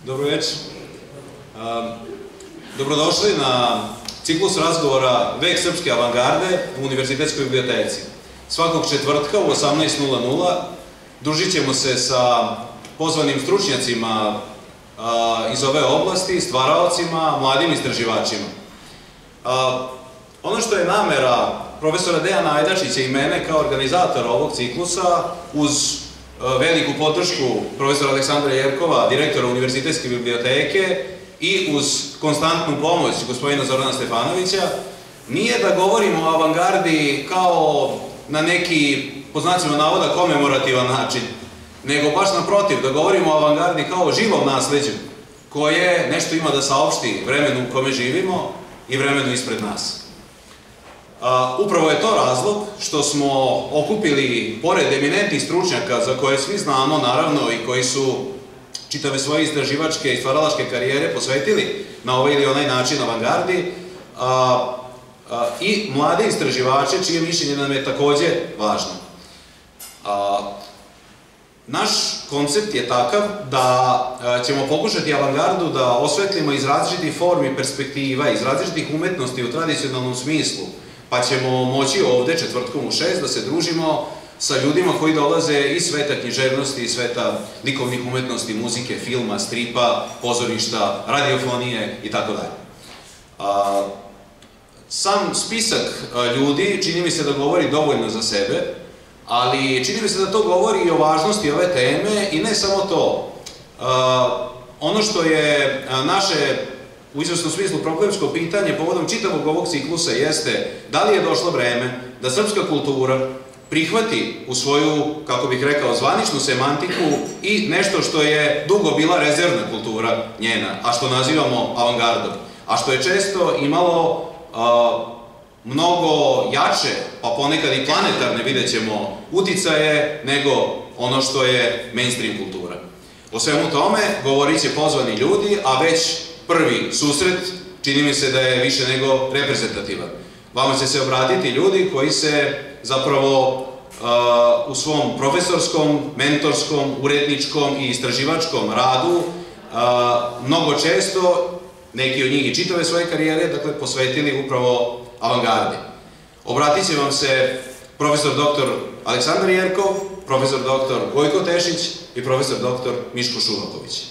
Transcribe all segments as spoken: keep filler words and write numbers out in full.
Dobro večer. Dobrodošli na ciklus razgovora Vek srpske avangarde u Univerzitetskoj biblioteci. Svakog četvrtka u osamnaest nula nula družit ćemo se sa pozvanim stručnjacima iz ove oblasti, stvaraocima, mladim istraživačima. Ono što je namera profesora Dejana Ajdačića i mene kao organizatora ovog ciklusa, uz veliku podršku profesora Aleksandra Jerkova, direktora Univerzitetske biblioteke, i uz konstantnu pomoć gospodina Zorana Stefanovića, nije da govorimo o avangardi kao na neki, po znacima navoda, komemorativan način, nego baš naprotiv, da govorimo o avangardi kao o živom nasleđu, koje nešto ima da saopšti vremenu u kome živimo i vremenu ispred nas. Upravo je to razlog što smo okupili, pored eminentnih stručnjaka za koje svi znamo, naravno, i koji su čitave svoje istraživačke i stvaralačke karijere posvetili na ovaj ili onaj način avangardi, i mlade istraživače, čije mišljenje nam je takođe važno. Naš koncept je takav da ćemo pokušati avangardu da osvetlimo iz različitih formi perspektiva, iz različitih umetnosti u tradicionalnom smislu, pa ćemo moći ovde četvrtkom u šest da se družimo sa ljudima koji dolaze iz sveta književnosti, iz sveta likovnih umetnosti, muzike, filma, stripa, pozorišta, radiofonije i tako dalje. Sam spisak ljudi čini mi se da govori dovoljno za sebe, ali čini mi se da to govori i o važnosti ove teme i ne samo to. Ono što je naše, u izvesnom smislu, problemsko pitanje povodom čitavog ovog ciklusa jeste da li je došlo vreme da srpska kultura prihvati u svoju, kako bih rekao, zvaničnu semantiku i nešto što je dugo bila rezervna kultura njena, a što nazivamo avangardom, a što je često imalo mnogo jače, pa ponekad i planetarne, vidjet ćemo, uticaje nego ono što je mainstream kultura. O svemu tome govorit će pozvani ljudi, a već prvi susret čini mi se da je više nego reprezentativan. Vama će se obratiti ljudi koji se zapravo u svom profesorskom, mentorskom, uredničkom i istraživačkom radu mnogo često, neki od njih i čitave svoje karijere, dakle, posvetili upravo avangardi. Obratit će vam se profesor doktor Aleksandar Jerkov, profesor doktor Gojko Tešić i profesor doktor Miško Šuvaković.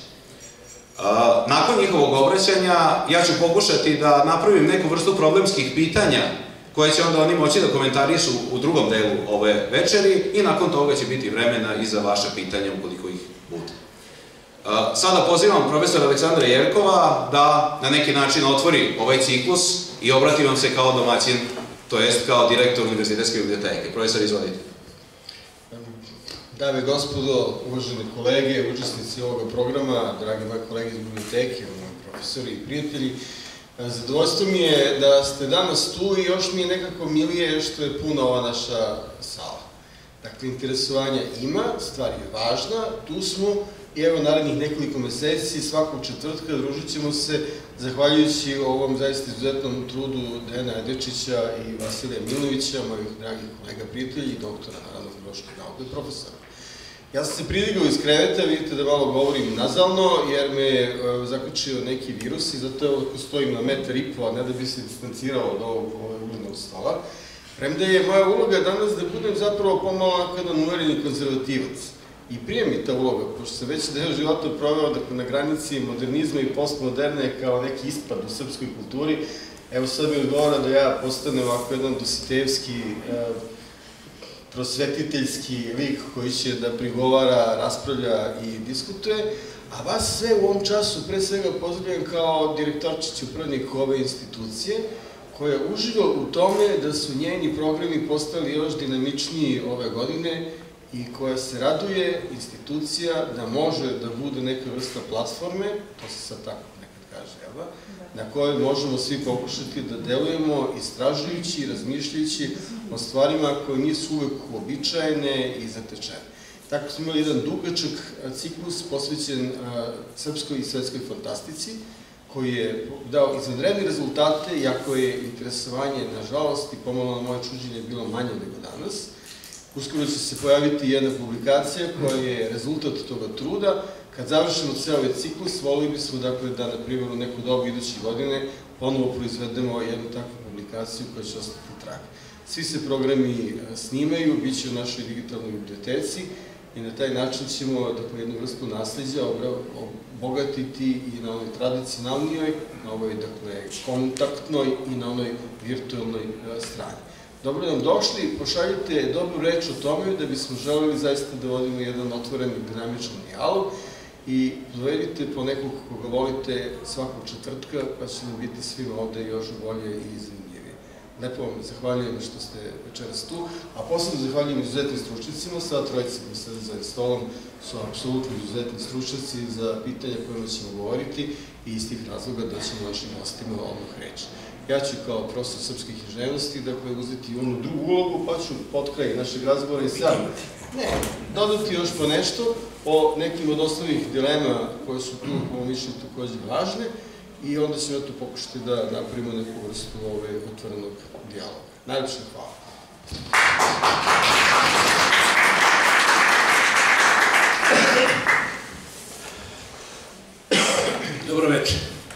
Nakon njihovog obraćanja ja ću pokušati da napravim neku vrstu problemskih pitanja koje će onda oni moći da komentarišu u drugom delu ove večeri i nakon toga će biti vremena i za vaše pitanja ukoliko ih bude. Sada pozivam profesora Aleksandra Jerkova da na neki način otvori ovaj ciklus i obrati vam se kao domaćin, to jest kao direktor Univerzitetske biblioteke. Profesor, izvolite. Dame i gospodo, uvaženi kolege, učesnici ovoga programa, dragi moji kolege iz biblioteke, moji profesori i prijatelji, zadovoljstvo mi je da ste danas tu i još mi je nekako milije što je puna ova naša sala. Dakle, interesovanja ima, stvar je važna, tu smo i evo narednih nekoliko meseci, svakog četvrtka družit ćemo se, zahvaljujući ovom zaista izuzetnom trudu Dejana Ajdačića i Vasilija Milovića, mojih dragih kolega prijatelji i doktora, naravno, biološke nauke i profesora. Ja sam se pridigao iz kreveta, vidite da malo govorim nazalno, jer me je zaključio neki virus i zato evo stojim na metar i po, a ne da bi se distancirao od ovog uglednog stola. Premda je moja uloga danas da budem zapravo pomalo jedan uvereni konzervativac. I prije mi ta uloga, pošto sam već deo života proveo na granici modernizma i postmoderne kao neki ispad u srpskoj kulturi, evo sad mi odgovara da ja postanem ovako jedan dositejevski, prosvetiteljski lik koji će da prigovara, raspravlja i diskutuje, a vas sve u ovom času pre svega pozdravljam kao direktorčić upravnik ove institucije, koja uživa u tome da su njeni programi postali još dinamičniji ove godine i koja se raduje institucija da može da bude neka vrsta platforme, to se sad tako nekad kaže, jel da? Na kojoj možemo svi pokušati da delujemo istražujući i razmišljajući o stvarima koje nisu uvek uobičajene i zatečene. Tako smo imali jedan dugačak ciklus posvećen srpskoj i svetskoj fantastici, koji je dao izvanredne rezultate, iako je interesovanje, nažalost, i pomalo na moje čuđenje bilo manje nego danas. Uskoro će se pojaviti jedna publikacija koja je rezultat toga truda. Kad završimo ceo ovaj ciklus, volili bismo dakle da, na primjer, u neku dobu iduće godine ponovo proizvedemo jednu takvu publikaciju koja će ostati trag. Svi se programi snimaju, bit će u našoj digitalnoj biblioteci i na taj način ćemo dakle, jednu vrstu nasleđa obogatiti i na onoj tradicionalnijoj, na ovoj dakle, kontaktnoj i na onoj virtualnoj strani. Dobro nam došli, pošaljite dobru reč o tome da bismo želeli zaista da vodimo jedan otvoren i dinamičan dijalog i dovedite po nekog koga volite svakog četvrtka, pa će nam biti svima ovde još bolje i zanimljivije. Lepo vam zahvaljujem što ste večeras tu, a posebno zahvaljujem izuzetnim stručnicima, sva trojica koji sada za stolom su apsolutno izuzetni stručnjaci za pitanja kojima ćemo govoriti i iz tih razloga da ćemo našim gostima odmah reći. Ja ću kao profesor srpske književnosti dakle uzeti onu drugu ulogu, pa ću pod kraj našeg razgovora i sad ne, dodati još po nešto o nekim od osnovnih dilema koje su tu, po mojom mišljenju, takođe važne i onda ćemo tu pokušati da napravimo neku vrstu otvorenog dijaloga. Najlepše hvala. Dobro večer.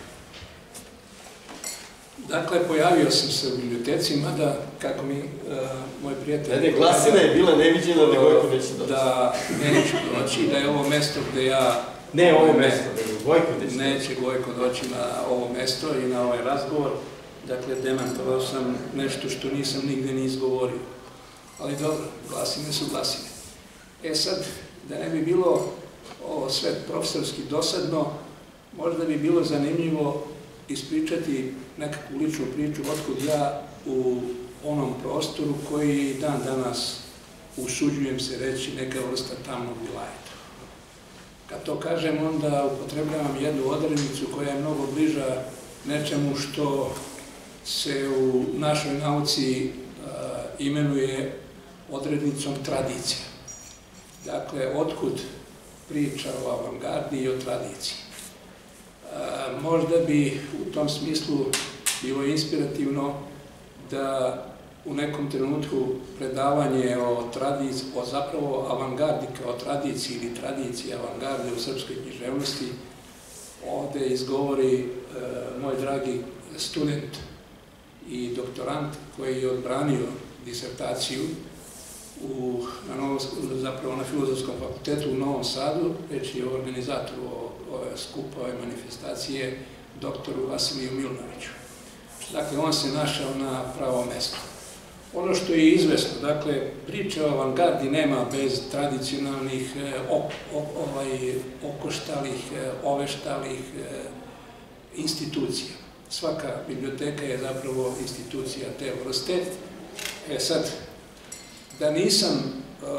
Dakle, pojavio sam se u biblioteci, mada, kako mi moj prijatelj... Ne, glasina je bila neviđena da Gojko neće doći. Da neću doći, da je ovo mesto gde ja... Ne ovo mesto, da Gojko neće doći. Neće Gojko doći na ovo mesto i na ovaj razgovor. Dakle, demantovao sam nešto što nisam nigde ni izgovorio. Ali dobro, glasine su glasine. E sad, da ne bi bilo ovo sve profesorski dosadno, možda bi bilo zanimljivo ispričati nekakvu ličnu priču otkud ja u onom prostoru koji dan danas, usuđujem se reći, neka vrsta tamnog vilajeta. Kad to kažem, onda upotrebljavam jednu odrednicu koja je mnogo bliža nečemu što se u našoj nauci imenuje odrednicom tradicija. Dakle, otkud priča o avangardi i o tradiciji. Možda bi u tom smislu bilo inspirativno da u nekom trenutku predavanje o tradiciji, o zapravo avangardi kao tradiciji ili tradiciji avangarde u srpskoj književnosti ovde izgovori moj dragi student i doktorant koji je odbranio disertaciju u, na Novo, zapravo na Filozofskom fakultetu u Novom Sadu, reč je o organizatoru ove skupa, ove manifestacije, doktoru Vasiliju Milnoviću. Dakle, on se našao na pravo mesto. Ono što je izvesno, dakle, priča o avangardi nema bez tradicionalnih, ovaj, okoštalih, oveštalih institucija. Svaka biblioteka je zapravo institucija te vrste. E sad, da nisam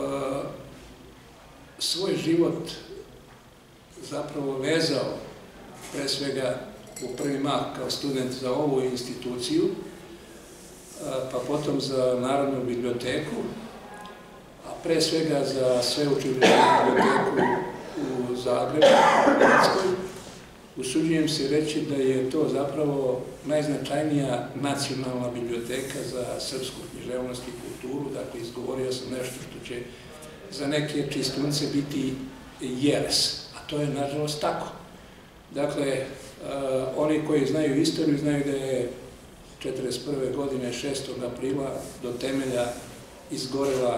svoj život zapravo vezao, pre svega u prvi mah kao student za ovu instituciju, pa potom za Narodnu biblioteku, a pre svega za Sveučilišnu biblioteku u Zagrebu, u Hrvatskoj, usuđujem se reći da je to zapravo najznačajnija nacionalna biblioteka za srpsku književnost i kulturu. Dakle, izgovorio sam nešto što će za neke čistunce biti jeres, a to je nažalost tako. Dakle, oni koji znaju istoriju znaju da je četrdeset prve godine, šestog aprila, do temelja izgorela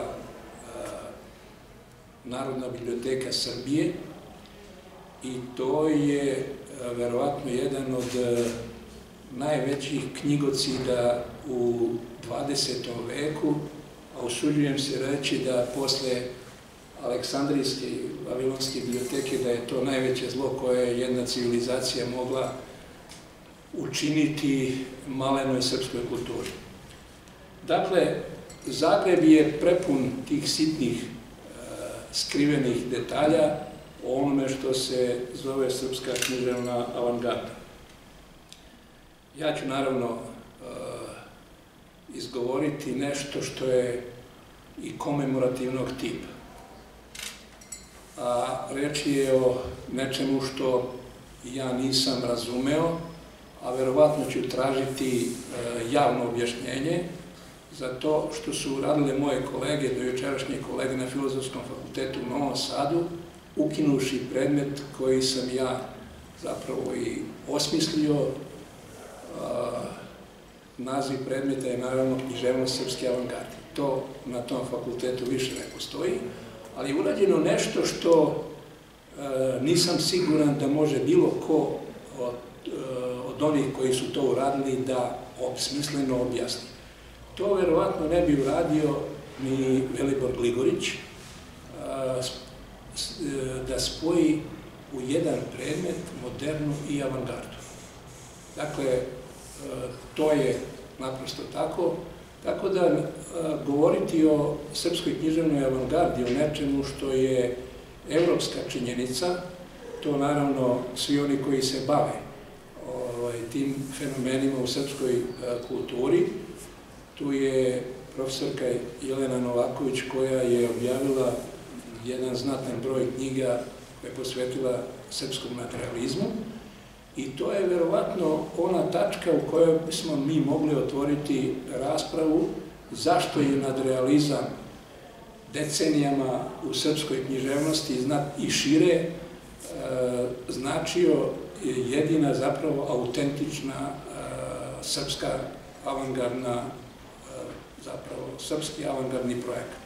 Narodna biblioteka Srbije i to je verovatno jedan od najvećih knjigocida u dvadesetom veku, a usuđujem se reći da posle Aleksandrijske i Vavilonske biblioteke da je to najveće zlo koje je jedna civilizacija mogla učiniti malenoj srpskoj kulturi. Dakle, Zagreb je prepun tih sitnih skrivenih detalja o onome što se zove srpska književna avangarda. Ja ću naravno izgovoriti nešto što je i komemorativnog tipa. A reč je o nečemu što ja nisam razumeo, a verovatno ću tražiti javno objašnjenje, za to što su uradile moje kolege, dojučerašnje kolege na Filozofskom fakultetu u Novom Sadu, ukinuši predmet koji sam ja zapravo i osmislio. Naziv predmeta je naravno književnost srpske avangarde. To na tom fakultetu više ne postoji, ali je urađeno nešto što nisam siguran da može bilo ko od onih koji su to uradili da smisleno objasni. To verovatno ne bi uradio ni Velibor Gligorić, da spoji u jedan predmet modernu i avangardu. Dakle, to je naprosto tako. Tako da govoriti o srpskoj književnoj avangardi, o nečemu što je evropska činjenica, to naravno svi oni koji se bave tim fenomenima u srpskoj kulturi. Tu je profesorka Jelena Novaković koja je objavila jedan znatan broj knjiga koje je posvetila srpskom nadrealizmu i to je verovatno ona tačka u kojoj bismo mi mogli otvoriti raspravu zašto je nadrealizam decenijama u srpskoj književnosti i šire značio jedina zapravo autentična srpska avangardna, zapravo srpski avangardni projekat.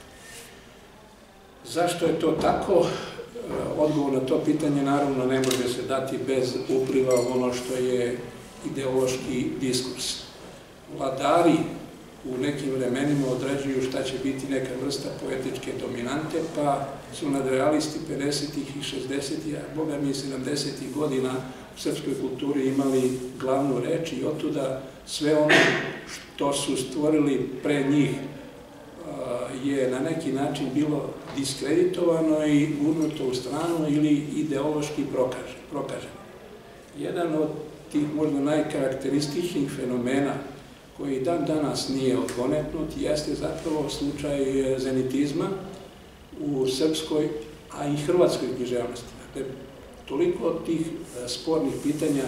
Zašto je to tako? Odgovor na to pitanje naravno ne može se dati bez upliva ono što je ideološki diskurs. Vladari u nekim vremenima određuju šta će biti neka vrsta poetičke dominante, pa su nadrealisti pedesetih i šezdesetih, a boga mi sedamdesetih godina u srpskoj kulturi imali glavnu reč i otuda sve ono što su stvorili pre njih je na neki način bilo diskreditovano i gurnuto u stranu ili ideološki prokaženo. Jedan od tih možda najkarakterističnijih fenomena koji dan danas nije odgonetnut jeste zapravo slučaj zenitizma u srpskoj, a i hrvatskoj književnosti. Dakle, toliko tih spornih pitanja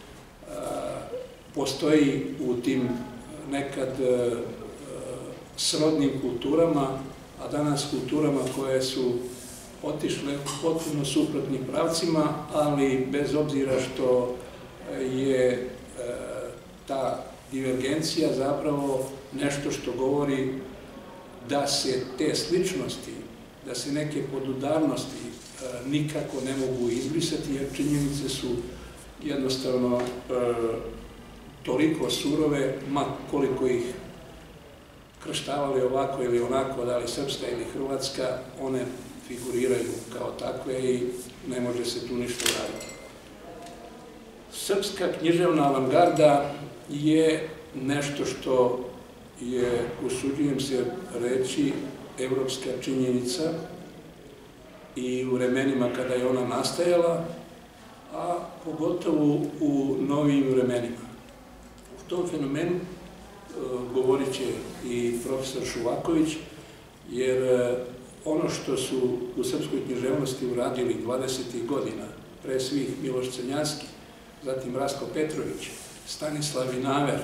postoji u tim nekad srodnim kulturama, a danas kulturama koje su otišle potpuno suprotnim pravcima, ali bez obzira što je ta divergencija zapravo nešto što govori da se te sličnosti, da se neke podudarnosti nikako ne mogu izbrisati, jer činjenice su jednostavno toliko surove, ma koliko ih krštavali ovako ili onako, da li srpska ili hrvatska, one figuriraju kao takve i ne može se tu ništa raditi. Srpska književna avangarda je nešto što je, usuđujem se reći, evropska činjenica i u vremenima kada je ona nastajala, a pogotovo u novim vremenima. U tom fenomenu govorit će i profesor Šuvaković, jer ono što su u srpskoj književnosti uradili dvadesetih godina, pre svih Miloš Crnjanski, zatim Rastko Petrović, Stanislav Vinaver,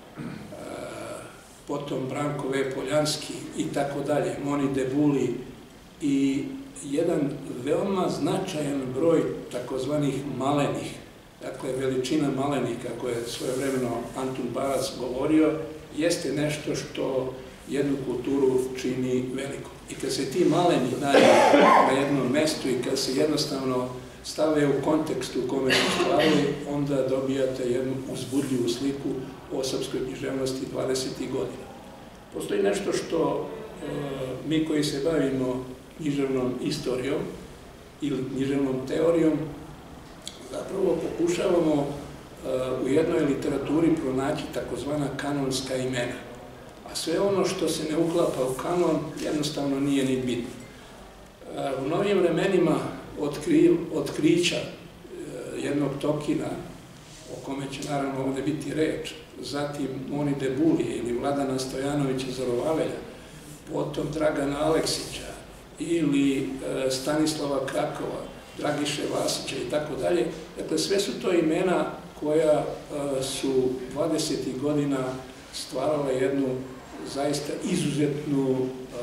potom Branko V. Poljanski i tako dalje, Moni Debuli i jedan veoma značajan broj takozvanih malenih, dakle veličina malenika koje je svojevremeno Antun Barac govorio, jeste nešto što jednu kulturu čini velikom. I kad se ti maleni nađu na jednom mestu i kad se jednostavno stave u kontekst u kome su stvarili, onda dobijate jednu uzbudljivu sliku o srpskoj književnosti dvadesetih godina. Postoji nešto što mi koji se bavimo književnom istorijom ili književnom teorijom zapravo pokušavamo u jednoj literaturi pronaći takozvana kanonska imena. A sve ono što se ne uklapa u kanon jednostavno nije ni bitno. U novim vremenima otkrića jednog Tokina, o kome će naravno ovde biti reč, zatim Moni Debulije ili Vladana Stojanovića Zorovavelja, potom Dragana Aleksića ili Stanislava Krakova, Dragiše Vasića i tako dalje. Dakle, sve su to imena koja su dvadesetih godina stvarala jednu zaista izuzetnu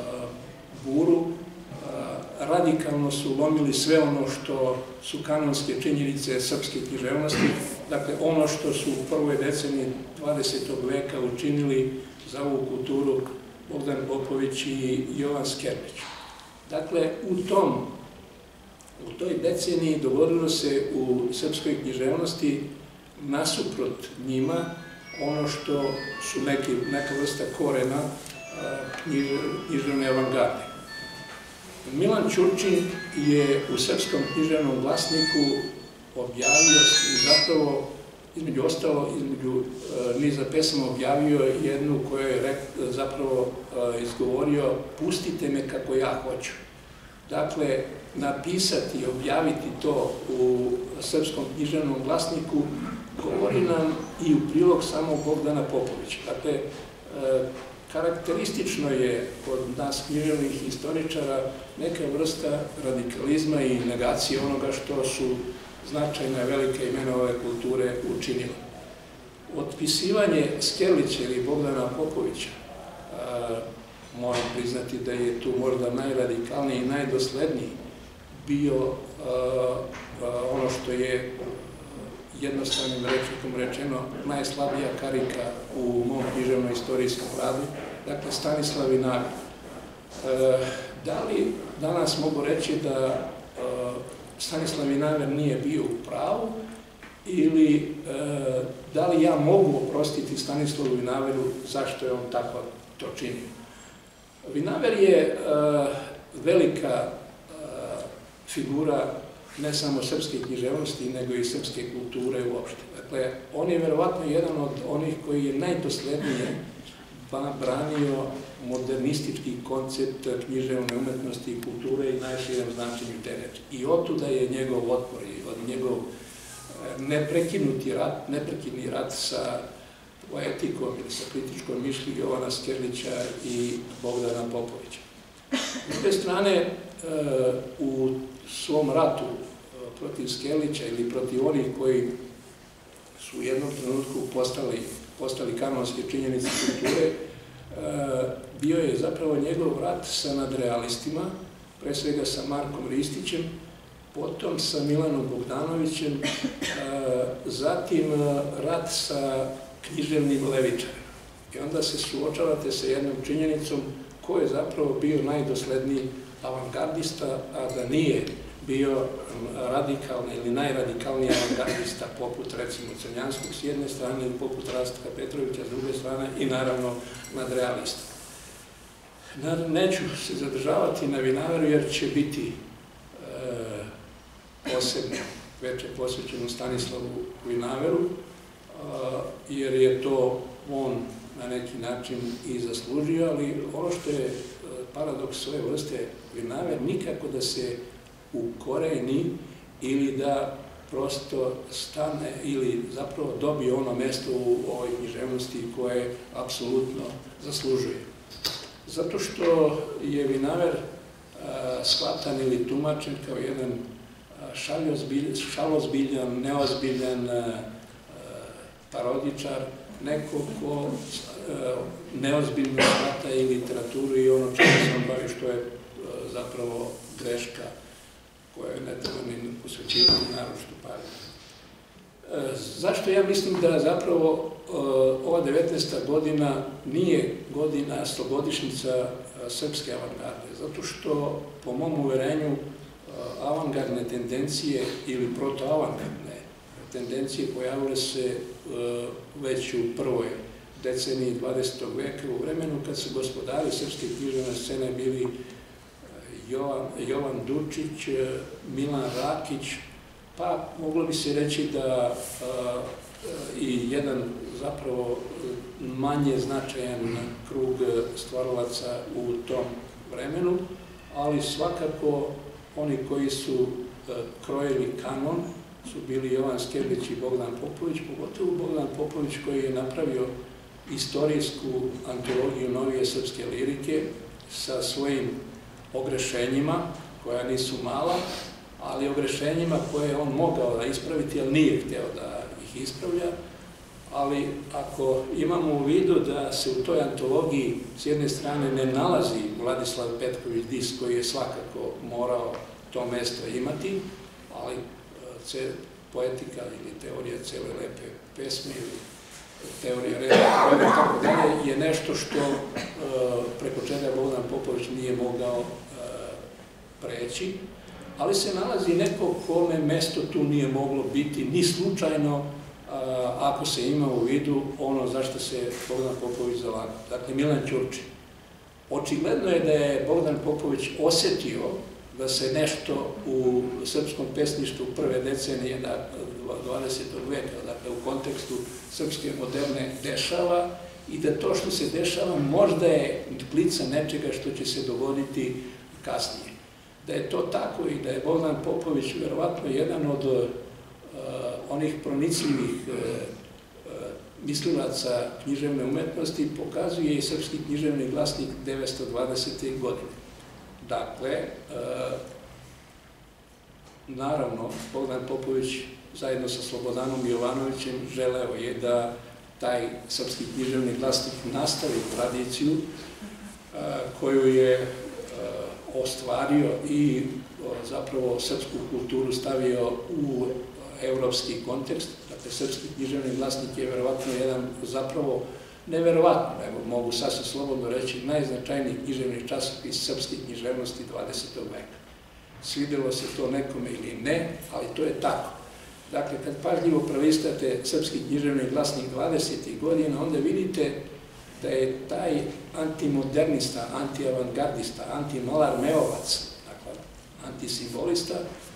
buru. Radikalno su lomili sve ono što su kanonske činjenice srpske književnosti, dakle ono što su u prvoj deceniji dvadesetog veka učinili za ovu kulturu Bogdan Popović i Jovan Skerlić. Dakle, u tom, u toj deceniji dogodilo se u srpskoj književnosti nasuprot njima ono što su neki, neka vrsta korena književne avangarde. Milan Ćurčin je u Srpskom književnom glasniku objavio i zapravo, između ostalo, između niza pesama objavio jednu koju je zapravo izgovorio: pustite me kako ja hoću. Dakle, napisati i objaviti to u Srpskom književnom glasniku govori nam i u prilog samog Bogdana Popovića. Dakle, karakteristično je kod nas književnih historičara neka vrsta radikalizma i negacije onoga što su značajna velika imena ove kulture učinila. Otpisivanje Skerlića ili Bogdana Popovića, moram priznati da je tu možda najradikalniji i najdosledniji bio ono što je jednostavnim rečnikom rečeno najslabija karika u mom književno-istorijskom radu, dakle Stanislav Vinaver. Da li danas mogu reći da Stanislav Vinaver nije bio u pravu ili da li ja mogu oprostiti Stanislavu Vinaveru zašto je on tako to činio? Vinaver je velika figura ne samo srpske književnosti, nego i srpske kulture uopšte. Dakle, on je verovatno jedan od onih koji je najdoslednije branio modernistički koncept književne umetnosti i kulture i najširem značenju te reči. I otuda je njegov otpor i od njegov neprekinuti rat, neprekidni rat sa poetikom ili sa kritičkom mišlju Jovana Skerlića i Bogdana Popovića. S druge strane, u svom ratu protiv Skerlića ili protiv onih koji su u jednom trenutku postali, postali kanonske činjenice kulture, bio je zapravo njegov rat sa nadrealistima, pre svega sa Markom Ristićem, potom sa Milanom Bogdanovićem, zatim rat sa književnim levičarima. I onda se suočavate sa jednom činjenicom ko je zapravo bio najdosledniji avangardista, a da nije bio radikalni ili najradikalniji avangardista poput recimo Crnjanskog s jedne strane ili poput Rastka Petrovića s druge strane i naravno nadrealista. Neću se zadržavati na Vinaveru jer će biti posebno veče posvećeno Stanislavu Vinaveru, jer je to on na neki način i zaslužio, ali ono što je paradoks ove vrste, Vinaver nikako da se ukoreni ili da prosto stane ili zapravo dobije ono mesto u ovoj književnosti koje apsolutno zaslužuje. Zato što je Vinaver shvatan ili tumačen kao jedan šalozbiljan, neozbiljan parodičar, neko ko neozbiljno shvata i literaturu i ono čemu se on bavi, što je zapravo greška koja ne treba ni posvećivati naročito pažnju. Zašto ja mislim da zapravo ova devetnaesta godina nije godina stogodišnjica srpske avangarde? Zato što, po mom uverenju, avangardne tendencije ili protoavangardne tendencije pojavile se već u prvoj deceniji dvadesetog veka, u vremenu kad su gospodari srpske književne scene bili Jovan Dučić, Milan Rakić, pa moglo bi se reći da i jedan zapravo manje značajan krug stvaralaca u tom vremenu, ali svakako oni koji su krojili kanon su bili Jovan Skerlić i Bogdan Popović, pogotovo Bogdan Popović koji je napravio istorijsku antologiju novije srpske lirike sa svojim ogrešenjima, koja nisu mala, ali ogrešenjima koje je on mogao da ispraviti, ali nije hteo da ih ispravlja. ali ako imamo u vidu da se u toj antologiji s jedne strane ne nalazi Vladislav Petković-Dis, koji je svakako morao to mesto imati, ali poetika ili teorija cele lepe pesme ili teorija reda i tako dalje je nešto što preko čega Bogdan Popović nije mogao preći, ali se nalazi neko kome mesto tu nije moglo biti ni slučajno ako se ima u vidu ono zašto se Bogdan Popović zalagao. Dakle, Milan Ćurčin. Očigledno je da je Bogdan Popović osetio da se nešto u srpskom pesništvu prve decenije dvadesetog veka, dakle u kontekstu srpske moderne, dešava i da to što se dešava možda je klica nečega što će se dogoditi kasnije. Da je to tako i da je Bogdan Popović verovatno jedan od onih pronicljivih mislilaca književne umetnosti pokazuje i Srpski književni glasnik devetsto dvadesete godine. Dakle, naravno, Bogdan Popović zajedno sa Slobodanom Jovanovićem želeo je da taj Srpski književni glasnik nastavi tradiciju koju je ostvario i zapravo srpsku kulturu stavio u evropski kontekst. Dakle, Srpski književni glasnik je verovatno jedan, zapravo, neverovatno, nego mogu sasvim slobodno reći, najznačajniji književni časopis srpske književnosti dvadesetog veka. Svidelo se to nekome ili ne, ali to je tako. Dakle, kad pažljivo prolistate Srpski književni glasnik dvadesetih godina, onda vidite da je taj antimodernista, antiavangardista, antimalarmeovac, dakle, antisimbolista,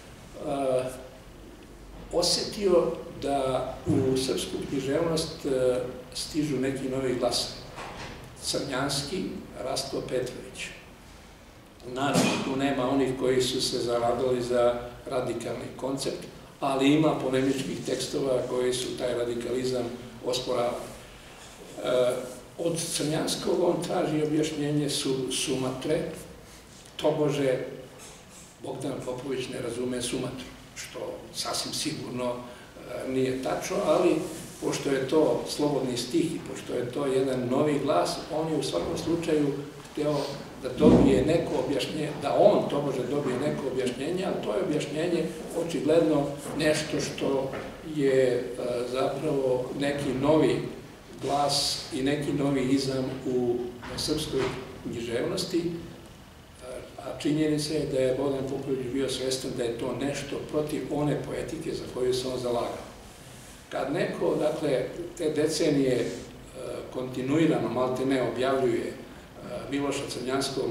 osetio da u srpsku književnost stižu neki novi glasovi. Crnjanski, Rastko Petrović. Naravno, tu nema onih koji su se zaradili za radikalni koncept, ali ima polemičkih tekstova koji su taj radikalizam osporavali. Od Crnjanskog on traži objašnjenje Sumatre, tobože Bogdan Popović ne razume Sumatru, što sasvim sigurno nije tačno, ali pošto je to slobodni stih i pošto je to jedan novi glas, on je u svakom slučaju hteo da dobije neko objašnjenje, da on tobože dobije neko objašnjenje, ali to je objašnjenje očigledno nešto što je zapravo neki novi glas i neki novi izam u srpskoj književnosti, a činjenica je da je Bogdan Popović bio svestan da je to nešto protiv one poetike za koju se on zalagao. Kad neko, dakle, te decenije kontinuirano, malte ne, objavljuje Miloša Crnjanskog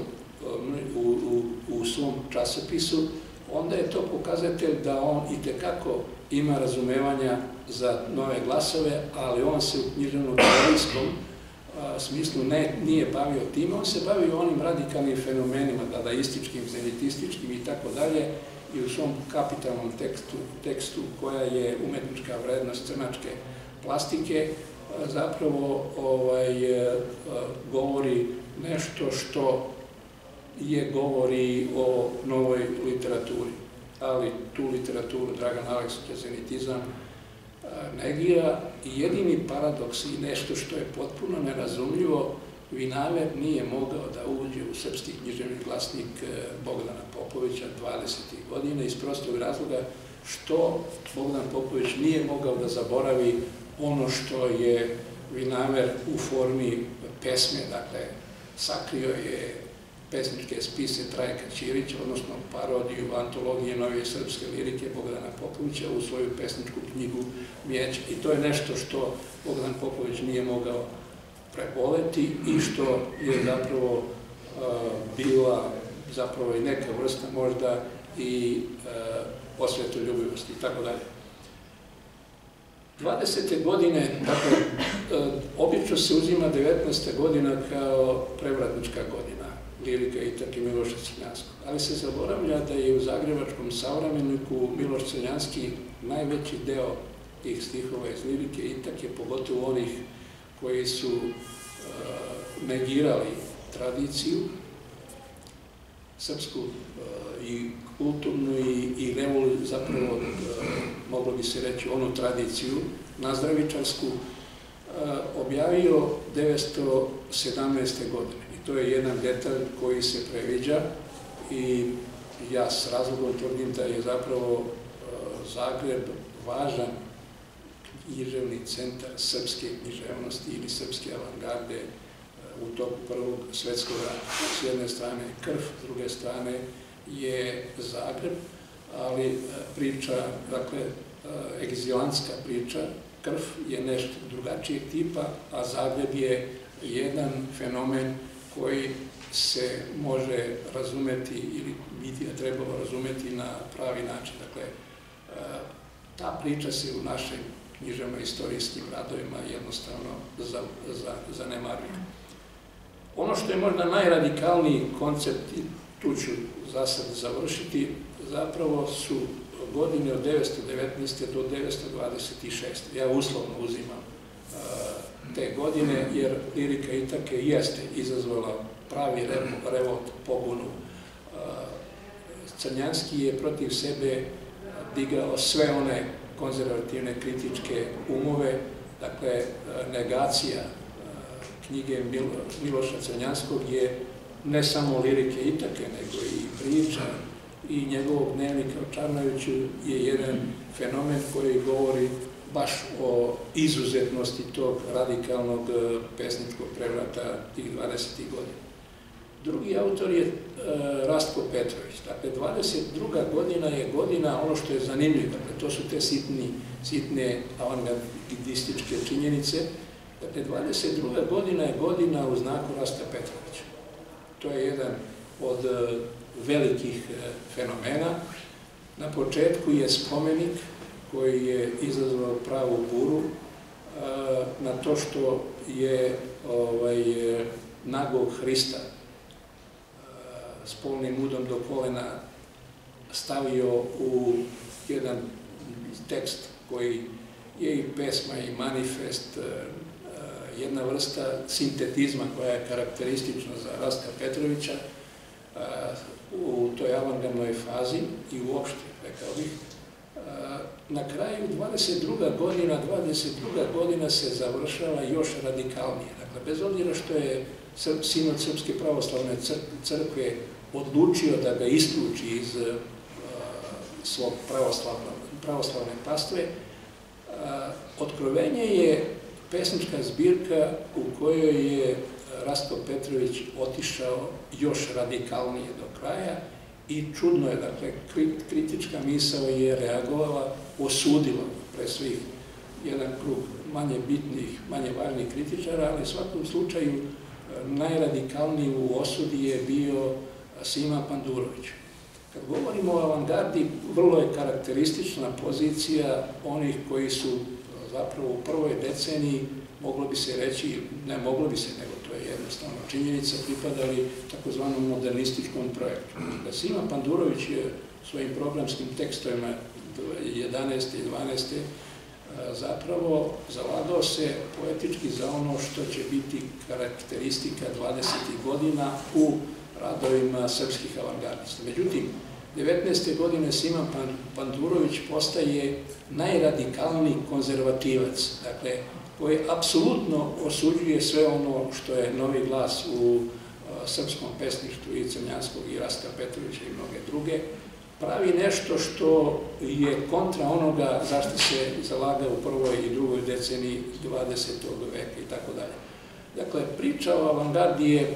u svom časopisu, onda je to pokazatelj da on itekako ima razumevanja za nove glasove, ali on se u književno-teorijskom smislu nije bavio time, on se bavio onim radikalnim fenomenima, dadaističkim, zenitističkim i tako dalje, i u svom kapitalnom tekstu koja je umetnička vrednost crnačke plastike, zapravo govori nešto što je govori o novoj literaturi. Ali tu literaturu Dragan Aleksić, zenitizam, negira i jedini paradoks i nešto što je potpuno nerazumljivo, Vinaver nije mogao da uđe u Srpski književni glasnik Bogdana Popovića dvadesetih godina iz prostog razloga što Bogdan Popović nije mogao da zaboravi ono što je Vinaver u formi pesme, dakle, sakrio je pesničke spise Trajka Ćirića, odnosno parodiju antologije novije srpske lirike Bogdana Popovića u svoju pesničku knjigu Mijeć. I to je nešto što Bogdan Popović nije mogao preboleti i što je zapravo bila zapravo i neka vrsta možda i osvetoljubivosti i tako dalje. dvadesete godine, dakle, obično se uzima devetnaesta godina kao prevratnička godina lirika Itake Miloša Crnjanskog, ali se zaboravlja da je u zagrebačkom savremeniku Miloš Crnjanski najveći deo tih stihova iz lirike Itake, pogotovo onih koji su negirali tradiciju srpsku i kulturnu i zapravo, moglo bi se reći, onu tradiciju nazdravičarsku, objavio devetsto sedamnaeste. godine. I to je jedan detalj koji se previđa i ja s razlogom tvrdim da je zapravo Zagreb važan književni centar srpske književnosti ili srpske avangarde u toku Prvog svetskog rata. S jedne strane krv, s druge strane je Zagreb, ali priča, dakle, egzilantska priča, krv je nešto drugačijeg tipa, a Zagreb je jedan fenomen koji se može razumeti ili biti da trebalo razumeti na pravi način. Dakle, ta priča se u našim književno-istorijskim radovima jednostavno zanemaruje. Ono što je možda najradikalniji koncept, i tu ću za sad završiti, zapravo su godine od devetsto devetnaeste. do devetsto dvadeset šeste. Ja uslovno uzimam te godine, jer lirika Itake jeste izazvala pravi revolt, pobunu. Crnjanski je protiv sebe digao sve one konzervativne kritičke umove, dakle, negacija knjige Miloša Crnjanskog je ne samo lirike Itake, nego i priča i njegovog dnevnika o Čarnojeviću je jedan fenomen koji govori baš o izuzetnosti tog radikalnog pesničkog prevrata tih dvadesetih godina. Drugi autor je Rastko Petrović. Dakle, dvadeset druga godina je godina, ono što je zanimljivo, dakle, to su te sitne avangardističke činjenice. Dakle, dvadeset druga godina je godina u znaku Rastka Petrovića. To je jedan od velikih fenomena. Na početku je spomenik koji je izazvao pravu buru na to što je nagog Hrista s polnim udom do kolena stavio u jedan tekst koji je i pesma i manifest, jedna vrsta sintetizma koja je karakteristična za Rastka Petrovića u toj avangardnoj fazi i uopšte, rekao bih. Na kraju dvadeset druga godina, dvadeset druga godina se završava još radikalnije. Dakle, bez obzira što je Sinod Srpske pravoslavne crkve odlučio da ga isključi iz svog pravoslavne pastve, Otkrovenje je pesnička zbirka u kojoj je Rastko Petrović otišao još radikalnije do kraja i čudno je, dakle, kritička misao je reagovala, osudila pre svih jedan krug manje bitnih, manje važnih kritičara, ali u svakom slučaju najradikalniji u osudi je bio Sima Pandurović. Kad govorimo o avangardi, vrlo je karakteristična pozicija onih koji su zapravo u prvoj deceniji, moglo bi se reći, ne moglo bi se, nego to je jednostavno činjenica, pripadali takozvanom modernističkom projektu. Sima Pandurović je svojim programskim tekstovima jedanaeste i dvanaeste zapravo zalagao se poetički za ono što će biti karakteristika dvadesetih godina u radovima srpskih avangardista. Međutim, devetnaeste godine Sima Pandurović postaje najradikalniji konzervativac, dakle, koji apsolutno osuđuje sve ono što je novi glas u srpskom pesništvu i Crnjanskog i Rastka Petrovića i mnoge druge, pravi nešto što je kontra onoga zašto se zalaga u prvoj i drugoj deceniji dvadesetog veka i tako dalje. Dakle, priča o avangardi je,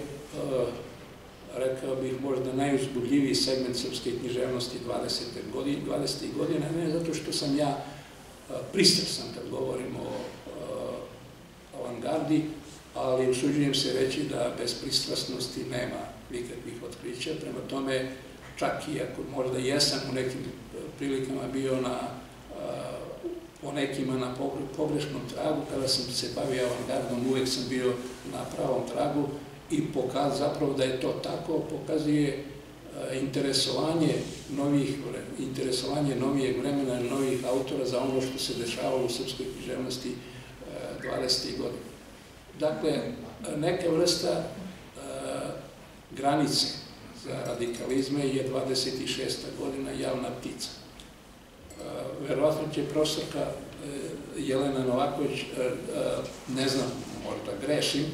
rekao bih, možda najuzbudljiviji segment srpske književnosti dvadesetih godina, ne zato što sam ja pristrasan kad govorim o avangardi, ali usuđujem se reći da bez pristrasnosti nema nikakvih otkrića. Prema tome, čak i ako možda jesam u nekim prilikama bio na, po nekima na pogrešnom tragu, kada sam se bavio avangardom, uvek sam bio na pravom tragu i zapravo da je to tako, pokazuje interesovanje novih, interesovanje novijeg vremena, novih autora za ono što se dešavalo u srpskoj književnosti dvadesetih godina. Dakle, neka vrsta granice za radikalizme je dvadeset šesta godina Javna ptica. Verovatno će profesorka Jelena Novaković, ne znam, možda grešim,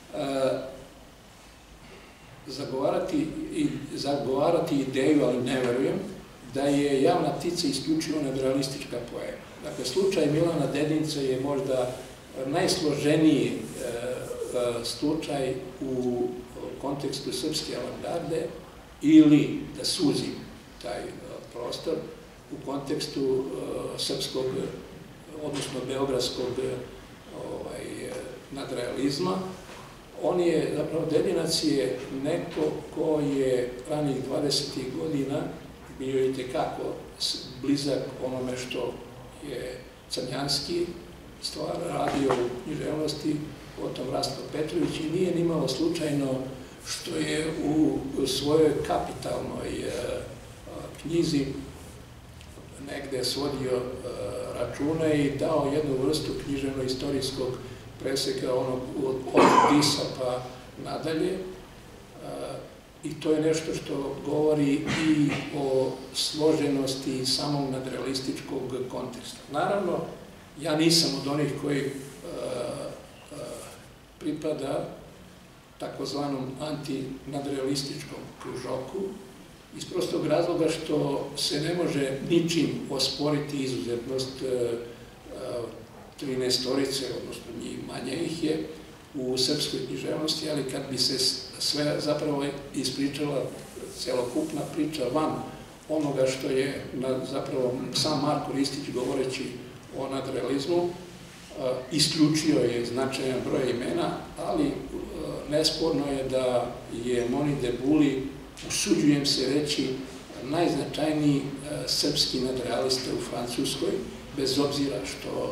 zagovarati ideju, ali ne verujem, da je Javna ptica isključivo nadrealistička poema. Dakle, slučaj Milana Dedinca je možda najsloženiji slučaj u kontekstu srpske avangarde ili, da suzim taj prostor, u kontekstu srpskog, odnosno beogradskog nadrealizma. On je, zapravo, Dedinac je neko ko je ranih dvadesetih godina bio i tekako blizak onome što je Crnjanski stvar radio u književnosti, potom Rastko Petrović, i nije nimalo slučajno što je u svojoj kapitalnoj knjizi negde svodio račune i dao jednu vrstu književno-istorijskog preseka onog od Disa pa nadalje. I to je nešto što govori i o složenosti samog nadrealističkog konteksta. Naravno, ja nisam od onih koji pripada takozvanom antinadrealističkom kružoku, iz prostog razloga što se ne može ničim osporiti izuzetnost trinaestorice, odnosno njih manje ih je, u srpskoj književnosti, ali kad bi se sve zapravo ispričala celokupna priča van onoga što je zapravo sam Marko Ristić, govoreći o nadrealizmu, isključio je značajan broj imena, ali nesporno je da je Moni de Buli, usuđujem se reći, najznačajniji srpski nadrealista u Francuskoj, bez obzira što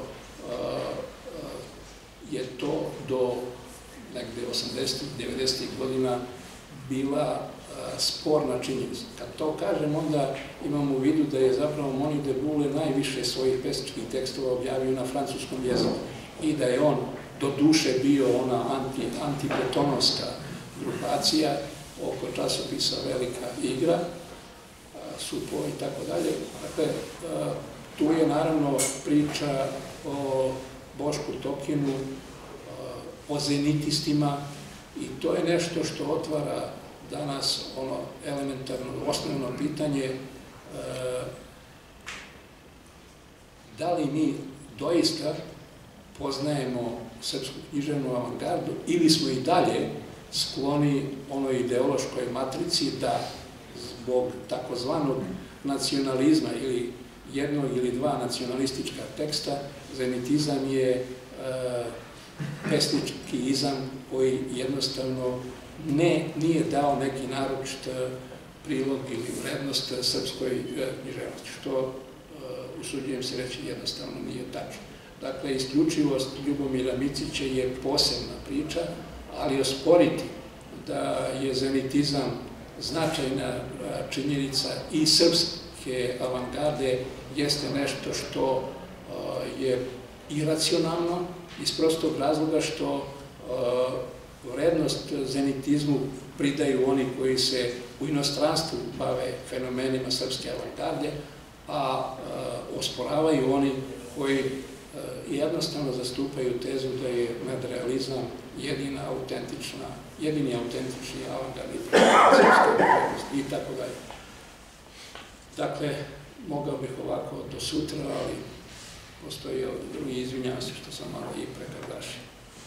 je to do negde osamdesetih, devedesetih godina bila sporna činjenica. Kad to kažem, onda imam u vidu da je zapravo Moni de Bule najviše svojih pesničkih tekstova objavio na francuskom jeziku i da je on do duše bio ona antipletonovska grupacija oko časopisa Velika igra, Supo i tako dalje. Dakle, tu je naravno priča o Bošku Tokinu, o zenitistima, i to je nešto što otvara danas ono elementarno, osnovno pitanje da li mi doista poznajemo srpsku književnu avangardu ili smo i dalje skloni onoj ideološkoj matrici da zbog takozvanog nacionalizma ili jednog ili dva nacionalistička teksta, zenitizam je pesnički izam koji jednostavno nije dao neki naročit prilog ili vrednost srpskoj književnosti, što, usuđujem se reći, jednostavno nije tačno. Dakle, isključivost Ljubomira Micića je posebna priča, ali osporiti da je zenitizam značajna činjenica i srpske avangarde jeste nešto što je iracionalno, iz prostog razloga što vrednost zenitizmu pridaju oni koji se u inostranstvu bave fenomenima srpske avangarde, a osporavaju oni koji jednostavno zastupaju tezu da je nadrealizam jedina autentična, jedini autentični avangardni srpske književnosti i tako dalje. Dakle, mogao bih ovako do sutra, ali postoji ovdje drugi, izvinjavam se što sam malo i prekardašio.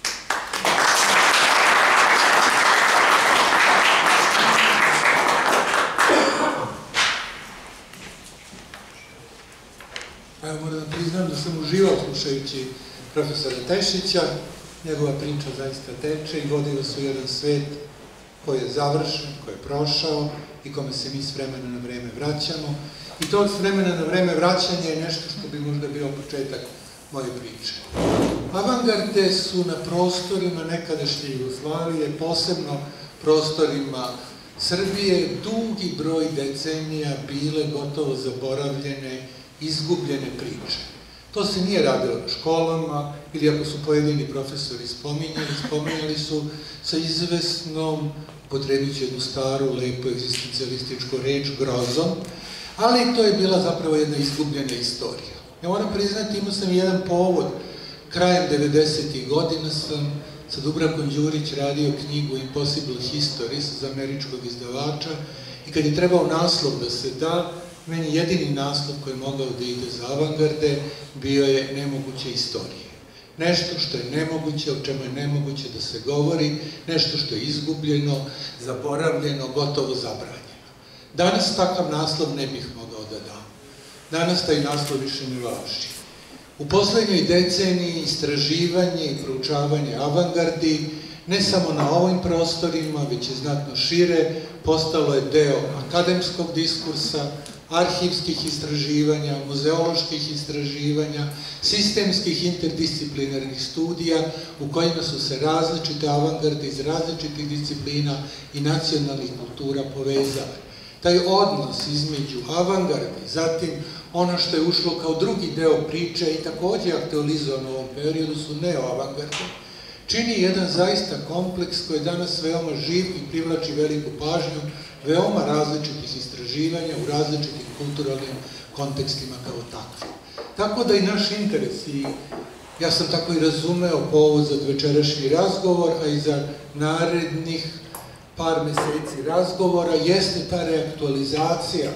Evo, moram da priznam da sam uživao slušajući profesora Tešića. Njegova priča zaista teče i vodi vas u jedan svet koji je završen, koji je prošao i kome se mi s vremena na vreme vraćamo. I to s vremena na vreme vraćanje je nešto što bi možda bio početak moje priče. Avangarde su na prostorima nekadašnje Jugoslavije, posebno prostorima Srbije, dugi broj decenija bile gotovo zaboravljene, izgubljene priče. To se nije radilo na školama, ili ako su pojedini profesori spominjali, spominjali su sa izvesnom, potrebit ću jednu staru, lepo egzistencijalističku reč, grozom, ali to je bila zapravo jedna izgubljena istorija. Ja moram priznati, imao sam jedan povod. Krajem devedesetih godina sam sa Dubravkom Đurić radio knjigu Impossible Histories za američkog izdavača i kad je trebao naslov da se da, meni jedini naslov koji je mogao da ide za avangarde bio je Nemoguće istorije. Nešto što je nemoguće, o čemu je nemoguće da se govori, nešto što je izgubljeno, zaboravljeno, gotovo zabranjeno. Danas takav naslov ne bih mogao da dam. Danas taj naslov više ne važi. U poslednjoj deceniji istraživanje i proučavanje avangardi, ne samo na ovim prostorima, već je znatno šire, postalo je deo akademskog diskursa, arhivskih istraživanja, muzeoloških istraživanja, sistemskih interdisciplinarnih studija u kojima su se različite avangarde iz različitih disciplina i nacionalnih kultura povezale. Taj odnos između avangarde, zatim ono što je ušlo kao drugi deo priče i takođe aktualizovano u ovom periodu su neoavangarde, čini jedan zaista kompleks koji je danas veoma živ i privlači veliku pažnju veoma različitih istraživanja u različitim kulturalnim kontekstima kao takvi. Tako da i naš interes, i ja sam tako i razumeo povod za večerašnji razgovor, a i za narednih par meseci razgovora, jeste ta reaktualizacija.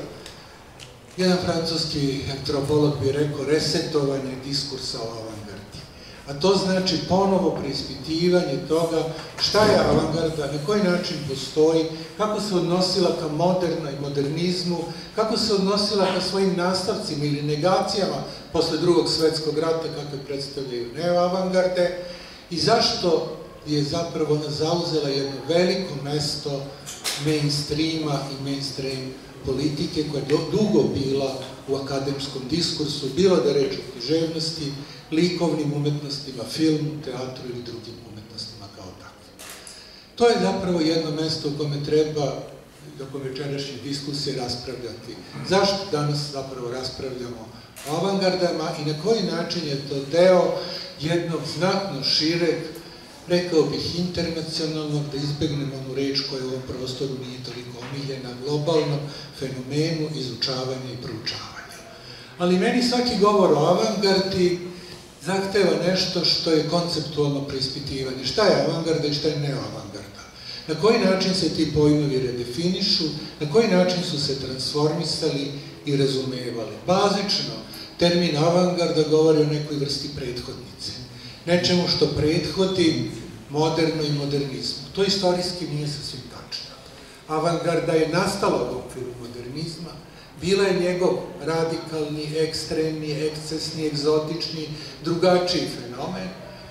Jedan francuski antropolog bi rekao resetovanje diskursa o avangardi. A to znači ponovo preispitivanje toga šta je avangarda, na koji način postoji, kako se odnosila ka modernoj modernizmu, kako se odnosila ka svojim nastavcima ili negacijama posle drugog svetskog rata, kakve predstavljaju neoavangarde, i zašto je zapravo ona zauzela jedno veliko mesto mainstreama i mainstream politike koja je dugo bila u akademskom diskursu, bilo da reč o književnosti, likovnim umetnostima, filmu, teatru ili drugim umetnostima kao takvim. To je zapravo jedno mesto u kome treba, dok večerašnje diskusije, raspravljati. Zašto danas zapravo raspravljamo o avangardama i na koji način je to deo jednog znatno šireg, rekao bih internacionalnog, da izbegnemo onu reč koja u ovom prostoru nije toliko omiljena, globalnom fenomenu izučavanja i proučavanja. Ali meni svaki govor o avangardi zahteva nešto što je konceptualno preispitivanje. Šta je avangarda i šta je neoavangarda? Na koji način se ti pojmovi redefinišu, na koji način su se transformisali i razumevali? Bazično, termin avangarda govori o nekoj vrsti prethodnice. Nečemu što prethodi moderno i modernizmu. To istorijski nije sasvim tačno. Avangarda je nastala u okviru modernizma, bila je njegov radikalni, ekstremni, ekscesni, egzotični, drugačiji fenomen,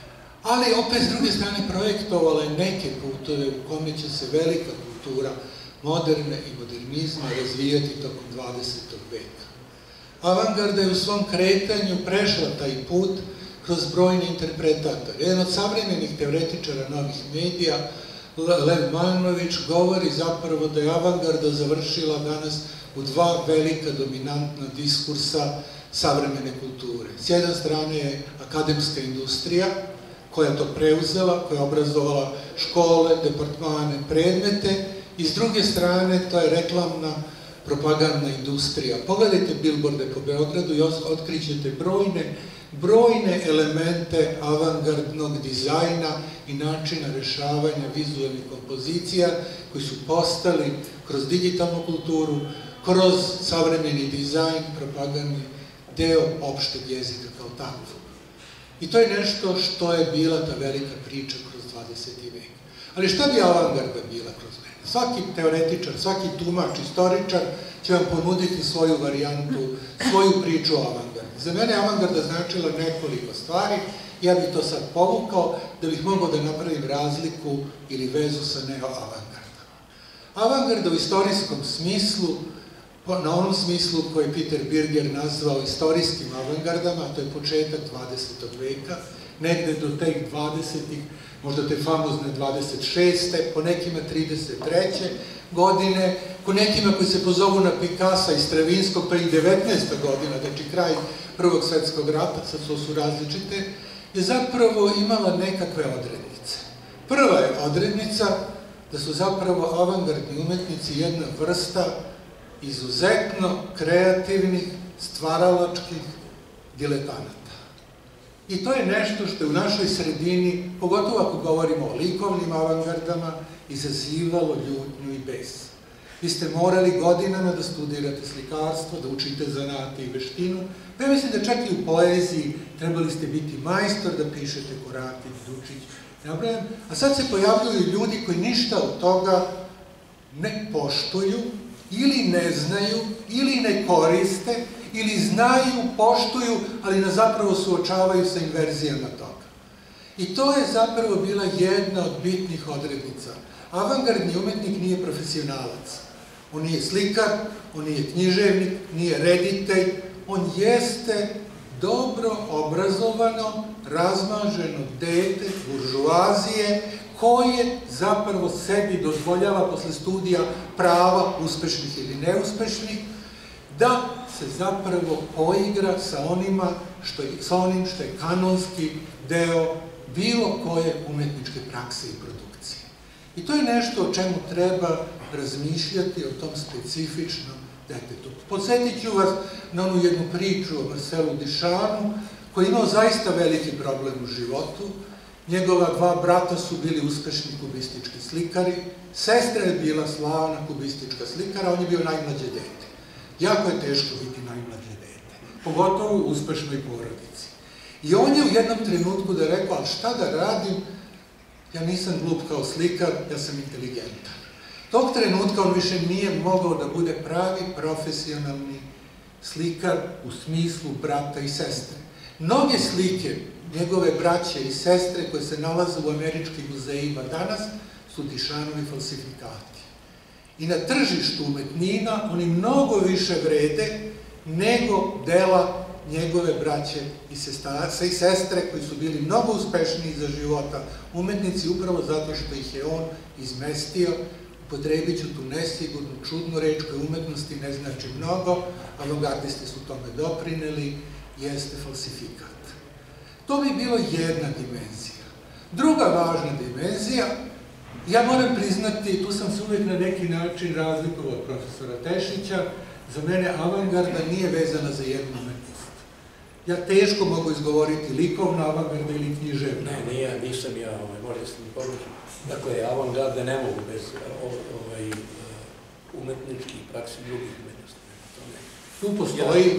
ali opet s druge strane projektovala je neke putove u kome će se velika kultura moderne i modernizma razvijati tokom dvadesetog veka. Avangarda je u svom kretanju prešla taj put kroz brojne interpretatore. Jedan od savremenih teoretičara novih medija, Lev Malinović, govori zapravo da je avangarda završila danas u dva velika dominantna diskursa savremene kulture. S jedne strane je akademska industrija, koja je to preuzela, koja je obrazovala škole, departmane, predmete, i s druge strane to je reklamna propagandna industrija. Pogledajte bilborde po Beogradu i otkrićete brojne brojne elemente avangardnog dizajna i načina rešavanja vizualnih kompozicija koji su postali kroz digitalnu kulturu, kroz savremeni dizajn, propagandni deo opšteg jezika kao takvog. I to je nešto što je bila ta velika priča kroz dvadeseti vek. Ali šta bi avangarda bila kroz mene? Svaki teoretičar, svaki tumač, istoričar će vam ponuditi svoju varijantu, svoju priču o avangardi. Za mene avangarda značila nekoliko stvari, ja bih to sad povukao da bih mogao da napravim razliku ili vezu sa neoavangardama. Avangarda u istorijskom smislu, na onom smislu koji je Peter Birger nazvao istorijskim avangardama, to je početak dvadesetog veka, negde do teh dvadesetih, možda te famozne dvadeset šeste, po nekima trideset treće godine, po nekima koji se pozovu na Pikasa i Stravinskog, to je i devetnaesta godina, znači kraj Prvog svetskog rata, sad to su različite, je zapravo imala nekakve odrednice. Prva je odrednica da su zapravo avangardni umetnici jedna vrsta izuzetno kreativnih, stvaralačkih, diletanata. I to je nešto što je u našoj sredini, pogotovo ako govorimo o likovnim avangardama, izazivalo ljutnju i bes. Vi ste morali godinama da studirate slikarstvo, da učite zanate i veštinu, pa ja mislim da čak i u poeziji trebali ste biti majstor da pišete Koratić, Dučić, nabrajam, a sad se pojavljuju ljudi koji ništa od toga ne poštuju, ili ne znaju, ili ne koriste, ili znaju, poštuju, ali nas zapravo suočavaju sa inverzijama toga. I to je zapravo bila jedna od bitnih odrednica. Avangardni umetnik nije profesionalac. On nije slikar, on nije književnik, nije reditelj, on jeste dobro obrazovano, razmaženo dete buržuazije koje zapravo sebi dozvoljava posle studija prava uspešnih ili neuspešnih da se zapravo poigra sa onima što je, sa onim što je kanonski deo bilo koje umetničke prakse i produkcije. I to je nešto o čemu treba razmišljati, o tom specifičnom detetu. Podsjetit ću vas na onu jednu priču o Marcelu Duchampu, koji je imao zaista veliki problem u životu. Njegova dva brata su bili uspešni kubistički slikari, sestra je bila slavna kubistička slikara, on je bio najmlađe dete. Jako je teško biti najmlađe dete, pogotovo u uspešnoj porodici. I on je u jednom trenutku da rekao, ali šta da radim, ja nisam glup kao slikar, ja sam inteligentan. Tog trenutka on više nije mogao da bude pravi profesionalni slikar u smislu brata i sestre. Mnoge slike njegove braće i sestre koje se nalaze u američkim muzejima danas su Duchampovi falsifikati. I na tržištu umetnina oni mnogo više vrede nego dela njegove braće i sestre koji su bili mnogo uspešniji za života umetnici upravo zato što ih je on izmestio. Upotrebit ću tu nesigurnu, čudnu reč koja umetnosti ne znači mnogo, avangardisti su tome doprineli, jeste falsifikat. To bi bilo jedna dimenzija. Druga važna dimenzija, ja moram priznati, tu sam se uvijek na neki način razlikovao od profesora Tešića, za mene avangarda nije vezana za jednu umetnost. Ja teško mogu izgovoriti likovna avangarda ili književna. Ne, nije, nisam ja, možda sam poručio. Dakle, avangarde ne mogu bez umetničkih praksi drugih umetnosti. Tu postoji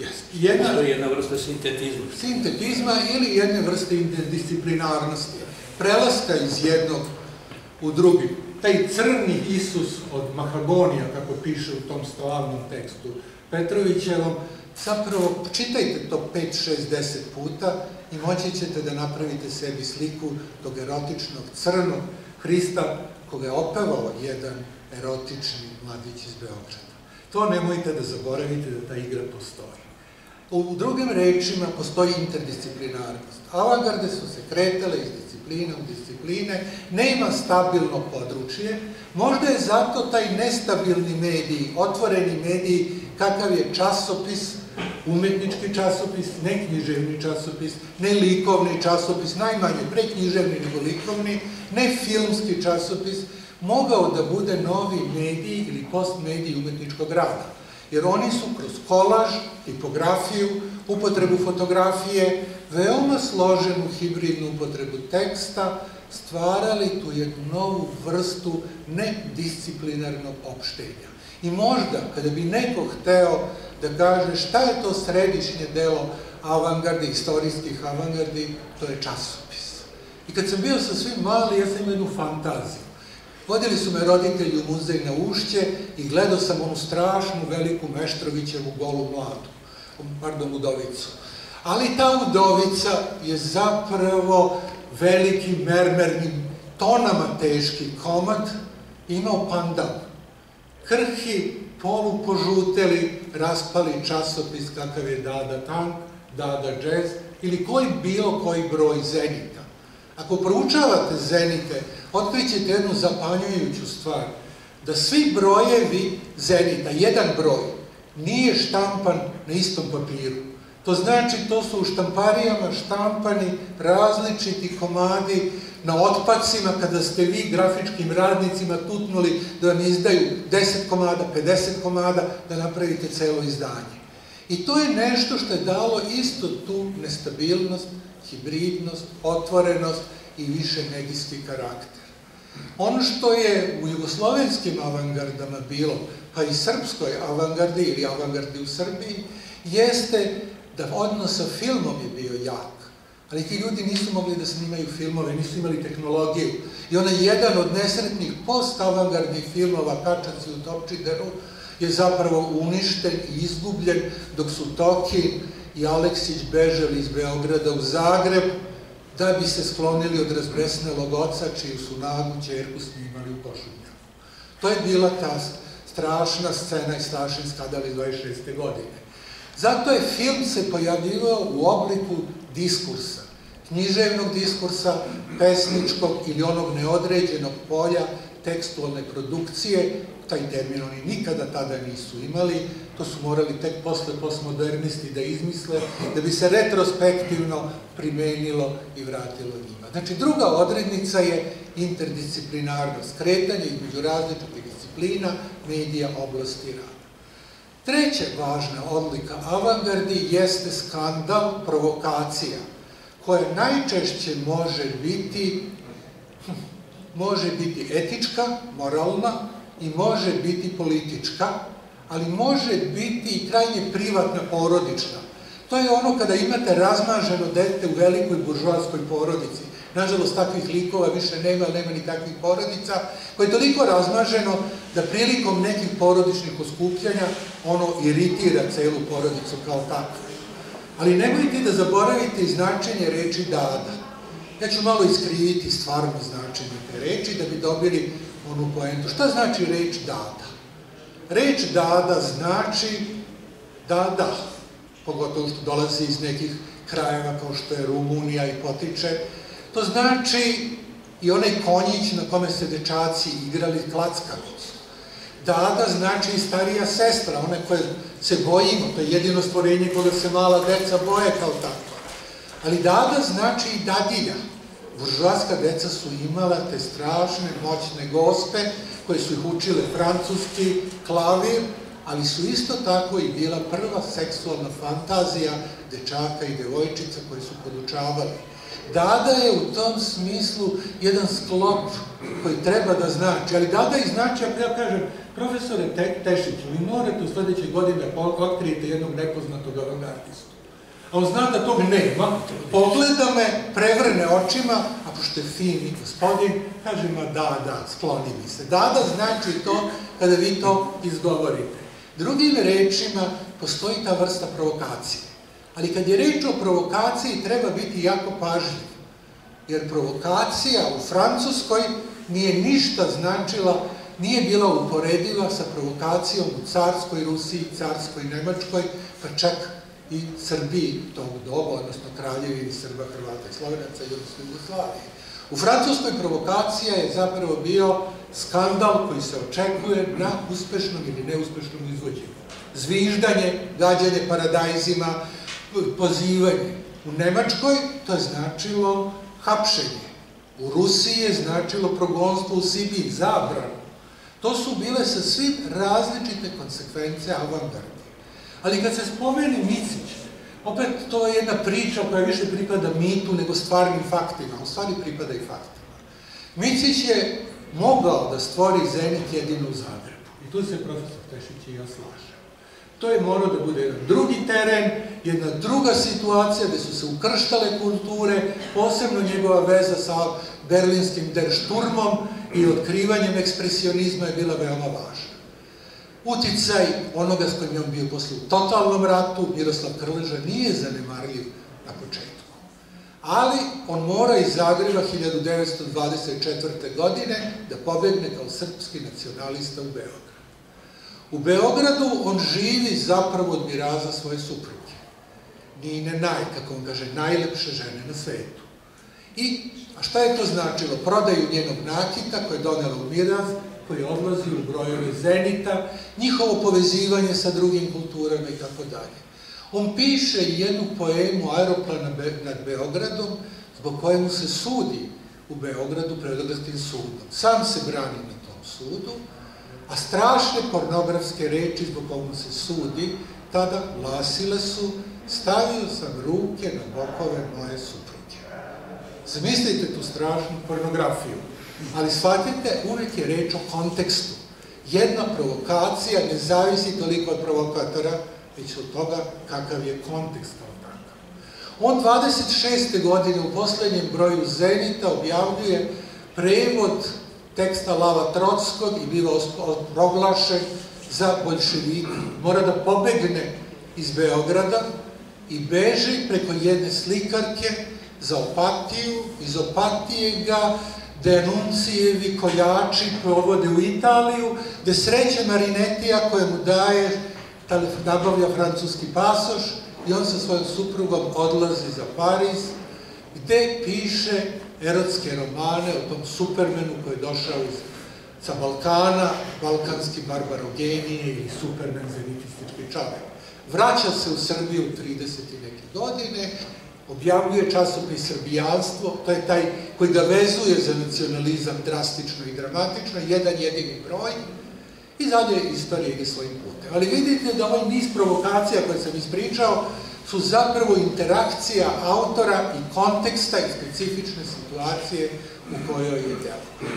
jedna vrsta sintetizma. Sintetizma ili jedne vrste interdisciplinarnosti. Prelaska iz jednog u drugi. Taj crni Isus od Mahagonija, kako piše u tom slavnom tekstu Petrovićevom, zapravo čitajte to pet, šest, deset puta i moći ćete da napravite sebi sliku tog erotičnog crnog Hrista koga je opevao jedan erotični mladić iz Beograda. To nemojte da zaboravite da ta igra postoji. U drugim rečima postoji interdisciplinarnost. Avangarde su se kretale iz discipline u discipline, nema stabilno područje, možda je zato taj nestabilni medij, otvoreni medij, kakav je časopis, umetnički časopis, ne književni časopis, ne likovni časopis, najmanje pre književni nego likovni, ne filmski časopis, mogao da bude novi medij ili postmedij umetničkog rada. Jer oni su kroz kolaž, tipografiju, upotrebu fotografije, veoma složenu hibridnu upotrebu teksta, stvarali tu jednu novu vrstu nedisciplinarnog opštenja. I možda, kada bi neko hteo da kaže šta je to središnje delo avangardi, istorijskih avangardi, to je časopis. I kad sam bio sa svim mali, ja sam imao jednu fantaziju. Vodili su me roditelji u muzej na Ušće i gledao sam onu strašnu, veliku Meštrovićevu golu mladu, pardon, udovicu. Ali ta udovica je zapravo veliki mermerni, tonama teški komad, imao pandan. Krhi, polupožuteli, raspali časopis kakav je Dada Tank, Dada Jazz ili koji bilo koji broj Zenita. Ako proučavate Zenite, otkrićete jednu zapanjujuću stvar, da svi brojevi Zenita, jedan broj, nije štampan na istom papiru. To znači, to su u štamparijama štampani različiti komadi na otpacima, kada ste vi grafičkim radnicima tutnuli da vam izdaju deset komada, pedeset komada, da napravite celo izdanje. I to je nešto što je dalo isto tu nestabilnost, hibridnost, otvorenost i više medijski karakter. Ono što je u jugoslovenskim avangardama bilo, pa i srpskoj avangardi ili avangardi u Srbiji, jeste da odnos sa filmom je bio jak. Ali ti ljudi nisu mogli da snimaju filmove, nisu imali tehnologiju. I onaj jedan od nesretnih post-avangardnih filmova, Kačaci u Topčideru, je zapravo uništen i izgubljen, dok su Tokin i Aleksić bežali iz Beograda u Zagreb, da bi se sklonili od razbesnelog oca, čiju su nagu ćerku snimali u Košutnjaku. To je bila ta strašna scena i strašni skandal iz dvadeset šeste godine. Zato je film se pojavljivao u obliku diskursa, književnog diskursa, pesničkog ili onog neodređenog polja tekstualne produkcije. Taj termin oni nikada tada nisu imali, to su morali tek posle postmodernisti da izmisle, da bi se retrospektivno primenilo i vratilo njima. Znači, druga odrednica je interdisciplinarnost, kretanje između različitih disciplina, medija, oblasti rada. Treća važna odlika avangardi jeste skandal, provokacija, koja najčešće može biti, može biti etička, moralna, i može biti politička, ali može biti i krajnje privatna, porodična. To je ono kada imate razmaženo dete u velikoj buržoaskoj porodici. Nažalost, takvih likova više nema, ali nema ni takvih porodica, koje je toliko razmaženo da prilikom nekih porodičnih oskupljanja ono iritira celu porodicu kao takvu. Ali nemojte da zaboravite značenje reči dada. Ja ću malo iskriviti stvarno značenje te reči da bi dobili onu poentu. Šta znači reč dada? Reč dada znači da, da, pogotovo što dolazi iz nekih krajeva kao što je Rumunija i potiče. To znači i onaj konjić na kome se dečaci igrali klackavicu. Dada znači i starija sestra, one koje se bojimo, to je jedino stvorenje koga se mala deca boje kao tako. Ali dada znači i dadilja. Buržoaska deca su imala te strašne, moćne gospe koje su ih učile francuski, klavir, ali su isto tako i bila prva seksualna fantazija dečaka i devojčica koje su podučavali. Dada je u tom smislu jedan sklop koji treba da znači, ali dada i znači, ako ja kažem, profesore Tešiću, vi morate u sledećoj godini da otkrijete jednog nepoznatog avangardistu. A on zna da tog nema, pogleda me, prevrne očima, a pošto je fin i gospodin, kaže ma da, da, skloni mi se. Dada znači to kada vi to izgovorite. Drugim rečima, postoji ta vrsta provokacije. Ali kad je reč o provokaciji, treba biti jako pažljiv. Jer provokacija u Francuskoj nije ništa značila, nije bila uporediva sa provokacijom u carskoj Rusiji, carskoj Nemačkoj, pa čak i Srbiji tog doba, odnosno Kraljevini Srba, Hrvata i Slovenaca i odnosno Jugoslavije. U Francuskoj provokacija je zapravo bio skandal koji se očekuje na uspešnom ili neuspešnom izvođenju. Zviždanje, gađanje paradajzima, pozivanje. U Nemačkoj to je značilo hapšenje. U Rusiji je značilo progonstvo u Sibir, zabranu. To su bile sa svim različite konsekvence avangarde. Ali kad se spomeni Micić, opet to je jedna priča koja više pripada mitu nego stvarnim faktima, u stvari pripada i faktima. Micić je mogao da stvori Zenit jedino u Zagrebu. I tu se profesor Tešić i ja slažem. To je morao da bude jedan drugi teren, jedna druga situacija gde su se ukrštale kulture, posebno njegova veza sa berlinskim Der Sturmom i otkrivanjem ekspresionizma je bila veoma važna. Uticaj onoga s kojim je on bio posle u totalnom ratu, Miroslav Krleža, nije zanemarljiv na početku. Ali on mora iz Zagreba hiljadu devetsto dvadeset četvrte. godine da pobegne kao srpski nacionalista u Beograd. U Beogradu on živi zapravo od miraza svoje supruge. Nine Naj, kako on kaže, najlepše žene na svetu. I, a šta je to značilo? Prodaju njenog nakita koje je donela u miraz, koji odlazi u brojeve Zenita, njihovo povezivanje sa drugim kulturama i tako dalje. On piše jednu poemu Aeroplan nad Beogradom, zbog kojemu se sudi u Beogradu pred Beogradskim sudom. Sam se brani na tom sudu, a strašne pornografske reči zbog kojemu se sudi tada glasile su: stavio sam ruke na bokove moje supruge. Zamislite tu strašnu pornografiju, ali shvatite, uvijek je reč o kontekstu. Jedna provokacija ne zavisi toliko od provokatora, već od toga kakav je kontekst kao takav. On dvadeset šeste godine u posljednjem broju Zenita objavljuje prevod teksta Lava Trotskog i biva proglašen za boljševika. Mora da pobegne iz Beograda i beži preko jedne slikarke za Opatiju. Iz Opatije ga Denuncijevi koljači povode u Italiju, gde sreće Marinetija koja mu daje, nabavlja francuski pasoš i on sa svojom suprugom odlazi za Pariz, gde piše erotske romane o tom Supermanu koji je došao sa Balkana, balkanski barbarogenije ili Superman zenitistički čovek. Vraća se u Srbiju u trideset i neke godine, objavljuje časopis Srbijanstvo, to je taj koji ga vezuje za nacionalizam drastično i dramatično, jedan jedini broj, i dalje istorija ide svojim putem. Ali vidite da ovaj niz provokacija koje sam ispričao su zapravo interakcija autora i konteksta i specifične situacije u kojoj je delo.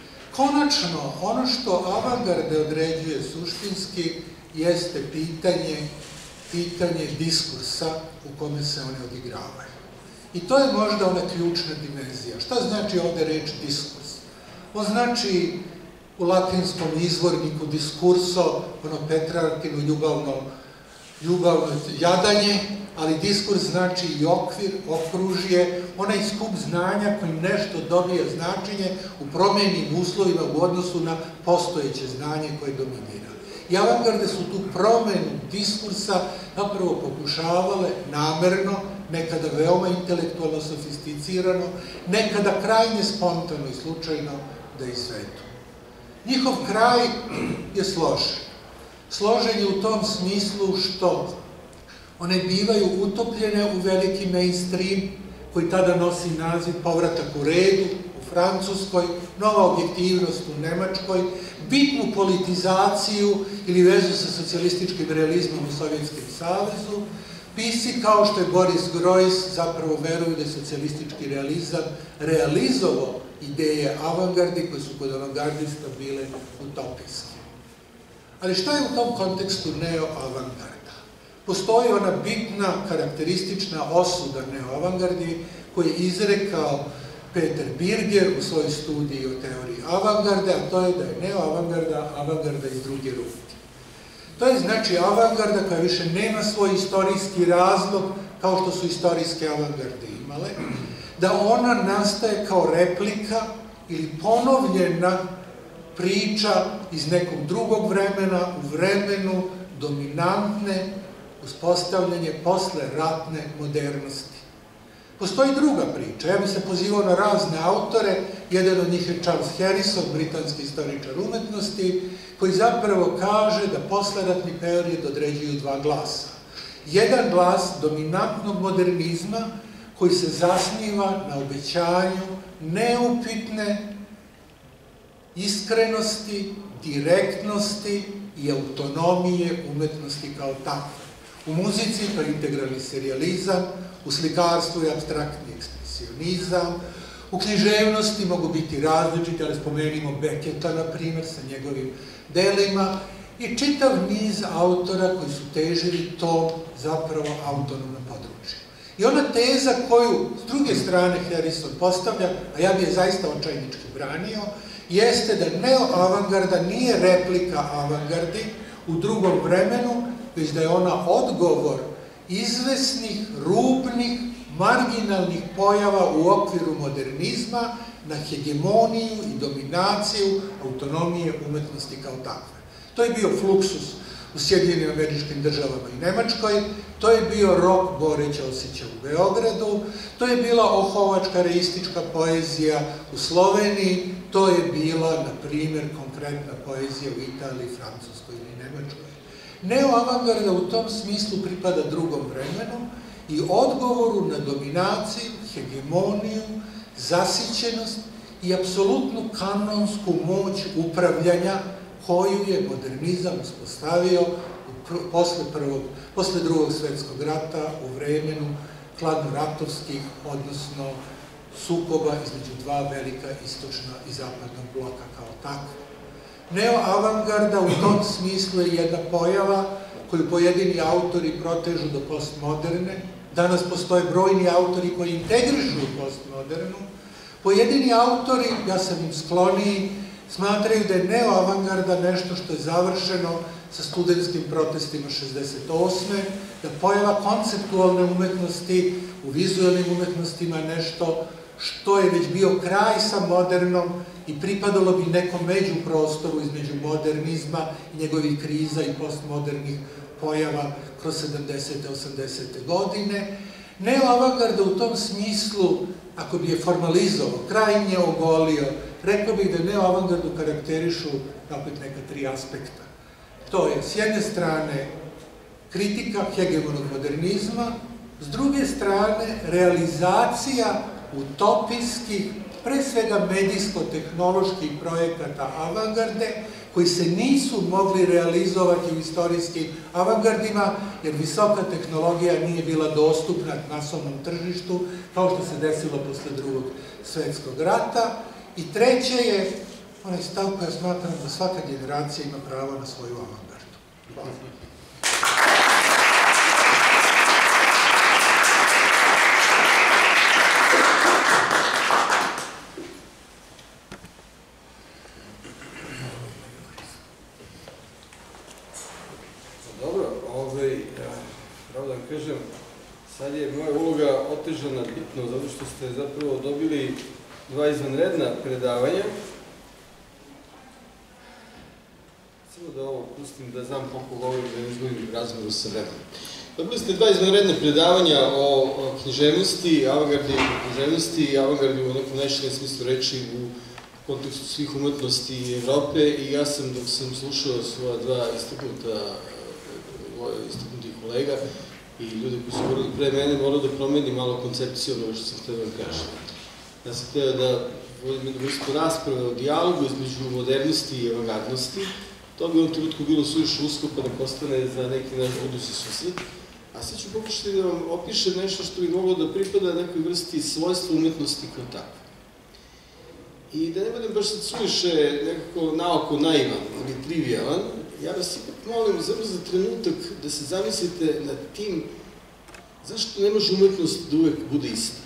Konačno, ono što avangarde određuje suštinski jeste pitanje pitanje diskursa u kome se one odigravaju. I to je možda ona ključna dimenzija. Šta znači ovde reč diskurs? On znači u latinskom izvorniku diskurso, ono Petrarkino ljubavno, ljubavno jadanje, ali diskurs znači i okvir, okružje, onaj skup znanja kojim nešto dobije značenje u promenjenim uslovima u odnosu na postojeće znanje koje dominira. I avangarde su tu promenu diskursa napravo pokušavale namerno, nekada veoma intelektualno sofisticirano, nekada krajnje spontano i slučajno da izvedu. Njihov kraj je složen. Složen je u tom smislu što one bivaju utopljene u veliki mainstream koji tada nosi naziv Povratak u redu u Francuskoj, Nova objektivnost u Nemačkoj, bitnu politizaciju ili vezu sa socijalističkim realizmom u Sovjetskom savezu. Pisci kao što je Boris Groys zapravo veruju da je socijalistički realizam realizovao ideje avangardi koje su kod avangardista bile utopijske. Ali šta je u tom kontekstu neo-avangarda? Postoji ona bitna, karakteristična osuda neo-avangardi koju je izrekao Peter Birger u svojoj studiji o teoriji avangarde, a to je da je neo-avangarda avangarda iz druge ruke. To je znači avangarda koja više nema svoj istorijski razlog kao što su istorijske avangarde imale, da ona nastaje kao replika ili ponovljena priča iz nekog drugog vremena u vremenu dominantne uspostavljanje posle ratne modernosti. Postoji druga priča, ja bih se pozivao na razne autore, jedan od njih je Charles Harrison, britanski istoričar umetnosti, koji zapravo kaže da posleratni period određuju dva glasa. Jedan glas dominantnog modernizma koji se zasniva na obećanju neupitne iskrenosti, direktnosti i autonomije umetnosti kao takve. U muzici to je integralni serijalizam, u slikarstvu je apstraktni ekspresionizam, u književnosti mogu biti različiti, ali spomenimo Becketa, na primjer, sa njegovim delima, i čitav niz autora koji su težili to zapravo autonomno područje. I ona teza koju, s druge strane, Harrison postavlja, a ja bi je zaista očajnički branio, jeste da neo-avangarda nije replika avangardi u drugom vremenu, već da je ona odgovor izvesnih, rubnih, marginalnih pojava u okviru modernizma na hegemoniju i dominaciju autonomije umetnosti kao takve. To je bio fluksus u Sjedinjenim Američkim Državama i Nemačkoj, to je bio rok Bore Ćosića u Beogradu, to je bila ohovačka reistička poezija u Sloveniji, to je bila, na primjer, konkretna poezija u Italiji, Francuskoj ili Nemačkoj. Neo-avangarda u tom smislu pripada drugom vremenu i odgovoru na dominaciju, hegemoniju, zasićenost i apsolutnu kanonsku moć upravljanja koju je modernizam uspostavio posle, prvog, posle drugog svetskog rata u vremenu hladnoratovskih, odnosno sukoba između dva velika istočna i zapadnog bloka kao tako. Neo-avangarda u tom smislu je jedna pojava koju pojedini autori protežu do postmoderne. Danas postoje brojni autori koji integrišu postmodernu. Pojedini autori, ja sam im skloniji, smatraju da je neo-avangarda nešto što je završeno sa studentskim protestima šezdeset osme, da pojava konceptualne umetnosti u vizualnim umetnostima nešto što je već bio kraj sa modernom i pripadalo bi nekom međuprostoru između modernizma i njegovih kriza i postmodernih pojava kroz sedamdesete, osamdesete godine. Neo-avangarda u tom smislu, ako bi je formalizovao, krajnje ogolio, rekao bih da neo-avangardu karakterišu opet neka tri aspekta. To je, s jedne strane, kritika hegemonog modernizma, s druge strane, realizacija utopijskih, pre svega medijsko-tehnoloških projekata avangarde, koji se nisu mogli realizovati u istorijskim avangardima, jer visoka tehnologija nije bila dostupna masovnom tržištu, kao što se desilo posle drugog svetskog rata. I treće je onaj stav koja smatram da svaka generacija ima pravo na svoju avangardu. Hvala. Kažem, sad je moja uloga otežana bitno, zato što ste zapravo dobili dva izvanredna predavanja. Samo da ovo pustim, da znam koliko govorim, da ne izgledam razgovoru sa vremenom. Dobili ste dva izvanredna predavanja o književnosti, avangardi književnosti i avangardi u nekom najširem smislu reči u kontekstu svih umetnosti Evrope i ja sam, dok sam slušao svoja dva istaknutih kolega, i ljudi koji su govorili pre mene, morao da promeni malo koncepciju onoga što sam htio da vam kažem. Ja sam htio da vodim jednu vrstu rasprave o dijalogu između modernosti i avangardnosti. To bi u ovom trenutku bilo suviše usko pa da postane za neki naš budući susret. A sad ću pokušati da vam opišem nešto što bi moglo da pripada nekoj vrsti svojstva umetnosti kao takve. I da ne budem baš sad suviše nekako naoko naivan ili trivialan, ja vas ipak molim samo za trenutak da se zamislite nad tim zašto ne može umetnost da uvek bude ista.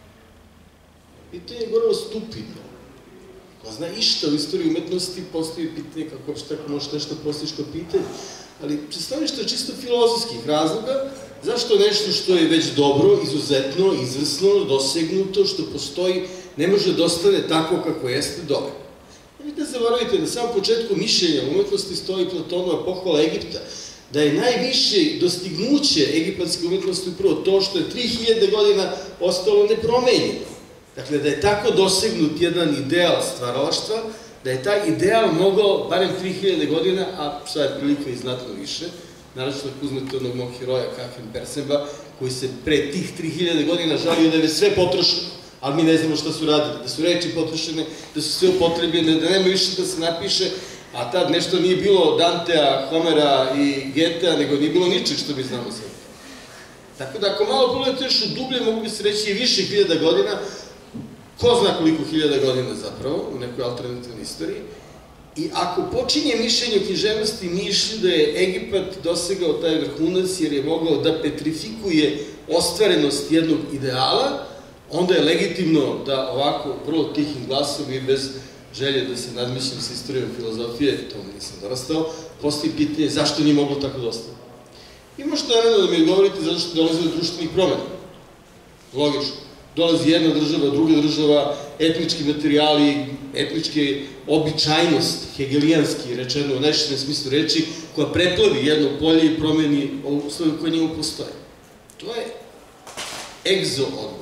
Pitanje je gotovo stupidno. Ko zna išta u istoriji umetnosti, postoji pitanje kako uopšte tako možeš nešto postojiš kao pitanje. Ali predstavnište je čisto filozofskih razloga zašto nešto što je već dobro, izuzetno, izvrsno, dosegnuto, što postoji, ne može da ostane tako kako jeste dobro. Nemojte zaboravite da na samom početku mišljenja umetnosti stoji Platonova pohvala Egipta, da je najviše dostignuće egipatske umetnosti upravo to što je tri hiljade godina ostalo nepromenjeno. Dakle, da je tako dosegnut jedan ideal stvaralaštva, da je taj ideal mogao, barem tri hiljade godina, a šta je prilika i znatno više, naravno ako uzmete onog mog heroja Kafen Persemba, koji se pre tih tri hiljade godina žalio da je sve potrošeno, ali mi ne znamo šta su radili, da su reči potrošene, da su sve upotrebljene, da nema više da se napiše, a tad nešto nije bilo Dantea, Homera i Getea, nego nije bilo ničeg što mi znamo sve. Tako da ako malo pogledate još u dublje, mogu bi se reći i više hiljada godina, ko zna koliko hiljada godina zapravo, u nekoj alternativnoj istoriji, i ako počinje mišljenje o književnosti mišlju da je Egipat dosegao taj vrhunac jer je mogao da petrifikuje ostvarenost jednog ideala, onda je legitimno da ovako vrlo tihim glasom i bez želje da se nadmišljam sa istorijom filozofije, to nisam dorastao, postoji pitanje zašto nije moglo tako dostati. I možete naravno da mi odgovorite zato što dolazi do društvenih promena. Logično. Dolazi jedna država, druga država, etnički materijali, etničke običajnost, hegelijanski rečeno u najširem smislu reči, koja preplavi jedno polje i promeni uslovi koje njemu postoje. To je egzo odgovor.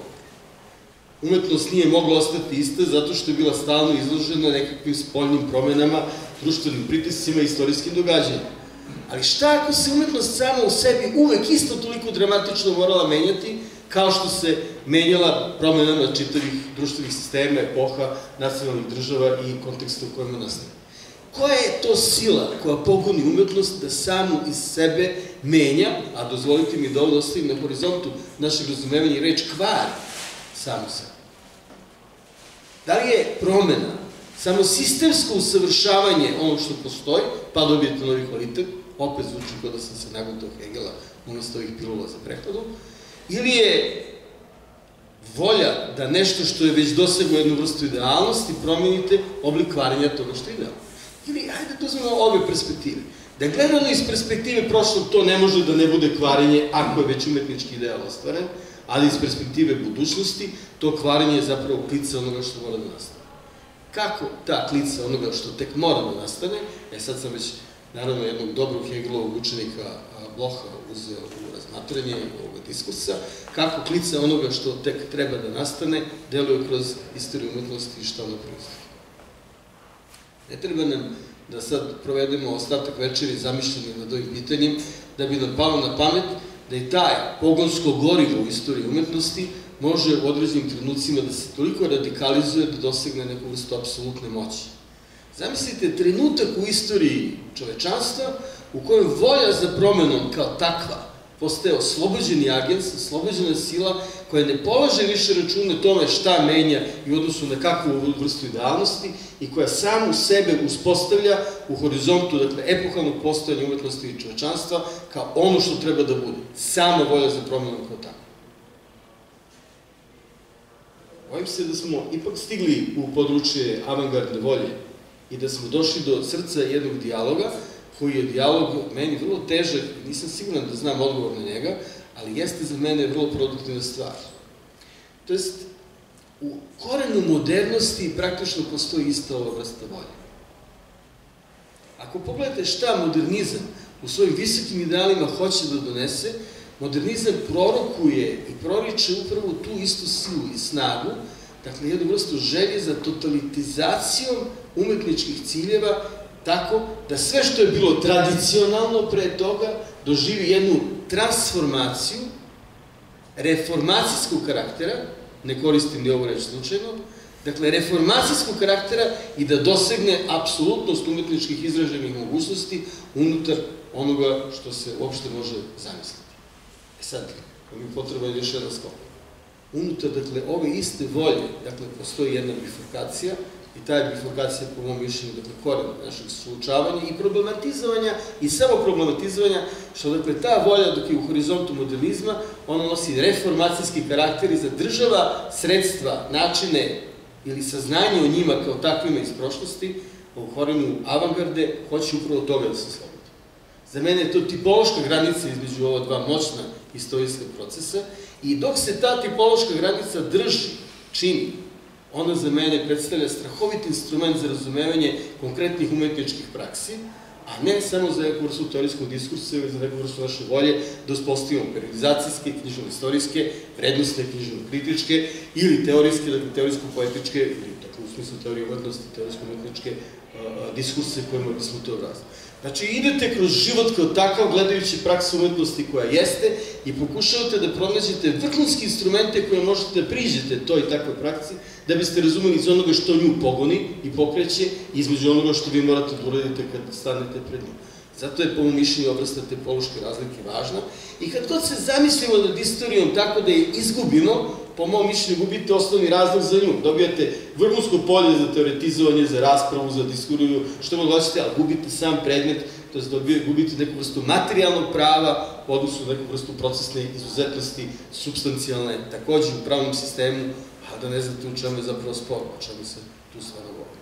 Umetnost nije mogla ostati ista zato što je bila stalno izložena nekakvim spoljnim promenama, društvenim pritiscima i istorijskim događanjima. Ali šta ako se umetnost sama u sebi uvek isto toliko dramatično morala menjati, kao što se menjala promenama čitavih društvenih sistema, epoha, nacionalnih država i konteksta u kojima nastaje? koja je to sila koja pogoni umetnost da samu iz sebe menja, a dozvolite mi da ovo ostavim na horizontu našeg razumevanja i reč kvari samu sebe. Da li je promena samo sistemsko usavršavanje onog što postoji, pa dobijete novi kvalitet, opet zvuči kao da sam se nagutao Hegela umesto ovih pilula za prehladu, ili je volja da nešto što je već doseglo jednu vrstu idealnosti promenite oblik kvarenja toga što je idealno. Ili, hajde da uzmemo ove perspektive. Da gledano iz perspektive prošlog to ne može da ne bude kvarenje ako je već umetnički ideal ostvaren, ali iz perspektive budućnosti to kvarenje je zapravo klica onoga što mora da nastane. Kako ta klica onoga što tek mora da nastane, e sad sam već naravno jednog dobrog Hegelovog učenika Blocha uzeo u razmatranje ovoga diskursa, kako klica onoga što tek treba da nastane deluje kroz istoriju umetnosti i šta ono proizvodi. Ne treba nam da sad provedemo ostatak večeri zamišljeni nad ovim pitanjem, da bi nam palo na pamet da i taj pogonsko gorivo u istoriji umetnosti može u određenim trenucima da se toliko radikalizuje da dosegne neku vrstu apsolutne moći. Zamislite trenutak u istoriji čovečanstva u kojem volja za promenom kao takva postaje oslobođeni agens, oslobođena sila koja ne polaže više račune tome šta menja i u odnosu na kakvu vrstu idealnosti i koja samu sebe uspostavlja u horizontu, dakle, epohalnog postojanja umetnosti i čovečanstva kao ono što treba da bude. Sama volja za promenom kao takva. Bojim se da smo ipak stigli u područje avangardne volje i da smo došli do srca jednog dijaloga, koji je dijalog meni vrlo težak, nisam siguran da znam odgovor na njega, ali jeste za mene vrlo produktivna stvar. To jest, u korenu modernosti praktično postoji ista ova vrsta volje. Ako pogledate šta modernizam u svojim visokim idealima hoće da donese, modernizam prorokuje i proriče upravo tu istu silu i snagu, dakle jednu vrstu želje za totalitizacijom umetničkih ciljeva, tako da sve što je bilo tradicionalno pre toga doživi jednu transformaciju reformacijskog karaktera, ne koristim ni ovu reč slučajno, dakle reformacijskog karaktera i da dosegne apsolutnost umetničkih izraženih mogućnosti unutar onoga što se uopšte može zamisliti. E sad, mi je potreban još jedan skop. Unutar, dakle, ove iste volje, dakle, postoji jedna bifurkacija, i ta je bifurkacija, po mom mišljenju, dakle, koren našeg suočavanja i problematizovanja, i samo problematizovanja, što, dakle, ta volja, dok je u horizontu modernizma, ona nosi reformacijski karakter i zadržava sredstva, načine ili saznanje o njima kao takvima iz prošlosti, u korenu avangarde, hoće upravo toga da se slobodi. Za mene je to tipološka granica između ova dva moćna istorijska procesa i dok se ta tipološka granica drži, čini, ona za mene predstavlja strahovit instrument za razumevanje konkretnih umetničkih praksi, a ne samo za neku vrstu teorijskog diskursa ili za neku vrstu naše volje da uspostavimo periodizacijske, knjižno-istorijske, vrednostne, knjižno-kritičke ili teorijske, dakle, teorijsko-poetičke, ili dakle, u smislu teorije umetnosti, teorijsko-umetničke diskurse kojima bismo to obrazili. Znači, idete kroz život kao takav, gledajući praksu umetnosti koja jeste i pokušavate da pronađete vrhunske instrumente koje možete da priđete toj takvoj praksi, da biste razumeli iz onoga što nju pogoni i pokreće i između onoga što vi morate da uradite kad stanete pred njom. Zato je, po mom mišljenju, obrasta te pološke razlike važna. I kad god se zamislimo nad istorijom tako da je izgubimo, po mom mišljenju gubite osnovni razlog za nju. Dobijate vrhunsko polje za teoretizovanje, za raspravu, za diskuriju, što god hoćete, ali gubite sam predmet, to je gubite neku vrstu materijalnog prava, u odnosu na neku vrstu procesne izuzetnosti, substancijalne, takođe u pravnom sistemu, a da ne znate u čemu je zapravo spor, o čemu se tu stvarno govori.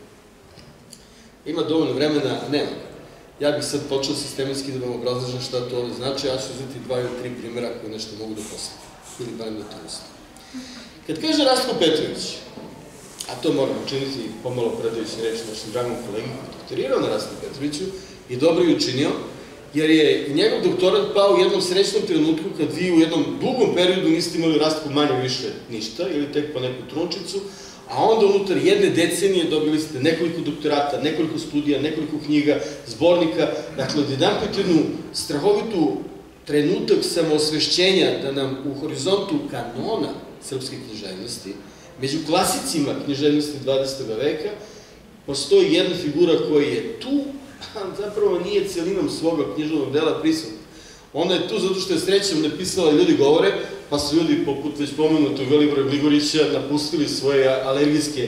Ima dovoljno vremena, a nema ga. Ja bih sad počeo sistematski da vam obrazlažem šta to ovde znači, ja ću uzeti dva ili tri primjera koje nešto mogu da posletim, ili barem da to mislim. Kad kaže Rastko Petrović, a to moram učiniti pomalo predajući reč našem dragom kolegi koji je doktorirao na Rastku Petroviću i dobro je učinio, jer je njegov doktorat pao u jednom srećnom trenutku kad vi u jednom dugom periodu niste imali Rastku manje više ništa ili tek po neku trunčicu, a onda unutar jedne decenije dobili ste nekoliko doktorata, nekoliko studija, nekoliko knjiga, zbornika, dakle odjedanput jednu strahovitu trenutak samoosvešćenja da nam u horizontu kanona srpske književnosti, među klasicima književnosti dvadesetog veka, postoji jedna figura koja je tu, a zapravo nije celinom svoga književnog dela prisutna. Ona je tu zato što je srećom napisala Ljudi govore, pa su ljudi, poput već pomenutog Velibora Gligorića, napustili svoje alergijske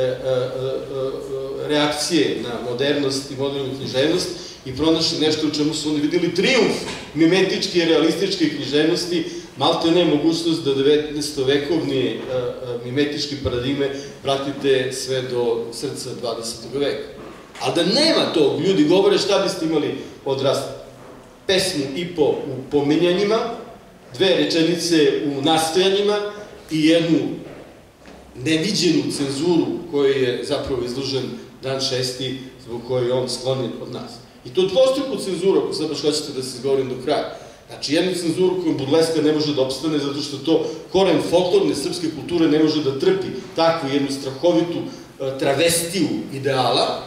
reakcije na modernost i modernu književnost i pronašli nešto u čemu su oni videli trijumf mimetičke i realističke književnosti, malte ne mogućnost da devetnaestovekovne mimetičke paradigme pratite sve do srca dvadesetog veka. Ali da nema tog, Ljudi govore, šta biste imali od rasta? Pesmu i po u pominjanjima, dve rečenice u nastojanjima i jednu neviđenu cenzuru koju je zapravo izložen Dan šesti, zbog koje je on sklonjen od nas. I to dvostruku cenzuru, ako sad baš hoćete da se izgovorim do kraja. Znači, jednu cenzuru koju Budleska ne može da opstane, zato što to koren folklorne srpske kulture ne može da trpi takvu jednu strahovitu travestiju ideala,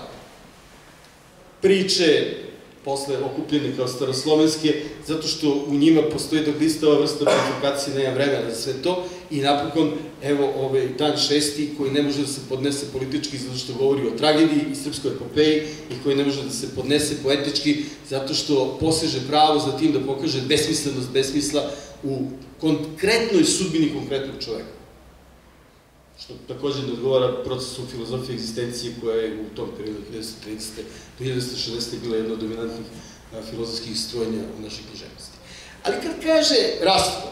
priče posle okupljene kao staroslovenske, zato što u njima postoji dok ista ova vrsta provokacije, nema vremena za sve to, i napokon, evo, ovaj Dan šesti, koji ne može da se podnese politički zato što govori o tragediji i srpskoj epopeji, i koji ne može da se podnese poetički zato što poseže pravo za tim da pokaže besmislenost besmisla u konkretnoj sudbini konkretnog čoveka. Što takođe ne odgovara procesu filozofije egzistencije koja je u tom periodu hiljadu devetsto tridesete do hiljadu devetsto šezdesete bila jedna od dominantnih filozofskih strojenja u našoj književnosti. Ali kad kaže Rastko,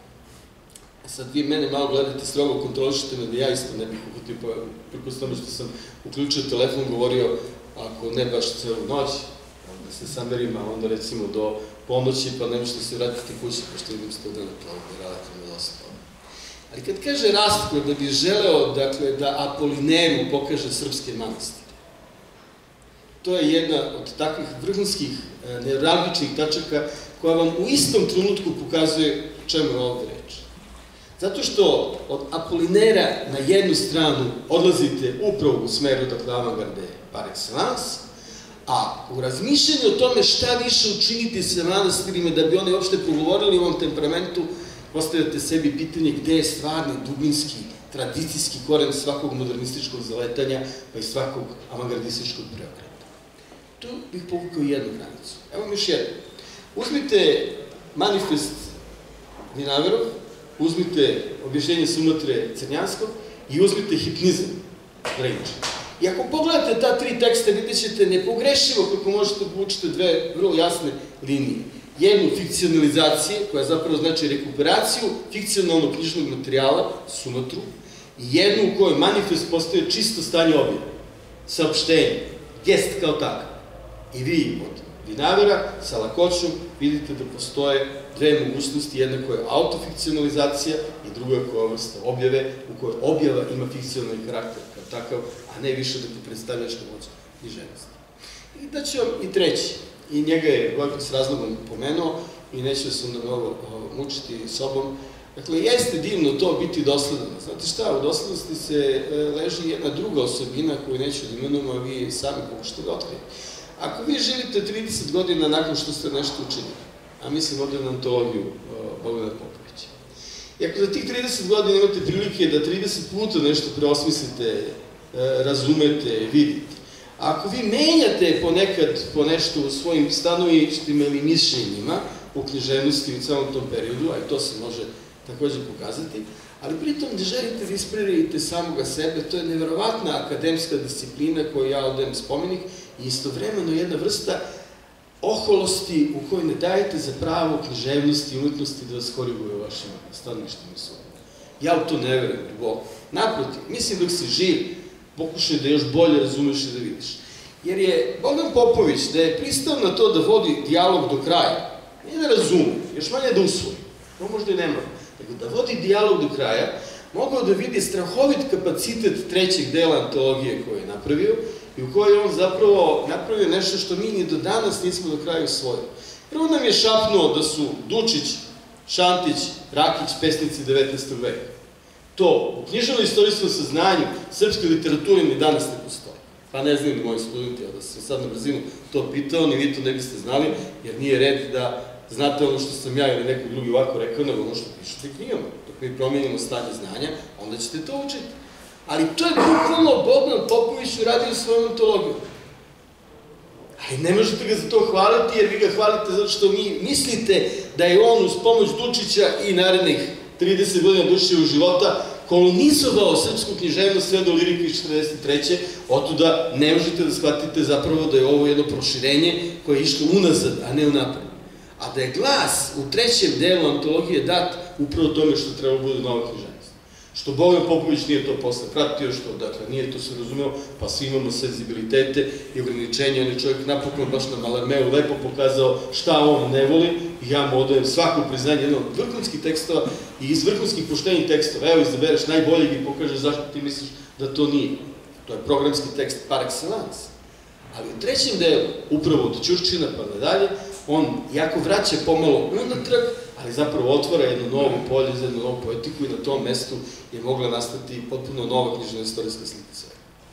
sad vi mene malo gledate, strogo kontrolišite me da ja isto ne bih uhvatio, pa preko tome što sam uključio telefon, govorio, ako ne baš celu noć, da se samerim, a onda recimo do ponoći, pa ne možete se vratiti kući, pošto vidim sto dana plovne, relativno dosta. Ali kad kaže Rastko da bi želeo, dakle, da Apolineru pokaže srpske manastire, to je jedna od takvih vrhunskih, neuralgičnih tačaka koja vam u istom trenutku pokazuje čemu je ovde reč. Zato što od Apolinera na jednu stranu odlazite upravo u smeru, dakle, avangarde par excellence, a u razmišljanju o tome šta više učiniti sa manastirima da bi oni uopšte progovorili o ovom temperamentu, postavljate sebi pitanje gde je stvarni, dubinski, tradicijski koren svakog modernističkog zaletanja, pa i svakog avangardističkog preokreta. Tu bih povukao jednu granicu. Evo vam još jedno. Uzmite manifest Vinaverov, uzmite objašnjenje Sumatre Crnjanskog i uzmite hipnizam Drenića. I ako pogledate ta tri teksta, vidjet ćete nepogrešivo kako možete povučiti dve vrlo jasne linije. Jednu fikcionalizacije, koja zapravo znači rekuperaciju fikcionalnog knjižnog materijala, Sumatru, i jednu u kojoj manifest postaje čisto stanje objave, saopštenje, gest kao takav. I vi od Vinavera sa lakoćom vidite da postoje dve mogućnosti, jedna koja je autofikcionalizacija i druga koja je vrsta objave, u kojoj objava ima fikcionalni karakter kao takav, a ne više da ti predstavljaš moć književnosti. I da ću vam i treći. I njega je Gojko s razlogom pomenuo i neću se onda mnogo mučiti sobom. Dakle, jeste divno to biti dosledan. Znate šta, u doslednosti se leži jedna druga osobina koju neću da imenujem, a vi sami pokušate da otkrijete. Ako vi živite trideset godina nakon što ste nešto učinili, a mislim ovdje na antologiju Bogdana Popovića, i ako za tih trideset godina imate prilike da trideset puta nešto preosmislite, razumete, vidite, ako vi menjate ponekad po nešto u svojim stanovištima ili mišljenjima u književnosti u celom tom periodu, a i to se može takođe pokazati, ali pritom ne želite da ispreredite samoga sebe, to je neverovatna akademska disciplina koju ja ovdje spomenik i istovremeno jedna vrsta oholosti u kojoj ne dajete za pravo književnosti i umetnosti da vas koriguje u vašim stanovištima i svojima. Ja u to ne verujem duboko. Naprotiv, mislim dok si živ, pokušaj da još bolje razumeš i da vidiš. Jer je Bogdan Popović, da je pristao na to da vodi dijalog do kraja, ne da razume, još manje da usvoji, to možda i ne mora, nego da vodi dijalog do kraja, mogao da vidi strahovit kapacitet trećeg dela antologije koju je napravio i u kojoj on zapravo napravio nešto što mi ni do danas nismo do kraja usvojili. Prvo nam je šapnuo da su Dučić, Šantić, Rakić pesnici devetnaestog veka. To u književnom istorijskom saznanju srpske literature ni danas ne postoji. Pa ne znam ni moji studenti, da sam sad na brzinu to pitao, ni vi to ne biste znali, jer nije red da znate ono što sam ja ili neko drugi ovako rekao, nego ono što pišete knjigama. Dok mi promenimo stanje znanja, onda ćete to učiti. Ali to je bukvalno Bogdan Popović uradio svojom antologijom. Ali ne možete ga za to hvaliti, jer vi ga hvalite zato što vi mislite da je on uz pomoć Dučića i narednih trideset godina Dušićevog života kolonizovao srpsku književnost sve do lirike iz četrdeset treće. Otuda ne možete da shvatite zapravo da je ovo jedno proširenje koje je išlo unazad, a ne unapred. A da je glas u trećem delu antologije dat upravo tome što treba bude nova književnost. Što Bogdan Popović nije to posle pratio, što, dakle, nije to se razumeo, pa svi imamo senzibilitete i ograničenja. On je čovjek napokon baš na Malarmeu lepo pokazao šta on ne voli i ja mu odajem svako priznanje jednog od vrhunskih tekstova i iz vrhunskih poštenih tekstova. Evo, izabereš najboljeg i pokažeš zašto ti misliš da to nije. To je programski tekst par excellence. Ali u trećem delu, upravo od Ćurčina pa nadalje, on jako vraća pomalo unatrag, ali zapravo otvara jedno novo polje za jednu novu poetiku i na tom mestu je mogla nastati potpuno nova knjižna istorijska slika.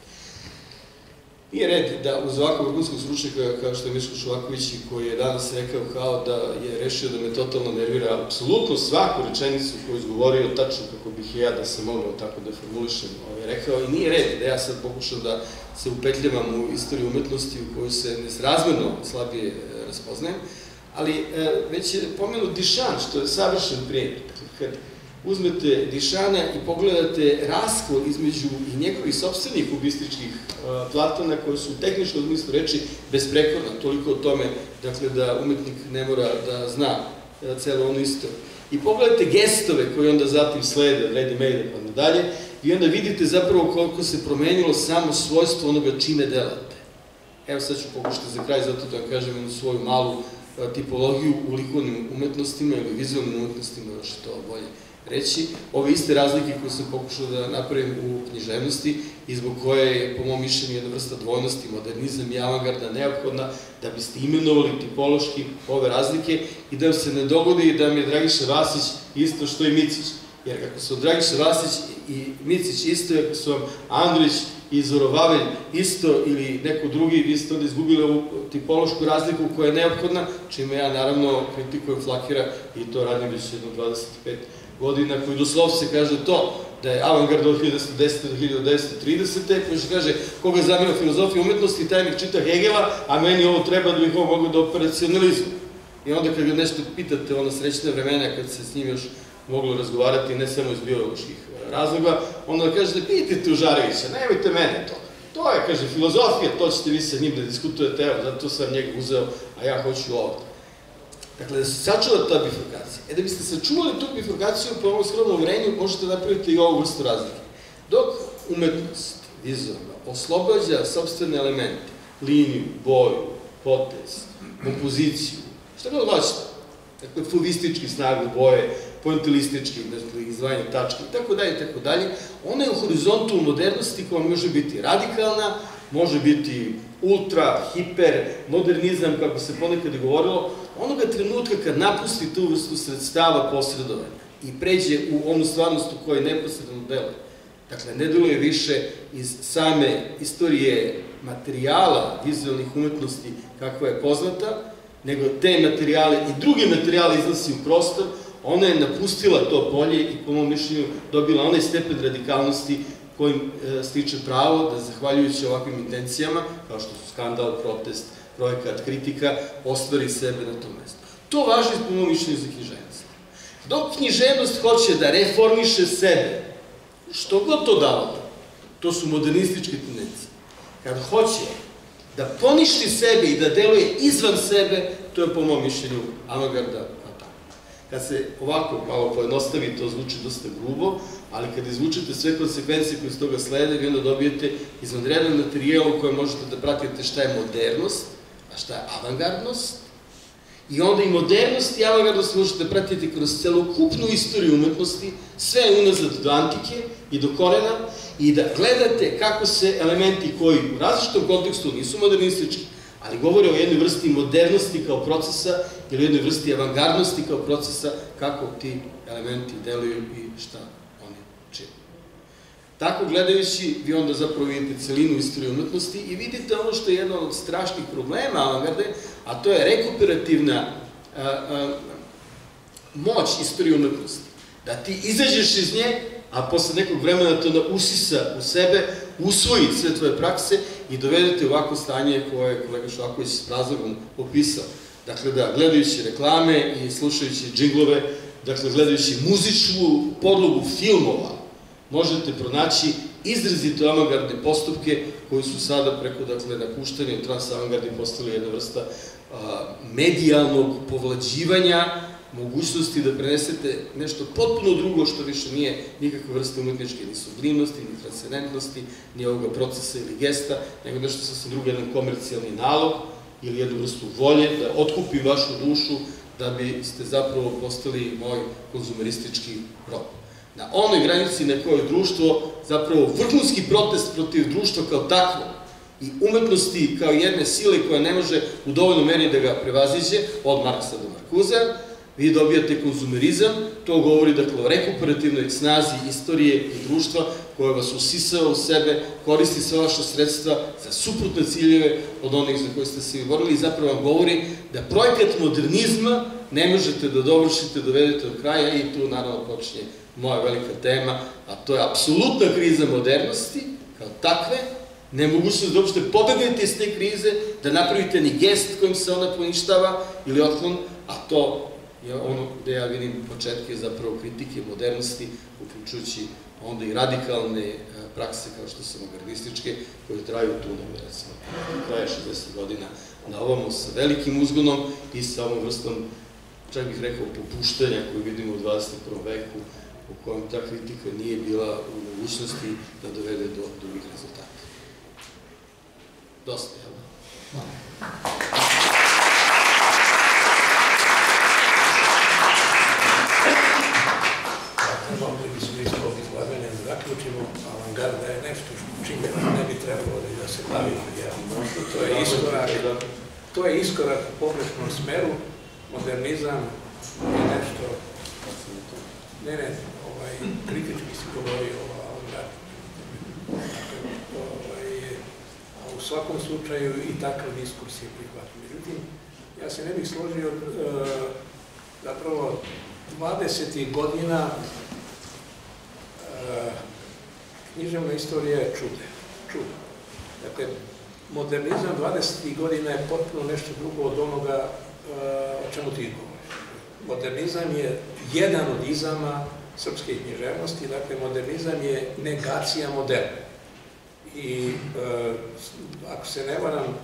Nije red da uz ovakvog vrhunskog stručnjaka kao što je Miško Šovaković, koji je danas rekao kao da je rešio da me totalno nervira apsolutno svaku rečenicu koju izgovorio tačno kako bih ja da se mogao tako da formulišem rekao, i nije red da ja sad pokušam da se upetljavam u istoriju umetnosti u kojoj se nesrazmerno slabije raspoznajem, ali već je pomenut Dišan, što je savršen primjer. Kad uzmete Dišana i pogledate raskol između i njegovih sopstvenih kubističkih platana koje su u tehničkom smislu reči besprekorna, toliko o tome da umetnik ne mora da zna celo ono isto. I pogledate gestove koje onda zatim slede, Lady Mayda pa nadalje, i onda vidite zapravo koliko se promenilo samo svojstvo onoga čime delate. Evo sad ću pokušati za kraj, zato da vam kažem jednu svoju malu tipologiju u likovnim umetnostima ili vizualnim umetnostima, još to bolje reći. Ove iste razlike koje sam pokušao da napravim u književnosti i zbog koje je, po mom mišljenju, jedna vrsta dvojnosti, modernizam i avangarda neophodna da biste imenovali tipološki ove razlike i da se ne dogodi da mi je Dragiša Vasić isto što i Micić. Jer kako su Dragiša Vasić i Micić isto, ako su vam Andrić i Zorovavelj isto ili neko drugi, vi ste onda izgubili ovu tipološku razliku koja je neophodna, čime ja naravno kritikujem Flakira i to radim već jedno dvadeset pet godina, koji doslovce kaže to da je avangard od hiljadu devetsto desete do hiljadu devetsto tridesete koji se kaže koga zanima filozofija umetnosti, taj nek čita Hegela, a meni ovo treba da bih ovo mogu da operacionalizujem. I onda kad ga nešto pitate, ono srećne vremena kad se s njim još moglo razgovarati, ne samo iz bioloških razloga, onda kažete, pitajte Užarevića, nemojte mene to. To je, kaže, filozofija, to ćete vi sa njim da diskutujete, evo, zato sam njega uzeo, a ja hoću ovdje. Dakle, da se sačuva ta bifurkacija. E, da biste sačuvali tu bifurkaciju po ovom skromnom uverenju, možete napraviti i ovu vrstu razlike. Dok umetnost, vizualna, oslobađa sopstvene elemente, liniju, boju, potez, kompoziciju, šta god hoćete, dakle, fovistički snagu boje, pointilistički, izdvajanje tačke, i tako dalje, i tako dalje, ona je u horizontu modernosti koja može biti radikalna, može biti ultra, hiper, modernizam, kako se ponekad i govorilo, onoga trenutka kad napusti tu vrstu sredstava posredovanja i pređe u onu stvarnost u kojoj neposredno deluje. Dakle, ne deluje više iz same istorije materijala vizualnih umetnosti kakva je poznata, nego te materijale i druge materijale iznosi u prostor, ona je napustila to polje i, po mom mišljenju, dobila onaj stepen radikalnosti kojim stiče pravo da, zahvaljujući ovakvim intencijama, kao što su skandal, protest, projekat, kritika, ostvari sebe na tom mestu. To važi, po mom mišljenju, za književnost. Dok književnost hoće da reformiše sebe, što god to davalo, to su modernističke tendencije. Kad hoće da poništi sebe i da deluje izvan sebe, to je, po mom mišljenju, avangarda. Kad se ovako malo pojednostavi, to zvuči dosta grubo, ali kad izvučete sve konsekvencije koje iz toga slede, vi onda dobijete izvanredan materijal u kojem možete da pratite šta je modernost, a šta je avangardnost, i onda i modernost i avangardnost možete pratiti kroz celokupnu istoriju umetnosti, sve unazad do antike i do korena, i da gledate kako se elementi koji u različitom kontekstu nisu modernistički, ali govore o jednoj vrsti modernosti kao procesa ili jednoj vrsti avangardnosti kao procesa, kako ti elementi deluju i šta oni čine. Tako gledajući, vi onda zapravo vidite celinu istorije umetnosti i vidite ono što je jedan od strašnih problema avangarde, a to je rekuperativna moć istorije umetnosti. Da ti izađeš iz nje, a posle nekog vremena to da usisa u sebe, usvoji sve tvoje prakse i dovedete u ovako stanje koje je kolega Šlaković s razlogom opisao. Dakle, da, gledajući reklame i slušajući džinglove, dakle, gledajući muzičku podlogu filmova, možete pronaći izrazito avangardne postupke koji su sada preko, dakle, napuštanja u transavangardi postali jedna vrsta medijalnog povlađivanja, mogućnosti da prenesete nešto potpuno drugo što više nije nikakve vrste umetničke ni sublimnosti, ni transcendentnosti, ni ovoga procesa ili gesta, nego nešto sasvim drugo, jedan komercijalni nalog ili jednu vrstu volje da otkupi vašu dušu da biste zapravo postali moj konzumeristički rob. Na onoj granici na kojoj društvo, zapravo vrhunski protest protiv društva kao takvo i umetnosti kao jedne sile koja ne može u dovoljnoj meri da ga prevaziđe, od Marksa do Markuza, vi dobijate konzumerizam, to govori dakle o rekuperativnoj snazi istorije i društva koja vas usisava u sebe, koristi sva vaša sredstva za suprotne ciljeve od onih za koje ste se vi borili i zapravo vam govori da projekat modernizma ne možete da dovršite, dovedete do kraja i tu naravno počinje moja velika tema, a to je apsolutna kriza modernosti kao takve, nemogućnost da uopšte pobegnete iz te krize, da napravite ni gest kojim se ona poništava ili otklon, a to je ono gde ja vidim početke zapravo kritike modernosti, uključujući onda i radikalne prakse kao što su avangardističke, koje traju tu negde, recimo, kraja šezdesetih godina na ovamo sa velikim uzgonom i sa ovom vrstom, čak bih rekao, popuštanja koju vidimo u dvadeset prvom veku, u kojem ta kritika nije bila u mogućnosti da dovede do drugih rezultata. Dosta, jel da? Mogli bismo iz tog izlaganja da zaključimo, avangarda je nešto čime ne bi trebalo da se bavimo. To je iskorak, to je iskorak u pogrešnom smeru, modernizam je nešto, ne, ne, kritički se govori o avangardu. A u svakom slučaju i takav diskurs je prihvatio. Međutim, ja se ne bih složio zapravo dvadesetih godina književna istorija je čude, čudo. Dakle, modernizam dvadesetih godina je potpuno nešto drugo od onoga o čemu ti govoriš. Modernizam je jedan od izama srpske književnosti, dakle, modernizam je negacija moderna. I, ako se ne varam,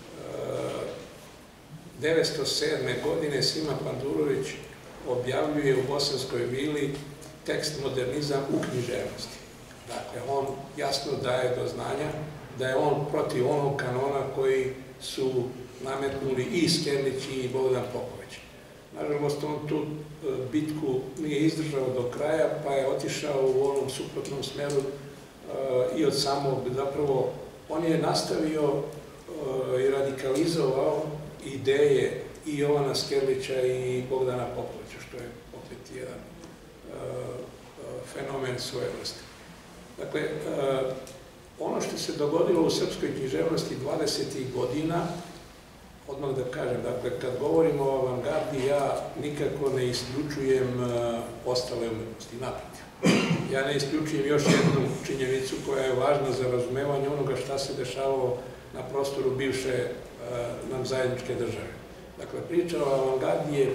devetsto sedme. godine Sima Pandurović objavljuje u Bosanskoj vili tekst modernizam u književnosti. Dakle, on jasno daje do znanja da je on protiv onog kanona koji su nametnuli i Skerlić i Bogdan Popović. Nažalost, on tu bitku nije izdržao do kraja, pa je otišao u onom suprotnom smeru i od samog, zapravo, on je nastavio i radikalizovao ideje i Jovana Skerlića i Bogdana Popovića, što je opet jedan fenomen svoje vrste. Dakle, ono što se dogodilo u srpskoj književnosti dvadesetih godina, odmah da kažem, dakle, kad govorimo o avangardi, ja nikako ne isključujem ostale umetnosti, naprotiv. Ja ne isključujem još jednu činjenicu koja je važna za razumevanje onoga šta se dešavalo na prostoru bivše nam zajedničke države. Dakle, priča o avangardi je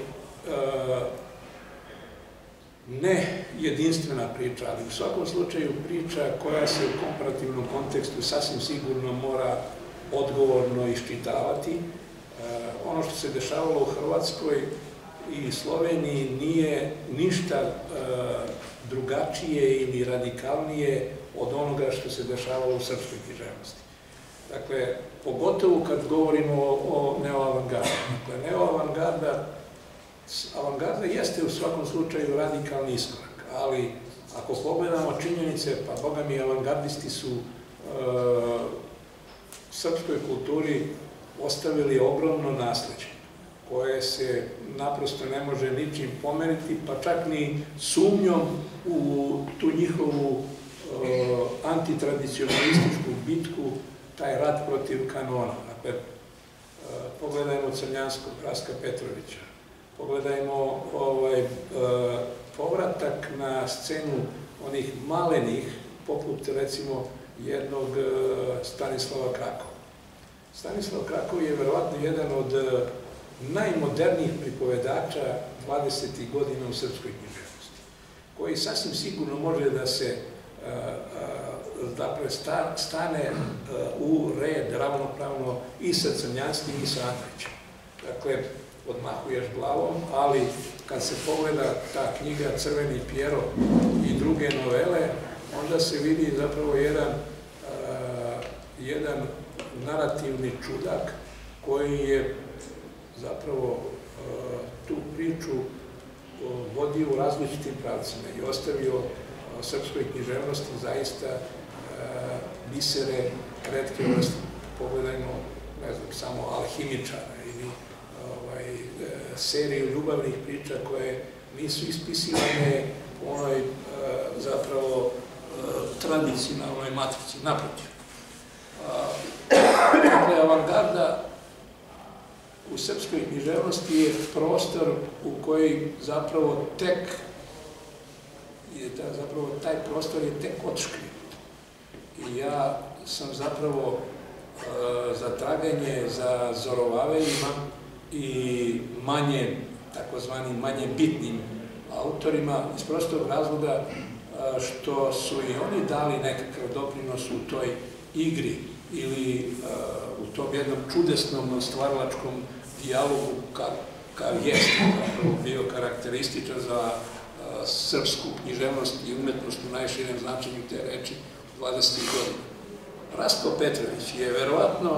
ne jedinstvena priča, ali u svakom slučaju priča koja se u komparativnom kontekstu sasvim sigurno mora odgovorno iščitavati. Ono što se dešavalo u Hrvatskoj i Sloveniji nije ništa drugačije ili radikalnije od onoga što se dešavalo u srpskoj književnosti. Dakle, pogotovo kad govorimo o neoavangardu. Dakle, neoavangarda, avangarda jeste u svakom slučaju radikalni iskorak, ali ako pogledamo činjenice, pa boga mi avangardisti su srpskoj kulturi ostavili ogromno nasleđe, koje se naprosto ne može ničim pomeriti, pa čak ni sumnjom u tu njihovu antitradicionalističku bitku, taj rat protiv kanona. Dakle, pogledajmo Crnjanskog, Raska Petrovića, pogledajmo povratak na scenu onih malenih, poput recimo jednog Stanislava Krakova. Stanislav Krakov je verovatno jedan od najmodernijih pripovedača dvadesetih godina u srpskoj književnosti, koji sasvim sigurno može da se dakle, stane u red ravnopravno i sa Crnjanskim i sa Andrićem. Dakle, odmahuješ glavom, ali kad se pogleda ta knjiga Crveni Pjero i druge novele, onda se vidi zapravo jedan, jedan narativni čudak koji je zapravo tu priču vodio u različitim pravcima i ostavio srpskoj književnosti zaista bisere retke vrste. Pogledajmo, ne znam, samo Alhimičara ili seriju ljubavnih priča koje nisu ispisivane u onoj zapravo tradicionalnoj matrici, naprotiv. Dakle, avangarda u srpskoj književnosti je prostor u koji zapravo tek, zapravo taj prostor je tek otškrinut. I ja sam zapravo za traganje za Zorovavejima i manje, takozvanim manje bitnim autorima, iz prostog razloga što su i oni dali nekakav doprinos u toj igri ili u tom jednom čudesnom stvaralačkom dijalogu kao jeste bio karakterističan za srpsku književnost i umetnost u najširem značenju te reči dvadesetih godina. Rastko Petrović je verovatno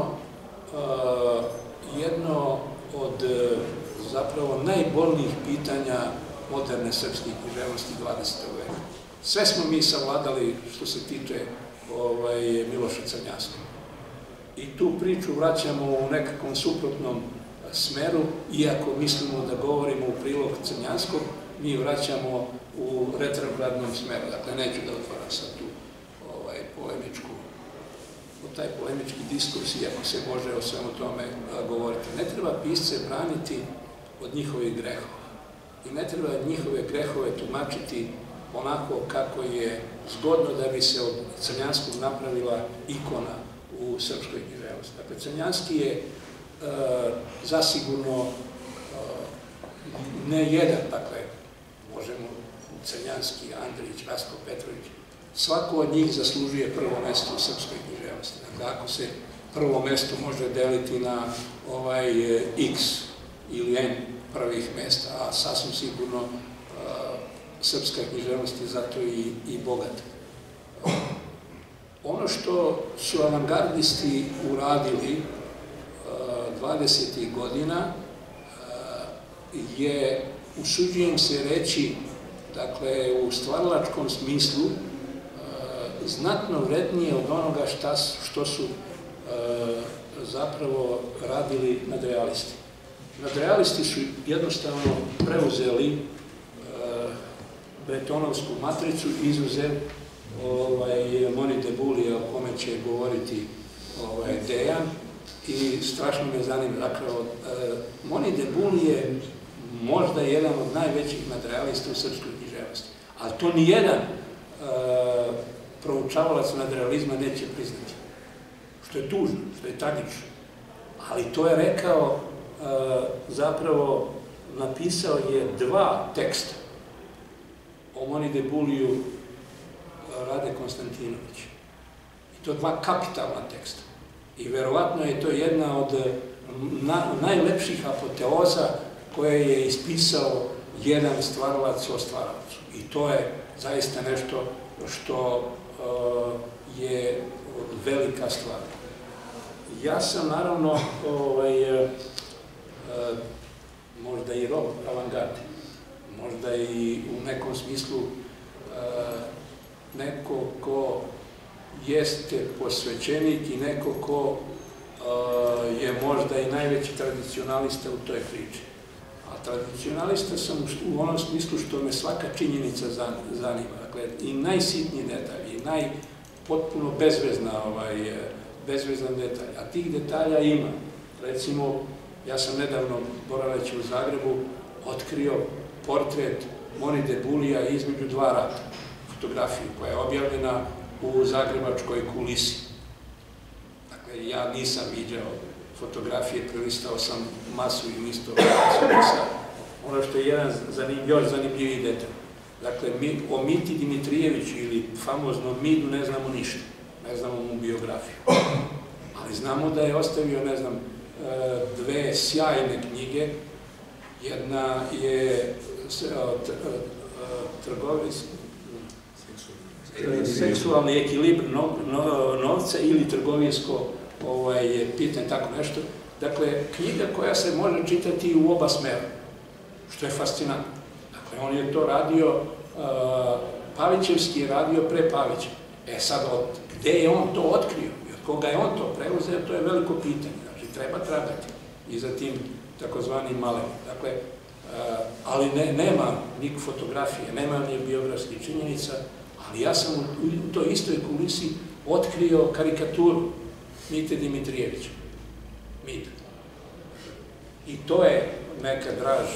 jedno od zapravo najbolnijih pitanja moderne srpske književnosti dvadesetog veka. Sve smo mi savladali što se tiče Miloša Crnjanskog. I tu priču vraćamo u nekakvom suprotnom smeru, iako mislimo da govorimo u prilog Crnjanskog, mi vraćamo u retrogradnom smeru. Dakle, neću da otvaram sad tu polemičku, taj polemički diskurs, iako se može o svemu tome govoriti. Ne treba pisce braniti od njihovih grehova. I ne treba njihove grehove tumačiti onako kako je zgodno da bi se od Crnjanskog napravila ikona u srpskoj književnosti. Dakle, Crnjanski je zasigurno ne jedan, dakle, možemo Crnjanski, Andrić, Rastko Petrović, svako od njih zaslužuje prvo mesto u srpskoj književnosti. Dakle, ako se prvo mesto može deliti na ovaj X ili N prvih mesta, a sasvim sigurno srpska književnost je zato i bogata. Ono što su avangardisti uradili dvadesetih godina je, usuđujem se reći, dakle, u stvaralačkom smislu znatno vrednije od onoga što su zapravo radili nadrealisti. Nadrealisti su jednostavno preuzeli bretonovsku matricu, izuzev Moni de Bulija, o kome će govoriti Dejan, i strašno me zanima. Dakle, Moni de Buli je možda jedan od najvećih nadrealista u srpskoj književnosti, ali to nijedan proučavalac nadrealizma neće priznati. Što je tužno, što je tragično. Ali to je rekao, zapravo napisao je dva teksta o Moni de Buliju Rade Konstantinović. I to dva kapitalna teksta. I verovatno je to jedna od najlepših apoteoza koje je ispisao jedan stvaralac o stvaralacu. I to je zaista nešto što je velika stvar. Ja sam naravno možda i rob avangarde, možda i u nekom smislu neko ko jeste posvećenik i neko ko je možda i najveći tradicionalista u toj priči. A tradicionalista sam u onom smislu što me svaka činjenica zanima. Dakle, i najsitniji detalj, i najpotpuno bezvezan detalj. A tih detalja ima. Recimo, ja sam nedavno, boraveći u Zagrebu, otkrio portret Moni de Bulija između dva rata. fotografiju koja je objavljena u zagrebačkoj Kulisi. Dakle, ja nisam viđao fotografije, prelistao sam masu i listova. Ono što je jedan zanim, još zanimljiviji detalj. Dakle, mi o Miti Dimitrijeviću ili famoznom Midu ne znamo ništa. Ne znamo mu biografiju. Ali znamo da je ostavio, ne znam, dve sjajne knjige. Jedna je seksualni ekilibr novca ili trgovinsko pitanje, tako nešto. Dakle, knjiga koja se može čitati u oba smera, što je fascinantno. Dakle, on je to radio, Pavićevski je radio pre Pavića. E sad, gde je on to otkrio i od koga je on to preuzeo, to je veliko pitanje. Znači, treba tragati i za tim takozvanim malem. Dakle, ali nema ni fotografije, nema ni biografskih činjenica, ali ja sam u toj istoj Kulisi otkrio karikaturu Mite Dimitrijevića. Mita. I to je neka draž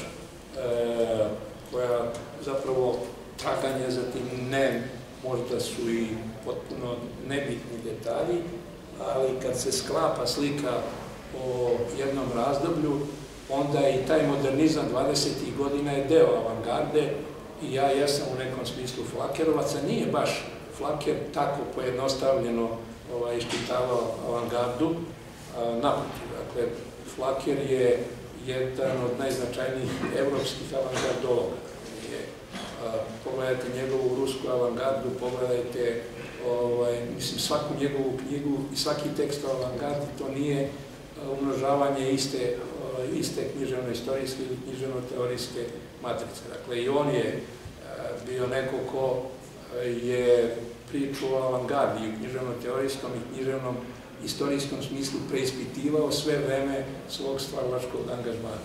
koja zapravo traganje za tim, ne, možda su i potpuno nebitni detalji, ali kad se sklapa slika o jednom razdoblju, onda i taj modernizam dvadesetih godina je deo avangarde i ja jesam u nekom smislu flakerovaca. Nije baš Flaker tako pojednostavljeno iščitavao avangardu. Naprotiv, dakle, Flaker je jedan od najznačajnijih evropskih avangardologa. Pogledajte njegovu rusku avangardu, pogledajte mislim svaku njegovu knjigu i svaki tekst o avangardi, to nije umnožavanje iste iste književno-istorijske ili književno-teorijske matrice. Dakle, i on je bio neko ko je priču o avangardi u književno-teorijskom i književnom istorijskom smislu preispitivao sve vreme svog stvaralačkog angažmana.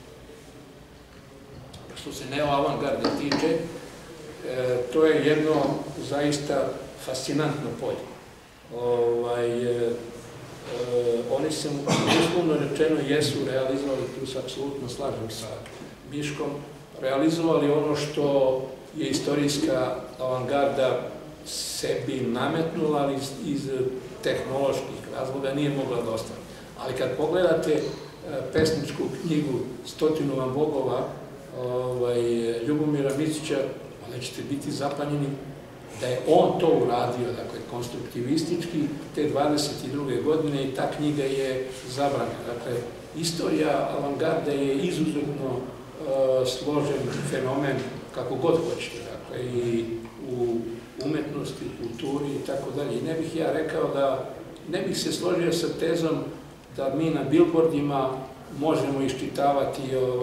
Što se neo-avangarde tiče, to je jedno zaista fascinantno polje. Oni se, uslovno rečeno, jesu realizovali, tu se apsolutno slažem sa Miškom, realizovali ono što je istorijska avangarda sebi nametnula, ali iz tehnoloških razloga nije mogla da ostane. Ali kad pogledate pesničku knjigu Stotinu vam bogova Ljubomira Micića, onda ćete biti zapanjeni da je on to uradio, dakle, konstruktivistički, te dvadeset druge godine i ta knjiga je zabranjena. Dakle, istorija avangarde je izuzetno složen fenomen, kako god hoćete, dakle, i u umetnosti, kulturi i tako dalje. I ne bih ja rekao da, ne bih se složio sa tezom da mi na billboardima možemo iščitavati,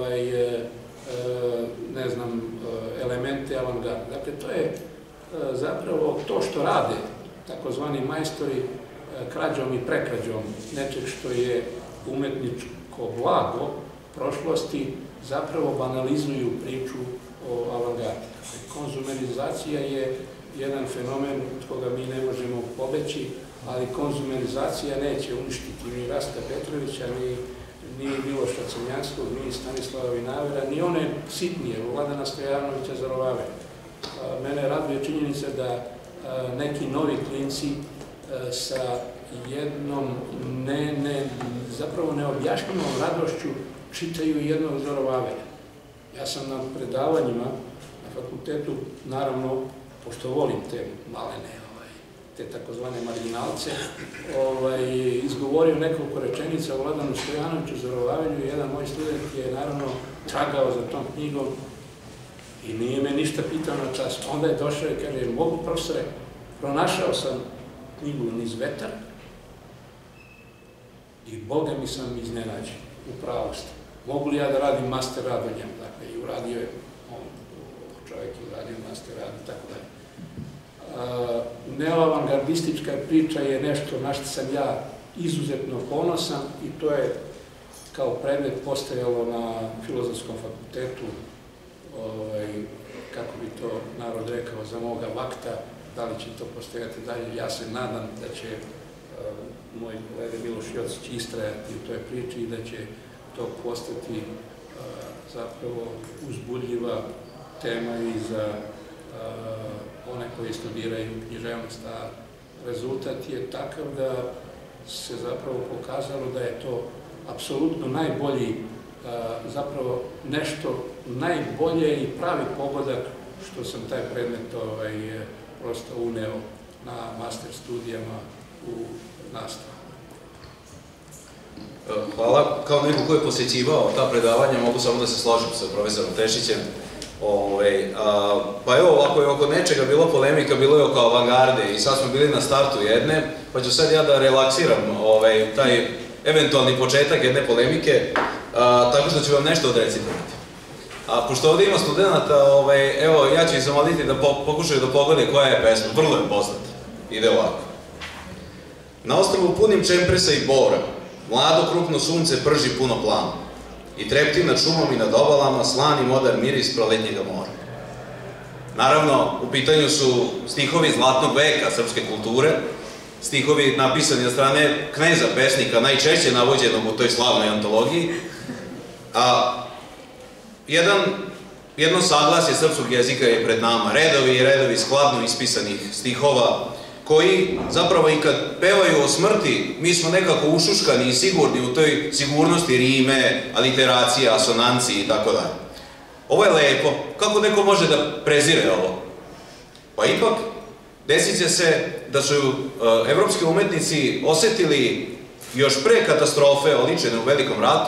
ne znam, elemente avangarde. Dakle, to je zapravo to što rade takozvani majstori krađom i prekrađom nečeg što je umetničko blago prošlosti, zapravo banalizuju priču o avangardi. Konzumerizacija je jedan fenomen od koga mi ne možemo pobeći, ali konzumerizacija neće uništiti ni Rastka Petrovića, ni Miloša Crnjanskog, ni Stanislava Vinavera, ni one sitnije, Vladana Stojanovića Zarovave. Mene raduje činjenica da neki novi klinci sa jednom zapravo neobjašnjivom radošću čitaju jednog Zorovavera. Ja sam na predavanjima na fakultetu, naravno, pošto volim te malene, te takozvane marginalce, izgovorio nekoliko rečenica o Vladanu Stojanoviću Zorovavelju i jedan moj student je naravno tragao za tom knjigom i nije me ništa pitao na čas. Onda je došao i kaže, mogu profesore, pronašao sam knjigu Niz vetar i Boga mi sam iznenađen, u pravosti. Mogu li ja da radim master rad o njemu? Dakle, i uradio je, on, čovjek je uradio master rad i tako dalje. Neoavangardistička priča je nešto na što sam ja izuzetno ponosan i to je kao predmet postojalo na Filozofskom fakultetu, kako bi to narod rekao, za moga vakta, da li će to postojati dalje. Ja se nadam da će moj kolega Miloš Jocić istrajati u toj priči i da će to postati zapravo uzbudljiva tema i za one koji studiraju književnost, a rezultat je takav da se zapravo pokazalo da je to apsolutno najbolji, zapravo nešto najbolje i pravi pogodak što sam taj predmet prosto uneo na master studijama u nastavu. Hvala. Kao neko ko je posjećivao ta predavanja, mogu samo da se složim sa profesorom Tešićem. Pa evo, ako je oko nečega bilo polemika, bilo je oko avangarde i sad smo bili na startu jedne, pa ću sad ja da relaksiram taj eventualni početak jedne polemike, tako što ću vam nešto odrecitovati. A pošto ovdje ima studenta, evo, ja ću ih zamoliti da pokušaju da pogode koja je pesma, vrlo je poznata. Ide ovako. Na ostrvu punim čempresa i bora, mlado krupno sunce prži puno plano i trepti nad šumom i nad obalama slan i modar miris proletnjega mora. Naravno, u pitanju su stihovi zlatnog veka srpske kulture, stihovi napisani od strane kneza pesnika, najčešće navođenog u toj slavnoj antologiji, a jedno saglasje srpskog jezika je pred nama, redovi i redovi skladno ispisanih stihova, koji zapravo i kad pevaju o smrti, mi smo nekako ušuškani i sigurni u toj sigurnosti rime, aliteracije, asonancije i tako dalje. Ovo je lepo. Kako neko može da prezire ovo? Pa ipak, desit će se da su evropski umetnici osetili još pre katastrofe oličene u Velikom ratu,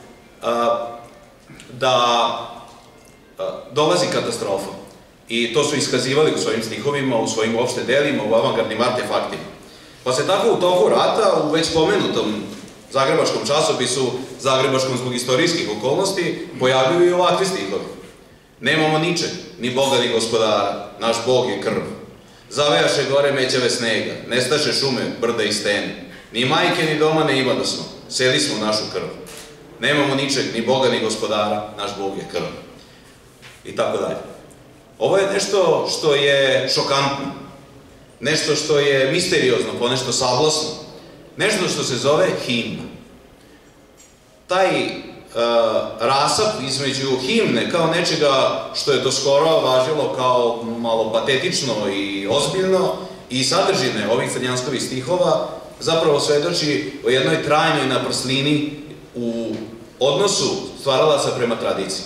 da dolazi katastrofa. I to su iskazivali u svojim stihovima, u svojim uopšte delima, u avangardnim artefaktima. Pa se tako u toku rata, u već pomenutom zagrebačkom časopisu, zagrebačkom zbog istorijskih okolnosti, pojavljuju i ovakvi stihovi. Nemamo ničeg, ni Boga ni gospodara, naš Bog je krv. Zavejaše gore mećave snega, nestaše šume, brda i stene. Ni majke ni doma ne ima da smo, seli smo našu krv. Nemamo ničeg, ni Boga ni gospodara, naš Bog je krv. I tako dalje. Ovo je nešto što je šokantno, nešto što je misteriozno, ponešto sablasno, nešto što se zove himna. Taj rasap između himne kao nečega što je doskoro važilo kao malo patetično i ozbiljno i sadržine ovih crnjanskovih stihova zapravo svedoči o jednoj trajnoj naprslini u odnosu stvaralaca prema tradiciji.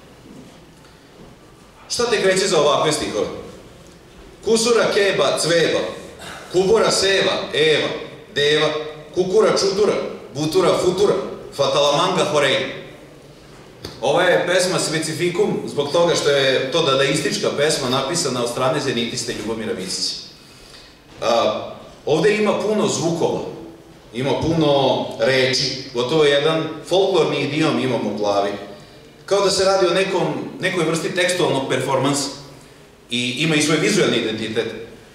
Šta te kreće za ovakve stihove? Kusura keba cveba, kubura seva, eva, deva, kukura čutura, butura futura, fatalamanga horej. Ova je pesma specifikum zbog toga što je to dadaistička pesma napisana od strane zenitiste Ljubomira Visića. Ovde ima puno zvukova, ima puno reči, gotovo jedan folklorni idiom imamo u glavi. Kao da se radi o nekoj vrsti tekstualnog performansa i ima i svoj vizualni identitet.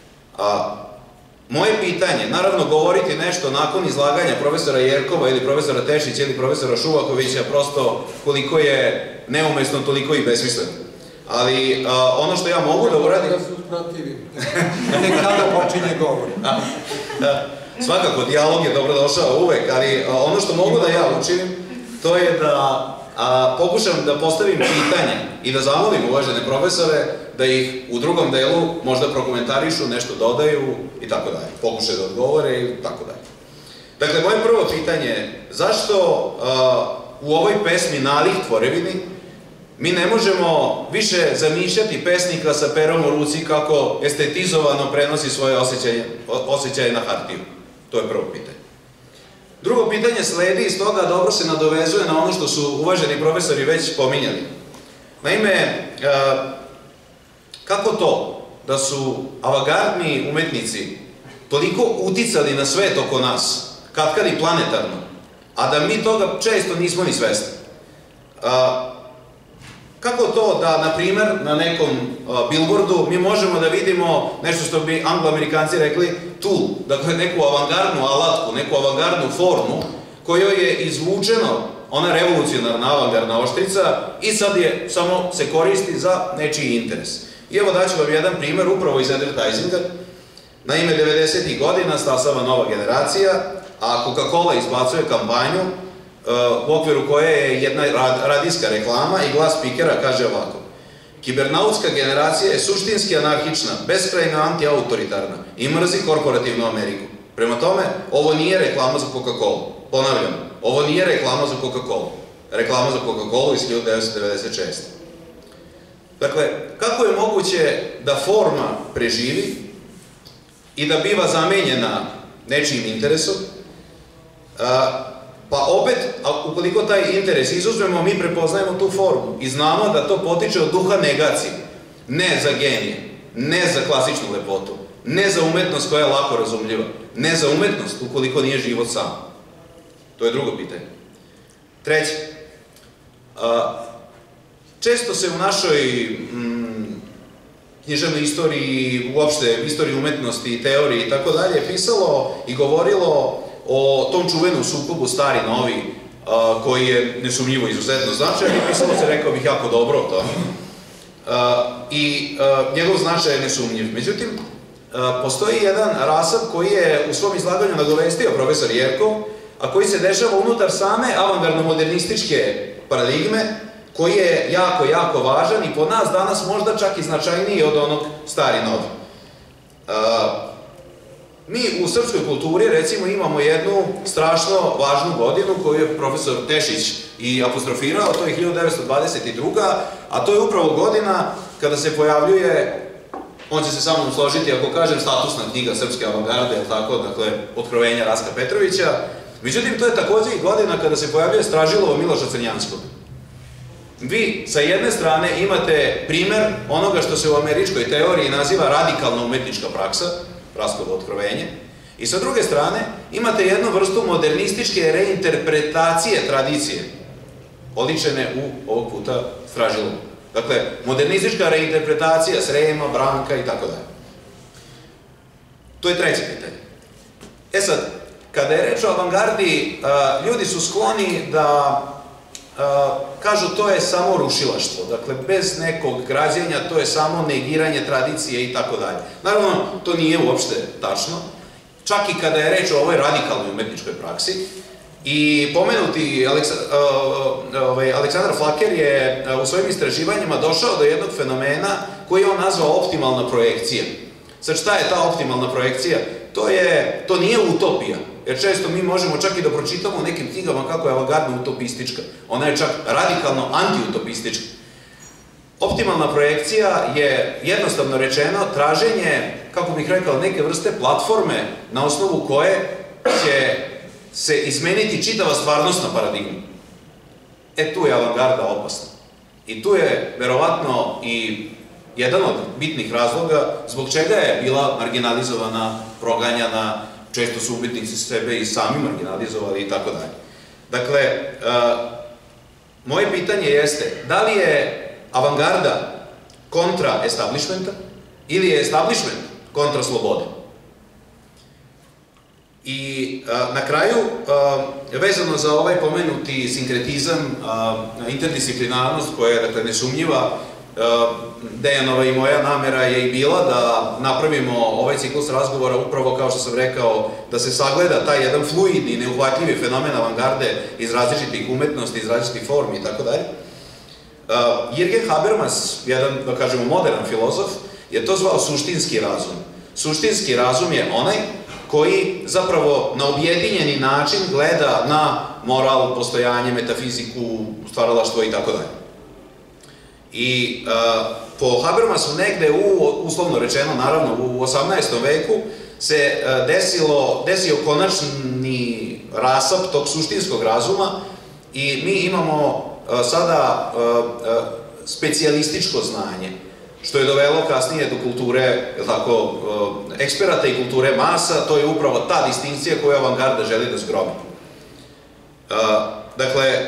Moje pitanje, naravno govoriti nešto nakon izlaganja profesora Jerkova ili profesora Tešića ili profesora Šuvakovića, prosto koliko je neumesno, toliko i besmisleno. Ali ono što ja mogu da uradim... Da se usprotivim. Nek tada počinje govor. Svakako, dijalog je dobrodošao uvek, ali ono što mogu da ja učinim, to je da pokušam da postavim pitanje i da zamolim uvažene profesore da ih u drugom delu možda prokomentarišu, nešto dodaju i tako dalje. Pokušaju da odgovore i tako dalje. Dakle, moje prvo pitanje je zašto u ovoj pesmi Nalik tvorevini mi ne možemo više zamišljati pesnika sa perom u ruci kako estetizovano prenosi svoje osjećaje na hartiju? To je prvo pitanje. Drugo pitanje sledi iz toga, dobro se nadovezuje na ono što su uvaženi profesori već pominjali. Naime, kako to da su avangardni umetnici toliko uticali na svet oko nas, katkad i planetarno, a da mi toga često nismo ni svesni? Kako to da, na primer, na nekom billboardu mi možemo da vidimo nešto što bi anglo-amerikanci rekli tool, dakle neku avangardnu alatku, neku avangardnu formu kojoj je izvučeno ona revolucionarna avangardna oštrica i sad je samo se koristi za nečiji interes. I evo daću vam jedan primer upravo iz advertisinga. Naime, devedesetih godina stasava nova generacija, a Coca-Cola izbacuje kampanju u okviru koje je jedna radijska reklama i glas spikera kaže ovako: Kibernautska generacija je suštinski anarhična, beskrajno anti-autoritarna i mrzi korporativnu Ameriku. Prema tome, ovo nije reklama za Coca-Cola. Ponavljam, ovo nije reklama za Coca-Cola. Reklama za Coca-Cola iz hiljadu devetsto devedeset šeste. Dakle, kako je moguće da forma preživi i da biva zamenjena nečijim interesom? Pa opet, ukoliko taj interes izuzmemo, mi prepoznajemo tu formu i znamo da to potiče od duha negacije. Ne za genije, ne za klasičnu lepotu, ne za umetnost koja je lako razumljiva, ne za umetnost ukoliko nije život sam. To je drugo pitanje. Treće, često se u našoj književnoj istoriji, uopšte istoriji umetnosti, teoriji i tako dalje, pisalo i govorilo o tom čuvenom sukobu stari-novi, koji je nesumnjivo izuzetno značajan i pisalo se, rekao bih, jako dobro o tome. I njegov značaj je nesumnjiv. Međutim, postoji jedan rasap koji je u svom izlaganju nagovestio profesor Jerkov, a koji se dešava unutar same avangardno-modernističke paradigme, koji je jako, jako važan i po nas danas možda čak i značajniji od onog stari-novi. Mi u srpskoj kulturi, recimo, imamo jednu strašno važnu godinu koju je profesor Tešić i apostrofirao, to je hiljadu devetsto dvadeset druga. a to je upravo godina kada se pojavljuje, on će se sa mnom složiti ako kažem, statusna knjiga srpske avangarde, je li tako, dakle, Otkrovenja Rastka Petrovića. Međutim, to je takođe i godina kada se pojavljuje Stražilovo Miloša Crnjanskog. Vi, sa jedne strane, imate primer onoga što se u američkoj teoriji naziva radikalna umetnička praksa, Rastkovo otkrovenje, i sa druge strane imate jednu vrstu modernističke reinterpretacije tradicije, oličene u, ovog puta, Stražilovu. Dakle, modernistička reinterpretacija Srema, Branka i tako dalje. To je treće pitanje. E sad, kada je reč o avangardi, ljudi su skloni da kažu to je samo rušilaštvo, dakle bez nekog građenja, to je samo negiranje tradicije i tako dalje. Naravno, to nije uopšte tačno, čak i kada je reč o ovoj radikalnoj umetničkoj praksi. I pomenuti Aleksandar Flaker je u svojim istraživanjima došao do jednog fenomena koji je on nazvao optimalna projekcija. Sad, šta je ta optimalna projekcija? To nije utopija, jer često mi možemo čak i da pročitamo u nekim knjigama kako je avangardna utopistička. Ona je čak radikalno antiutopistička. Optimalna projekcija je, jednostavno rečeno, traženje, kako bih rekao, neke vrste platforme na osnovu koje će se izmeniti čitava stvarnostna paradigma. E, tu je avangarda opasna. I tu je, verovatno, i jedan od bitnih razloga zbog čega je bila marginalizovana, proganjana, često su ubitnici sebe i sami marginalizovali i tako dalje. Dakle, moje pitanje jeste, da li je avangarda kontra establishmenta ili je establishment kontra slobode? I na kraju, vezano za ovaj pomenuti sinkretizam, interdisciplinarnost koja je, dakle, nesumnjiva, Dejanova i moja namera je i bila da napravimo ovaj ciklus razgovora upravo, kao što sam rekao, da se sagleda taj jedan fluidni, neuhvatljivi fenomen avangarde iz različitih umetnosti, iz različitih formi i tako dalje. Jürgen Habermas, jedan, da kažemo, modern filozof, je to zvao suštinski razum. Suštinski razum je onaj koji zapravo na objedinjeni način gleda na moral, postojanje, metafiziku, stvaralaštvo i tako dalje. I po Habermasu negde u, uslovno rečeno, naravno, u osamnaestom veku se desio konačni rasap tog suštinskog razuma i mi imamo sada specijalističko znanje, što je dovelo kasnije do kulture, tako, eksperata i kulture masa. To je upravo ta distinkcija koju avangarda želi da zgromi. Dakle,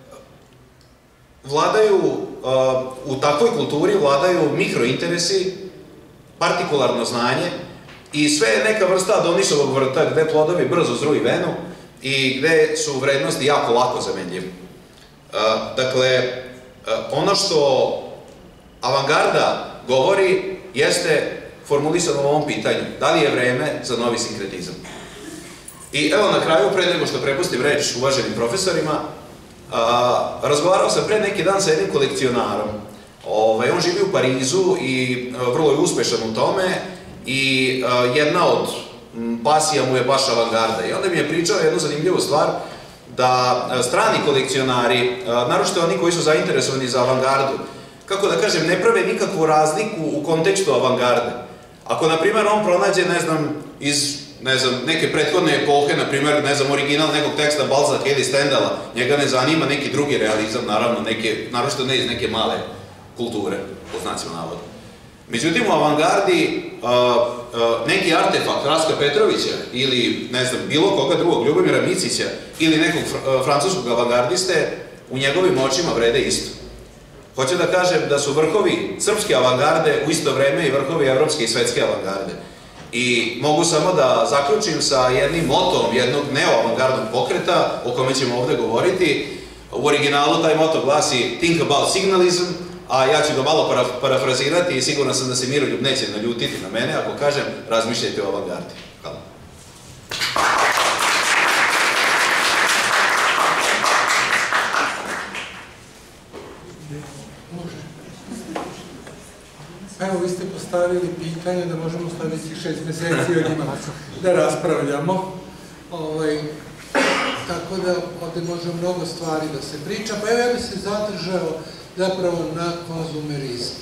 vladaju, u takvoj kulturi vladaju mikrointeresi, partikularno znanje i sve je neka vrsta Adonisovog vrta gde plodovi brzo zruju venu i gde su vrednosti jako lako zamenljive. Dakle, ono što avangarda govori jeste formulisano u ovom pitanju. Da li je vreme za novi sinkretizam? I evo na kraju, pre nego što prepustim reč uvaženim profesorima, razgovarao sam pre neki dan sa jednim kolekcionarom. On on živi u Parizu i vrlo je uspešan u tome i jedna od pasija mu je baš avangarda. I onda mi je pričao jednu zanimljivu stvar, da strani kolekcionari, naročito oni koji su zainteresovani za avangardu, kako da kažem, ne prave nikakvu razliku u kontekstu avangarde. Ako, na primjer, on pronađe, ne znam, iz, ne znam, neke prethodne epohe, na primjer, ne znam, original nekog teksta Balzaca ili Stendala, njega ne zanima neki drugi realizam, naravno, neke, naročito ne iz neke male kulture, po znacima navoda. Međutim, u avangardi neki artefakt Raska Petrovića ili, ne znam, bilo koga drugog, Ljubomira Micića ili nekog francuskog avangardiste, u njegovim očima vrede isto. Hoću da kažem da su vrhovi srpske avangarde u isto vreme i vrhovi evropske i svetske avangarde. I mogu samo da zaključim sa jednim motom jednog neo-avangardnog pokreta, o kome ćemo ovde govoriti. U originalu taj moto glasi Think about signalism, a ja ću ga malo parafrazirati i siguran sam da se Miroljub neće naljutiti na mene ako kažem razmišljajte o avangardi. Hvala. Evo, vi ste postavili pitanje da možemo sledećih šest meseci o njima da raspravljamo. Tako da ovde može mnogo stvari da se priča. Pa evo, ja bih se zadržao zapravo na konzumerizmu.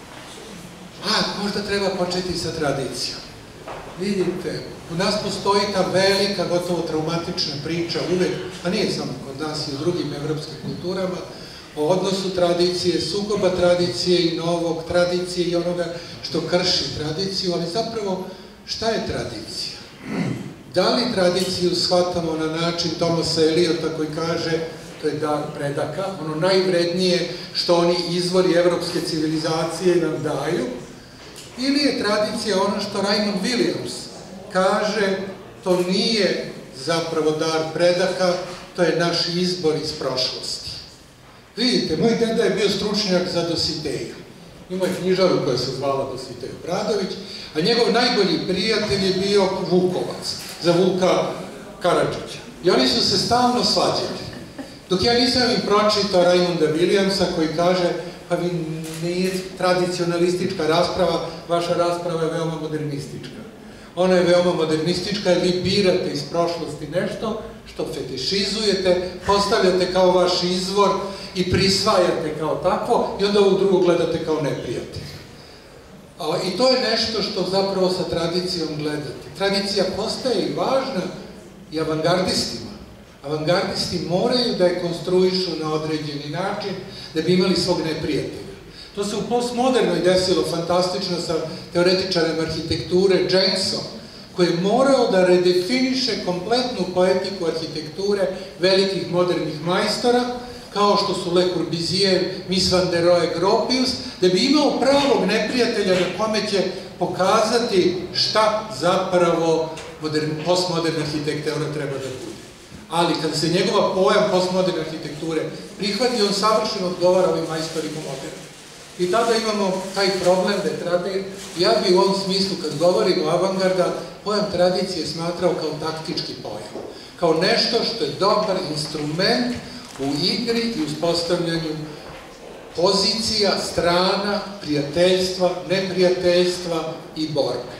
A, možda treba početi sa tradicijom. Vidite, u nas postoji ta velika, gotovo traumatična priča uvek, a nije samo kod nas i u drugim evropskim kulturama, o odnosu tradicije, sukoba tradicije i novog, tradicije i onoga što krši tradiciju, ali zapravo šta je tradicija? Da li tradiciju shvatamo na način Thomasa Eliota koji kaže to je dar predaka, ono najvrednije što oni izvori evropske civilizacije nam daju, ili je tradicija ono što Raymond Williams kaže, to nije zapravo dar predaka, to je naš izbor iz prošlosti. Vidite, moj deda je bio stručnjak za Dositeja. Imao je knjižaru koja se zvala Dositej Obradović, a njegov najbolji prijatelj je bio Vukovac, za Vuka Karadžića. I oni su se stalno svađali. Dok ja nisam im pročitao Raymonda Williamsa koji kaže, pa vi nije tradicionalistička rasprava, vaša rasprava je veoma modernistička. Ona je veoma modernistička jer vi birate iz prošlosti nešto što fetišizujete, postavljate kao vaš izvor i prisvajate kao takvo i onda ovog drugog gledate kao neprijatelj. I to je nešto što zapravo sa tradicijom gledate. Tradicija postaje i važna i avangardistima. Avangardisti moraju da je konstruišu na određeni način da bi imali svog neprijatelja. To se u postmodernoj desilo fantastično sa teoretičarem arhitekture Jensom, koji je morao da redefiniše kompletnu poetiku arhitekture velikih modernih majstora, kao što su Le Corbusier, Mies van der Rohe, Gropius, da bi imao pravog neprijatelja na kome će pokazati šta zapravo postmoderne arhitektura treba da bude. Ali kad se njegova pojam postmoderne arhitekture prihvati, on savršeno odgovara ovim majstorima moderna. I tada imamo taj problem da je tradicija, ja bi u ovom smislu kad govorim o avangarda, pojam tradicije smatrao kao taktički pojam. Kao nešto što je dobar instrument u igri i uspostavljanju pozicija, strana, prijateljstva, neprijateljstva i borbe.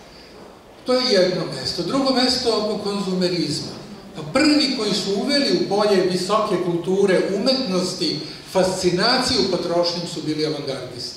To je jedno mesto. Drugo mesto oko konzumerizma. Pa prvi koji su uveli u polje visoke kulture, umetnosti, fascinaciju potrošnjom su bili avangardisti.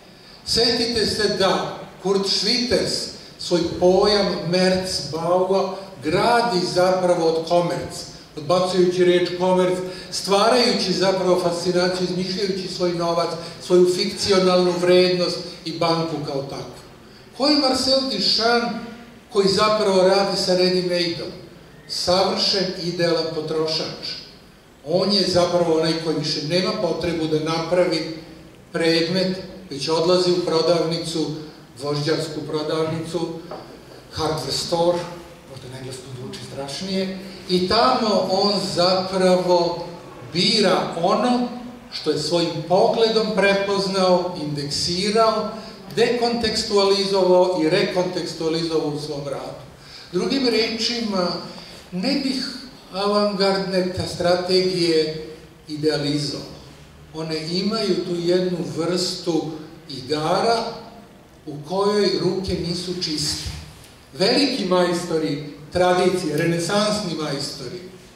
Setite se da Kurt Schwitters svoj pojam Merzbaua gradi zapravo od komerc, odbacujući reč komerc, stvarajući zapravo fascinaciju, izmišljajući svoj novac, svoju fikcionalnu vrednost i banku kao takvu. Ko je Marcel Duchamp koji zapravo radi sa ready-made-om? Savršen, idealan potrošač. On je zapravo onaj koji više nema potrebu da napravi predmet, već odlazi u prodavnicu, vožđarsku prodavnicu, hardware store, možda neglasno zvuči strašnije, i tamo on zapravo bira ono što je svojim pogledom prepoznao, indeksirao, dekontekstualizovao i rekontekstualizovao u svom radu. Drugim rečima, ne bih avangardne strategije idealizovao. one imaju tu jednu vrstu igara u kojoj ruke nisu čiste. Veliki majstori tradicije, renesansni majstori,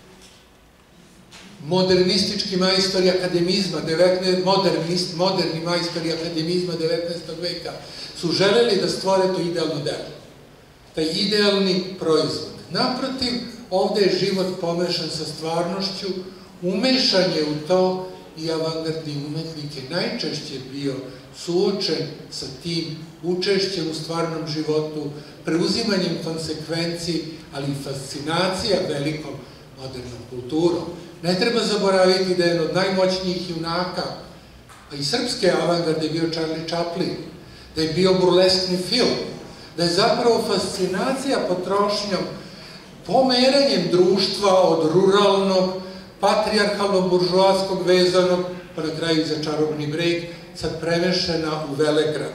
modernistički majstori akademizma, moderni majstori akademizma devetnaestog veka su želeli da stvore to idealno delo, taj idealni proizvod. Naprotiv, ovde je život pomešan sa stvarnošću, umešan je u to i avangardni umetnik je najčešće bio suočen sa tim učešćem u stvarnom životu, preuzimanjem konsekvenci, ali i fascinacija velikom modernom kulturom. Ne treba zaboraviti da je jedan od najmoćnijih junaka, pa i srpske avangarde, bio Charlie Chaplin, da je bio burleskni film, da je zapravo fascinacija potrošnjom, pomeranjem društva od ruralnog, patrijarhalnog, buržoaskog vezanog, pa na kraju za čarobni breg, sad premešena u Velegrad,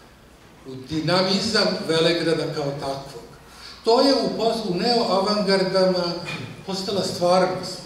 u dinamizam Velegrada kao takvog. To je u neoavangardama postala stvarnost.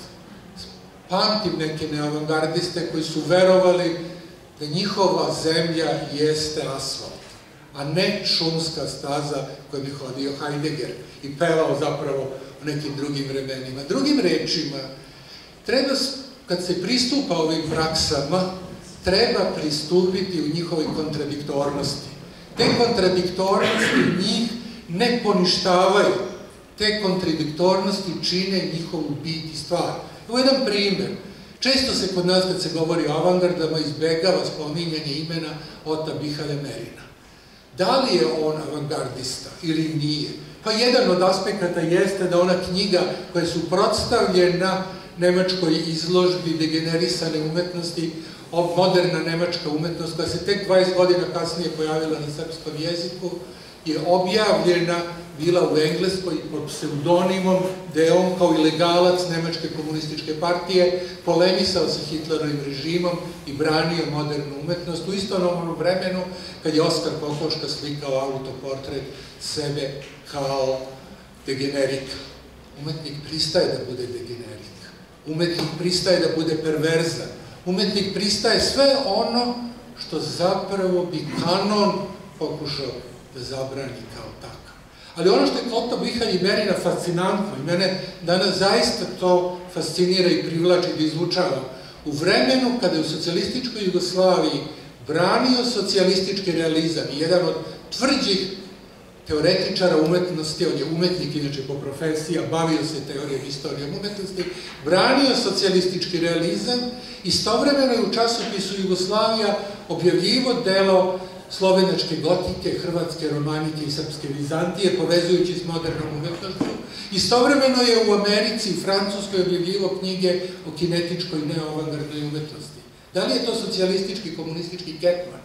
Pamtim neke neavangardiste koji su verovali da njihova zemlja jeste asfalt, a ne šumska staza kojom je hodio Heidegger i pevao zapravo u nekim drugim vremenima. Drugim rečima, treba, kad se pristupa ovim praksama, treba pristupiti u njihovoj kontradiktornosti. Te kontradiktornosti njih ne poništavaju, te kontradiktornosti čine njihovu bit i stvar. Evo jedan primjer. Često se kod nas, kad se govori o avangardama, izbegava spominjanje imena Ota Mihalja Merina. Da li je on avangardista ili nije? Pa jedan od aspekata jeste da ona knjiga koja je suprotstavljena nemačkoj izložbi degenerisane umetnosti, moderna nemačka umetnost, koja se tek dvadeset godina kasnije pojavila na srpskom jeziku, je objavljena bila u Engleskoj pod pseudonimom, gde je on kao ilegalac Nemačke komunističke partije polemisao sa Hitlerovim režimom i branio modernu umetnost u isto onom vremenu kad je Oskar Kokoška slikao autoportret sebe kao degenerika. Umetnik pristaje da bude degenerik. Umetnik pristaje da bude perverzan. Umetnik pristaje sve ono što zapravo bi kanon pokušao da zabrani kao takav. Ali ono što je kod Oto Mihalja Merina fascinantno, i mene danas zaista to fascinira i privlači da izvučavam, u vremenu kada je u socijalističkoj Jugoslaviji branio socijalistički realizam i jedan od tvrđih teoretičara umetnosti, on je umetnik inače po profesiji, a bavio se teorijom istorijom umetnosti, branio socijalistički realizam, istovremeno je u časopisu Jugoslavija objavljivo delo slovenačke gotike, hrvatske romanike i srpske Vizantije, povezujući s modernom umetnošću. Istovremeno je u Americi i Francuskoj objavljivo knjige o kinetičkoj neoavangardnoj umetnosti. Da li je to socijalistički, komunistički Ketman?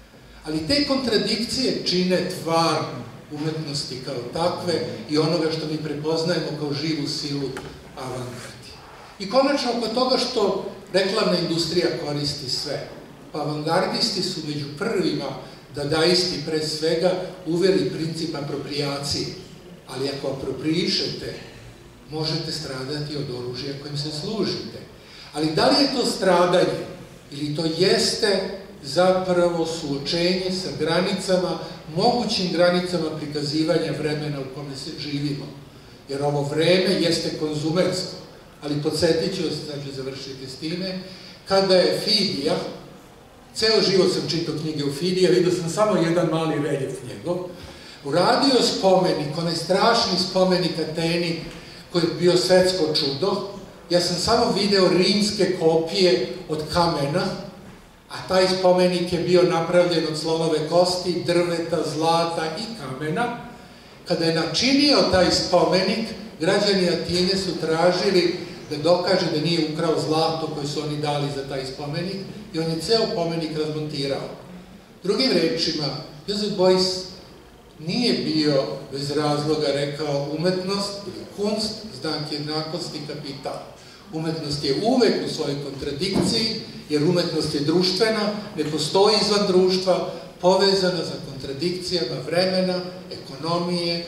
Ali te kontradikcije čine tvar umetnosti kao takve i onoga što mi prepoznajemo kao živu silu avangardi. I konačno oko toga što reklamna industrija koristi sve. Pa avangardisti su među prvima dadaisti pre svega uveli princip apropriacije. Ali ako apropriišete, možete stradati od oružja kojim se služite. Ali da li je to stradanje ili to jeste zapravo suočenje sa granicama, mogućim granicama prikazivanja vremena u kome se živimo? Jer ovo vreme jeste konzumersko, ali podsjetit ću vas, znači završiti s time, kada je Fidija, ceo život sam čitao knjige o Fidija, vidio sam samo jedan mali reljef njegov, uradio spomenik, onaj strašni spomenik Ateni, koji je bio svetsko čudo. Ja sam samo video rimske kopije od kamena, a taj spomenik je bio napravljen od slonove kosti, drveta, zlata i kamena. Kada je načinio taj spomenik, građani Atine su tražili da dokaže da nije ukrao zlato koje su oni dali za taj spomenik i on je ceo spomenik razmontirao. Drugim rečima, Joseph Beuys nije bio bez razloga rekao umetnost ili kunst, znak jednakosti, kapital. Umetnost je uvek u svojoj kontradikciji, jer umetnost je društvena, ne postoji izvan društva, povezana sa kontradikcijama vremena, ekonomije,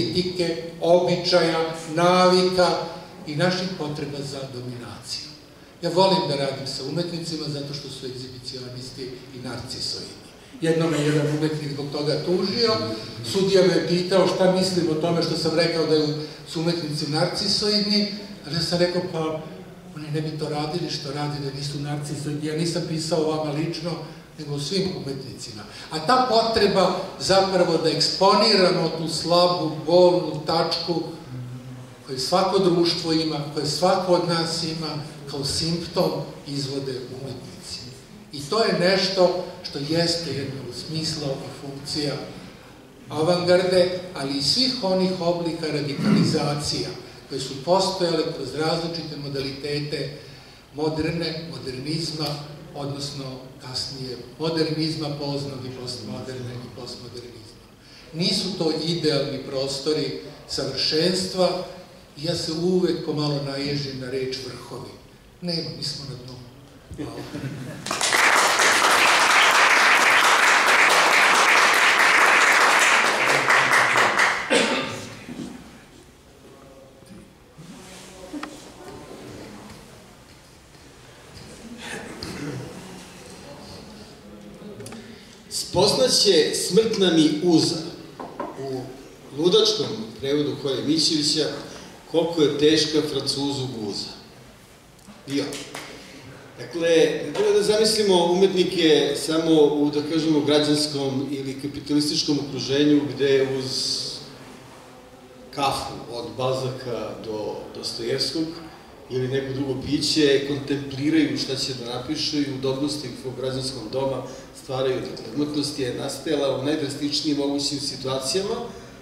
politike, običaja, navika i naših potreba za dominaciju. Ja volim da radim sa umetnicima zato što su egzibicionisti i narcisoidi. Jedno me jedan umetnik zbog toga tužio, sudija me je pitao šta mislim o tome što sam rekao da su umetnici narcisoidni, ali ja sam rekao pa oni ne bi to radili što radi da nisu narcisoidni. Ja nisam pisao o vama lično, nego o svim umetnicima. A ta potreba zapravo da eksponiramo tu slabu, bolnu tačku koju svako društvo ima, koju svako od nas ima, kao simptom izvode umetnici. I to je nešto što jeste jedna od smisla, funkcija avangarde, ali i svih onih oblika radikalizacija koje su postojale kroz različite modalitete moderne, modernizma, odnosno kasnije modernizma poznog i postmoderne i postmodernizma. Nisu to idealni prostori savršenstva i ja se uvek pomalo naježim na reč vrhovi. Nema, mi smo na dnu. Spoznaće smrtna mi uza u ludačkom prevodu Kolje Mićevića koliko je teška Francuzu guza. I on. Dakle, ne treba da zamislimo umetnike samo u, da kažemo, građanskom ili kapitalističkom okruženju gde uz kafu od Balzaka do Dostojevskog ili neko drugo piće kontempliraju šta će da napišu i u udobnosti svog građanskog doma stvaraju. Dakle, umetnost je nastajala u najdrastičnijim mogućim situacijama,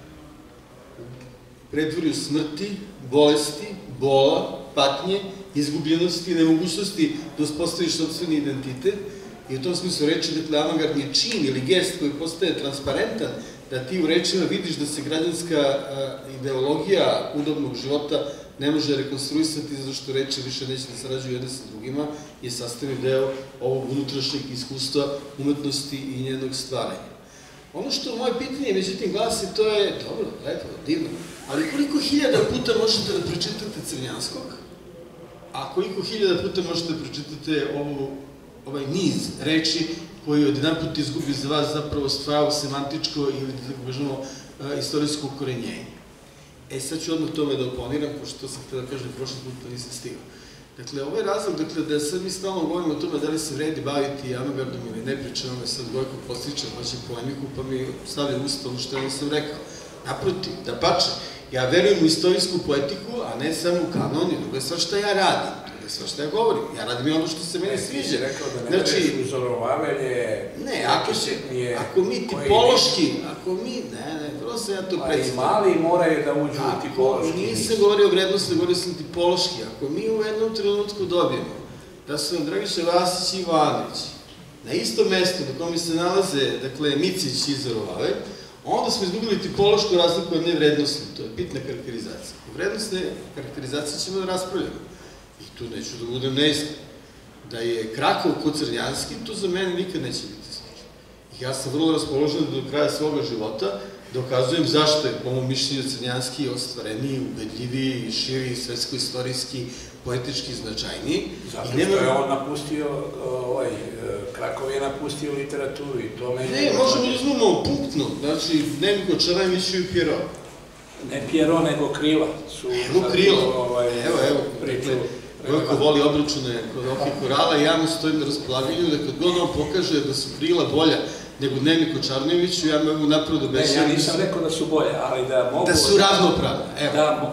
u predvorju smrti, bolesti, bola, patnje, izgubljenosti, nemogućnosti da uspostaviš sopstveni identitet i u tom smislu reči, dakle, avangardni čin ili gest koji postaje transparentan, da ti u rečima vidiš da se građanska ideologija udobnog života ne može rekonstruisati zato što reči više neće da sarađuju jedne sa drugima, je sastavni deo ovog unutrašnjeg iskustva umetnosti i njenog stvaranja. Ono što moje pitanje, međutim, glasi, to je, dobro, lepo, divno, ali koliko hiljada puta možete da pročitate Crnjanskog, a koliko hiljada puta možete da pročitate ovaj niz reči koji odjedanput izgubi za vas zapravo stvaru semantičko ili, da kažemo, istorijsko ukorenjenje. E, sad ću odmah tome da oponiram, pošto to sam htio da kažem prošle put, pa nisam stigao. Dakle, ovaj razlog, dakle, da sad mi stalno govorimo o tome da li se vredi baviti avangardom ili ne, pričamo me sad Gojko postiče, pa će polemiku, pa mi stavlja usta ono što ja nisam rekao. Naprotiv, da pače, ja verujem u istorijsku poetiku, a ne samo u kanon, nego je sve što ja radim, to je sve što ja govorim. Ja radim i ono što se meni sviđa. Ti rekao da ne veruješ u Zorovavelje... Ne, ako mi tipološki, ako mi, ne, ne, prvo sam ja to predstavio. A i mali moraju da uđu u tipološki. Nisam govorio o vrednosti, govorio sam tipološki. Ako mi u jednom trenutku dobijemo da su Dragiša Vasić i Ivanović na istom mestu na kome se nalaze, dakle, Micić i Zorovavelj, onda smo izgubili tipološku razliku, a ne vrednostnu. To je bitna karakterizacija. U vrednostne karakterizacije ćemo da raspravljamo. I tu neću da budem neiskren. Da je Krakov kod Crnjanski, to za mene nikad neće biti slično. Ja sam vrlo raspoložen da do kraja svoga života dokazujem zašto je, po mom mišljenju, Crnjanski ostvareniji, ubedljiviji, širi, svetsko-istorijski, poetički značajniji. Zato što je on napustio, ovaj, Krakov je napustio literaturu i to meni... Ne, možemo da uzmemo punktno, znači, Dnevnik o Čarajmiću i Pjero. Ne Pjero, nego Krila. Evo Krila, evo, evo, dakle, Gojko voli obručune kod Oki Korala i ja mu stojim na raspolaganju da kad god on pokaže da su Krila bolja nego Dnevnik o Čarnojeviću, ja mogu napravo da bećem... Ne, ja nisam rekao da su bolje, ali da mogu... Da su ravnopravne, evo.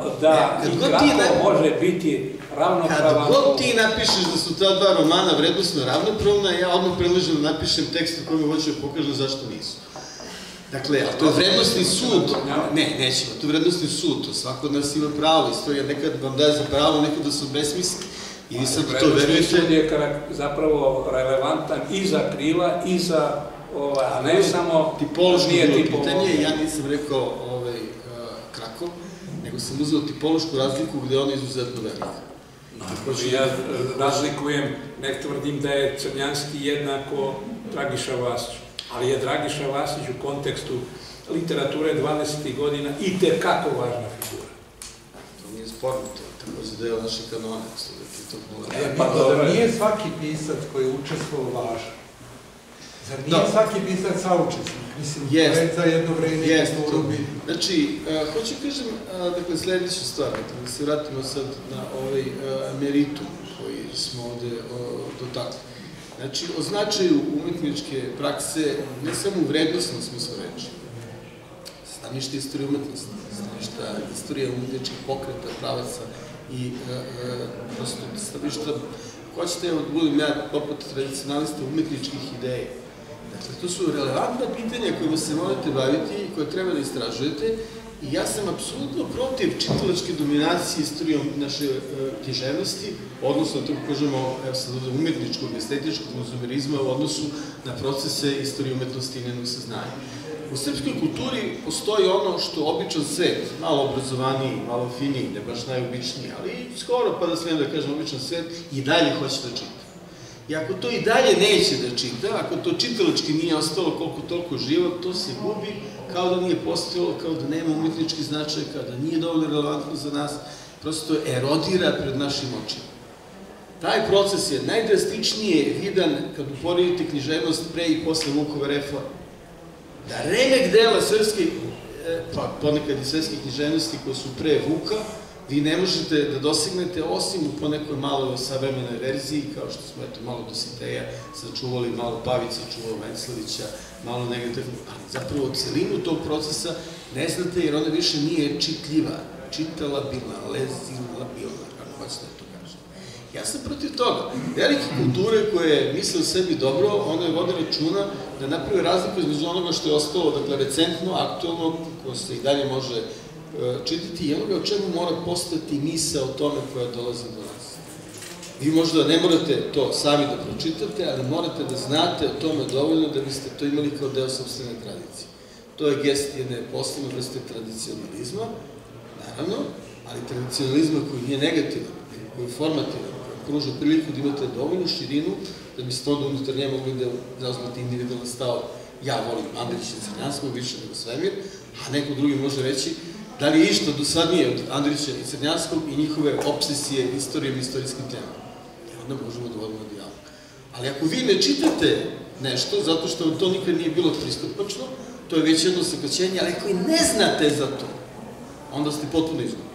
Da i Krakov može biti ravnopravan... Kad god ti napišeš da su ta dva romana vrednostno ravnopravna, ja odmah predlažem da napišem tekst u kojem hoću da pokažem zašto nisu. Dakle, a to je vrednostni sud. Ne, nećemo, to je vrednostni sud, to svako od nas ima pravo, istorija nekad vam daje za pravo, nekad da su besmisli. I vi sad to verujete... Vrednostni sud je zapravo relevantan i za Krila, i za... a ne samo... Tipološko bilo pitanje, ja nisam rekao Krakov, nego sam uzeo tipološku razliku gde ona je izuzetno velika. Ja razlikujem, ne tvrdim da je Crnjanski jednako Dragiša Vasić, ali je Dragiša Vasić u kontekstu literature dvadesetih godina i tekako važna figura. To nije sporno, to je takođe deo naše kanone. Zar nije svaki pisac koji je učestvovao važan? Zar nije svaki pisac saučesnik? Mislim, za jedno vreme je to urobi. Znači, hoću kažem, dakle, sledeću stvar, da se vratimo sad na ovaj meritum koji smo ovde dotakli. Znači, o značaju umetničke prakse, ne samo u vrednostnom smislu reči, staništa istorije umetnosti, staništa istorije umetničkih pokreta, pravaca i prosto staništa, hoćete da budem ja poput tradicionalista umetničkih ideja. Dakle, to su relevantna pitanja kojima se morate baviti i koje treba da istražujete i ja sam apsolutno protiv čitalačke dominacije istorijom naše književnosti, odnosno, tako kažemo, evo sad ovde, umetničkog, estetičkog konzumerizma u odnosu na procese istorije umetnosti i njenog saznanja. U srpskoj kulturi postoji ono što običan svet, malo obrazovaniji, malo finiji, ne baš najobičniji, ali skoro, pa da smijem da kažem, običan svet, i dalje hoće da čita. I ako to i dalje neće da čita, ako to čitalački nije ostalo koliko toliko živo, to se gubi kao da nije postojalo, kao da nema umetnički značaj, kao da nije dovoljno relevantno za nas, prosto erodira pred našim očima. Taj proces je najdrastičnije vidan kad uporedite književnost pre i posle Vukove reforme. Da remek dela srpske, pa ponekad i svetske književnosti koje su pre Vuka, vi ne možete da dosegnete osim u ponekoj maloj savremenoj verziji, kao što smo eto malo Dositeja sačuvali, malo Pavića, čuvao Venclavića, malo negde, ali zapravo celinu tog procesa ne znate jer ona više nije čitljiva, čitalabilna, lezilabilna, kako hoćete da to kažem. Ja sam protiv toga. Velike kulture koje misle o sebi dobro, one vode računa da naprave razliku između onoga što je ostalo, dakle, recentno, aktualno, koje se i dalje može čitati i onoga o čemu mora postati misao o tome koja dolazi do nas. Vi možda ne morate to sami da pročitate, ali morate da znate o tome dovoljno da biste to imali kao deo sopstvene tradicije. To je gest jedne posebne vrste tradicionalizma, naravno, ali tradicionalizma koji nije negativan, koji je formativan, koji pruža priliku da imate dovoljnu širinu, da biste onda unutar nje mogli da zauzmete individualan stav. Ja volim Andrića i Crnjanskog više nego Svemir, a neko drugi može reći da li je išta dosadnije od Andrića i Crnjanskog i njihove obsesije istorijom i istorijskim temama. I onda možemo da vodimo dijalog. Ali ako vi ne čitate nešto, zato što to nikad nije bilo pristupačno, to je već jedno sakraćenje, ali ako i ne znate za to, onda ste potpuno izgubili.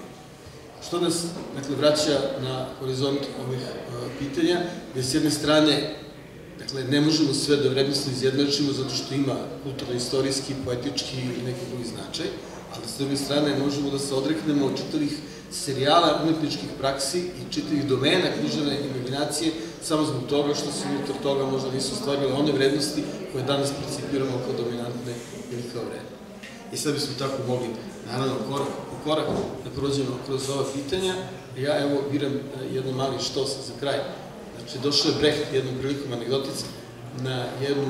Što nas, dakle, vraća na horizont ovih pitanja, gde s jedne strane, dakle, ne možemo sve da vrednostno izjednačimo zato što ima kulturno-istorijski, poetički i neki drugi značaj, ali s druge strane možemo da se odreknemo od čitavih serijala umetničkih praksi i čitavih domena književne imaginacije samo zbog toga što se unutar toga možda nisu ostvarile one vrednosti koje danas principiramo kao dominantne ili kao vredne. I sad bismo tako mogli, naravno, korak po korak da prođemo kroz ova pitanja. Ja, evo, biram jedan mali štos za kraj. Znači, došao je Brecht jednom prilikom anegdotica na jednu,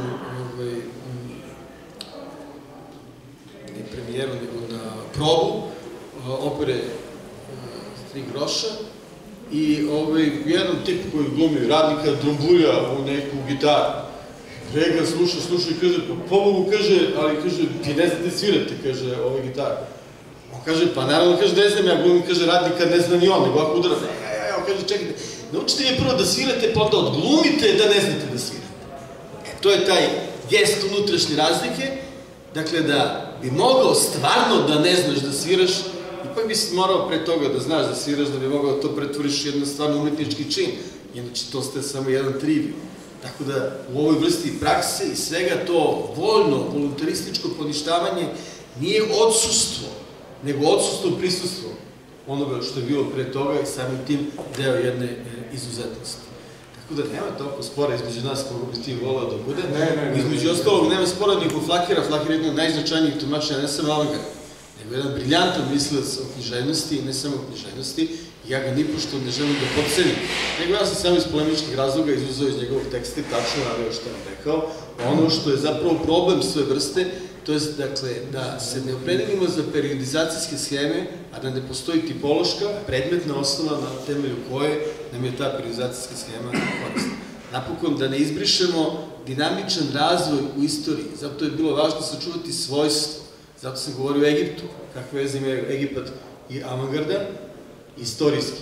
ne premijeru, nego na probu opere Tri groša i jedan tip koji glumi radnika drumbulja u neku gitaru. Rega sluša, sluša i kaže, pa pobogu, kaže, ali kaže, ti ne znate svirati, kaže, ove gitare. On kaže, pa naravno, kaže, ne znam ja glumim, kaže, radnika ne zna ni on, nego ako udara, ja, ja, ja, on kaže, čekajte, naučite je prvo da svirate, pa onda odglumite da ne znate da svirate. E, to je taj gest unutrašnje razlike, dakle, da bi mogao stvarno da ne znaš da sviraš, ipak bi si morao pre toga da znaš da sviraš, da bi mogao to pretvoriš jedan stvarno umetnički čin, inače to ste samo jedan trivijum. Tako da u ovoj vrsti prakse i svega to voljno, voluntarističko poništavanje nije odsustvo, nego odsustvo prisustvo onoga što je bilo pre toga i samim tim deo jedne izuzetnosti. Tako da nema toliko spora između nas koga bi ti volao da bude. Između ostalog nema spora ni oko Flakera. Flaker je jedan od najznačajnijih tumačenja, ne samo avangard, nego jedan briljantan mislilac o književnosti i ne samo o književnosti. Ja ga nipošto ne želim da podcenim. Nego ja sam samo iz polemičkih razloga izuzeo iz njegovog teksta i tačno naveo što je rekao. Ono što je zapravo problem sve vrste, to je dakle da se ne opredelimo za periodizacijske scheme, a da ne postoji tipološka, predmetna osnova na temelju koje nam je ta periodizacijska schema koristna. Napokon da ne izbrišemo dinamičan razvoj u istoriji, zato je bilo važno sačuvati svojstvo, zato sam govorio o Egiptu, kakve veze ima Egipat i avangarda, istorijski.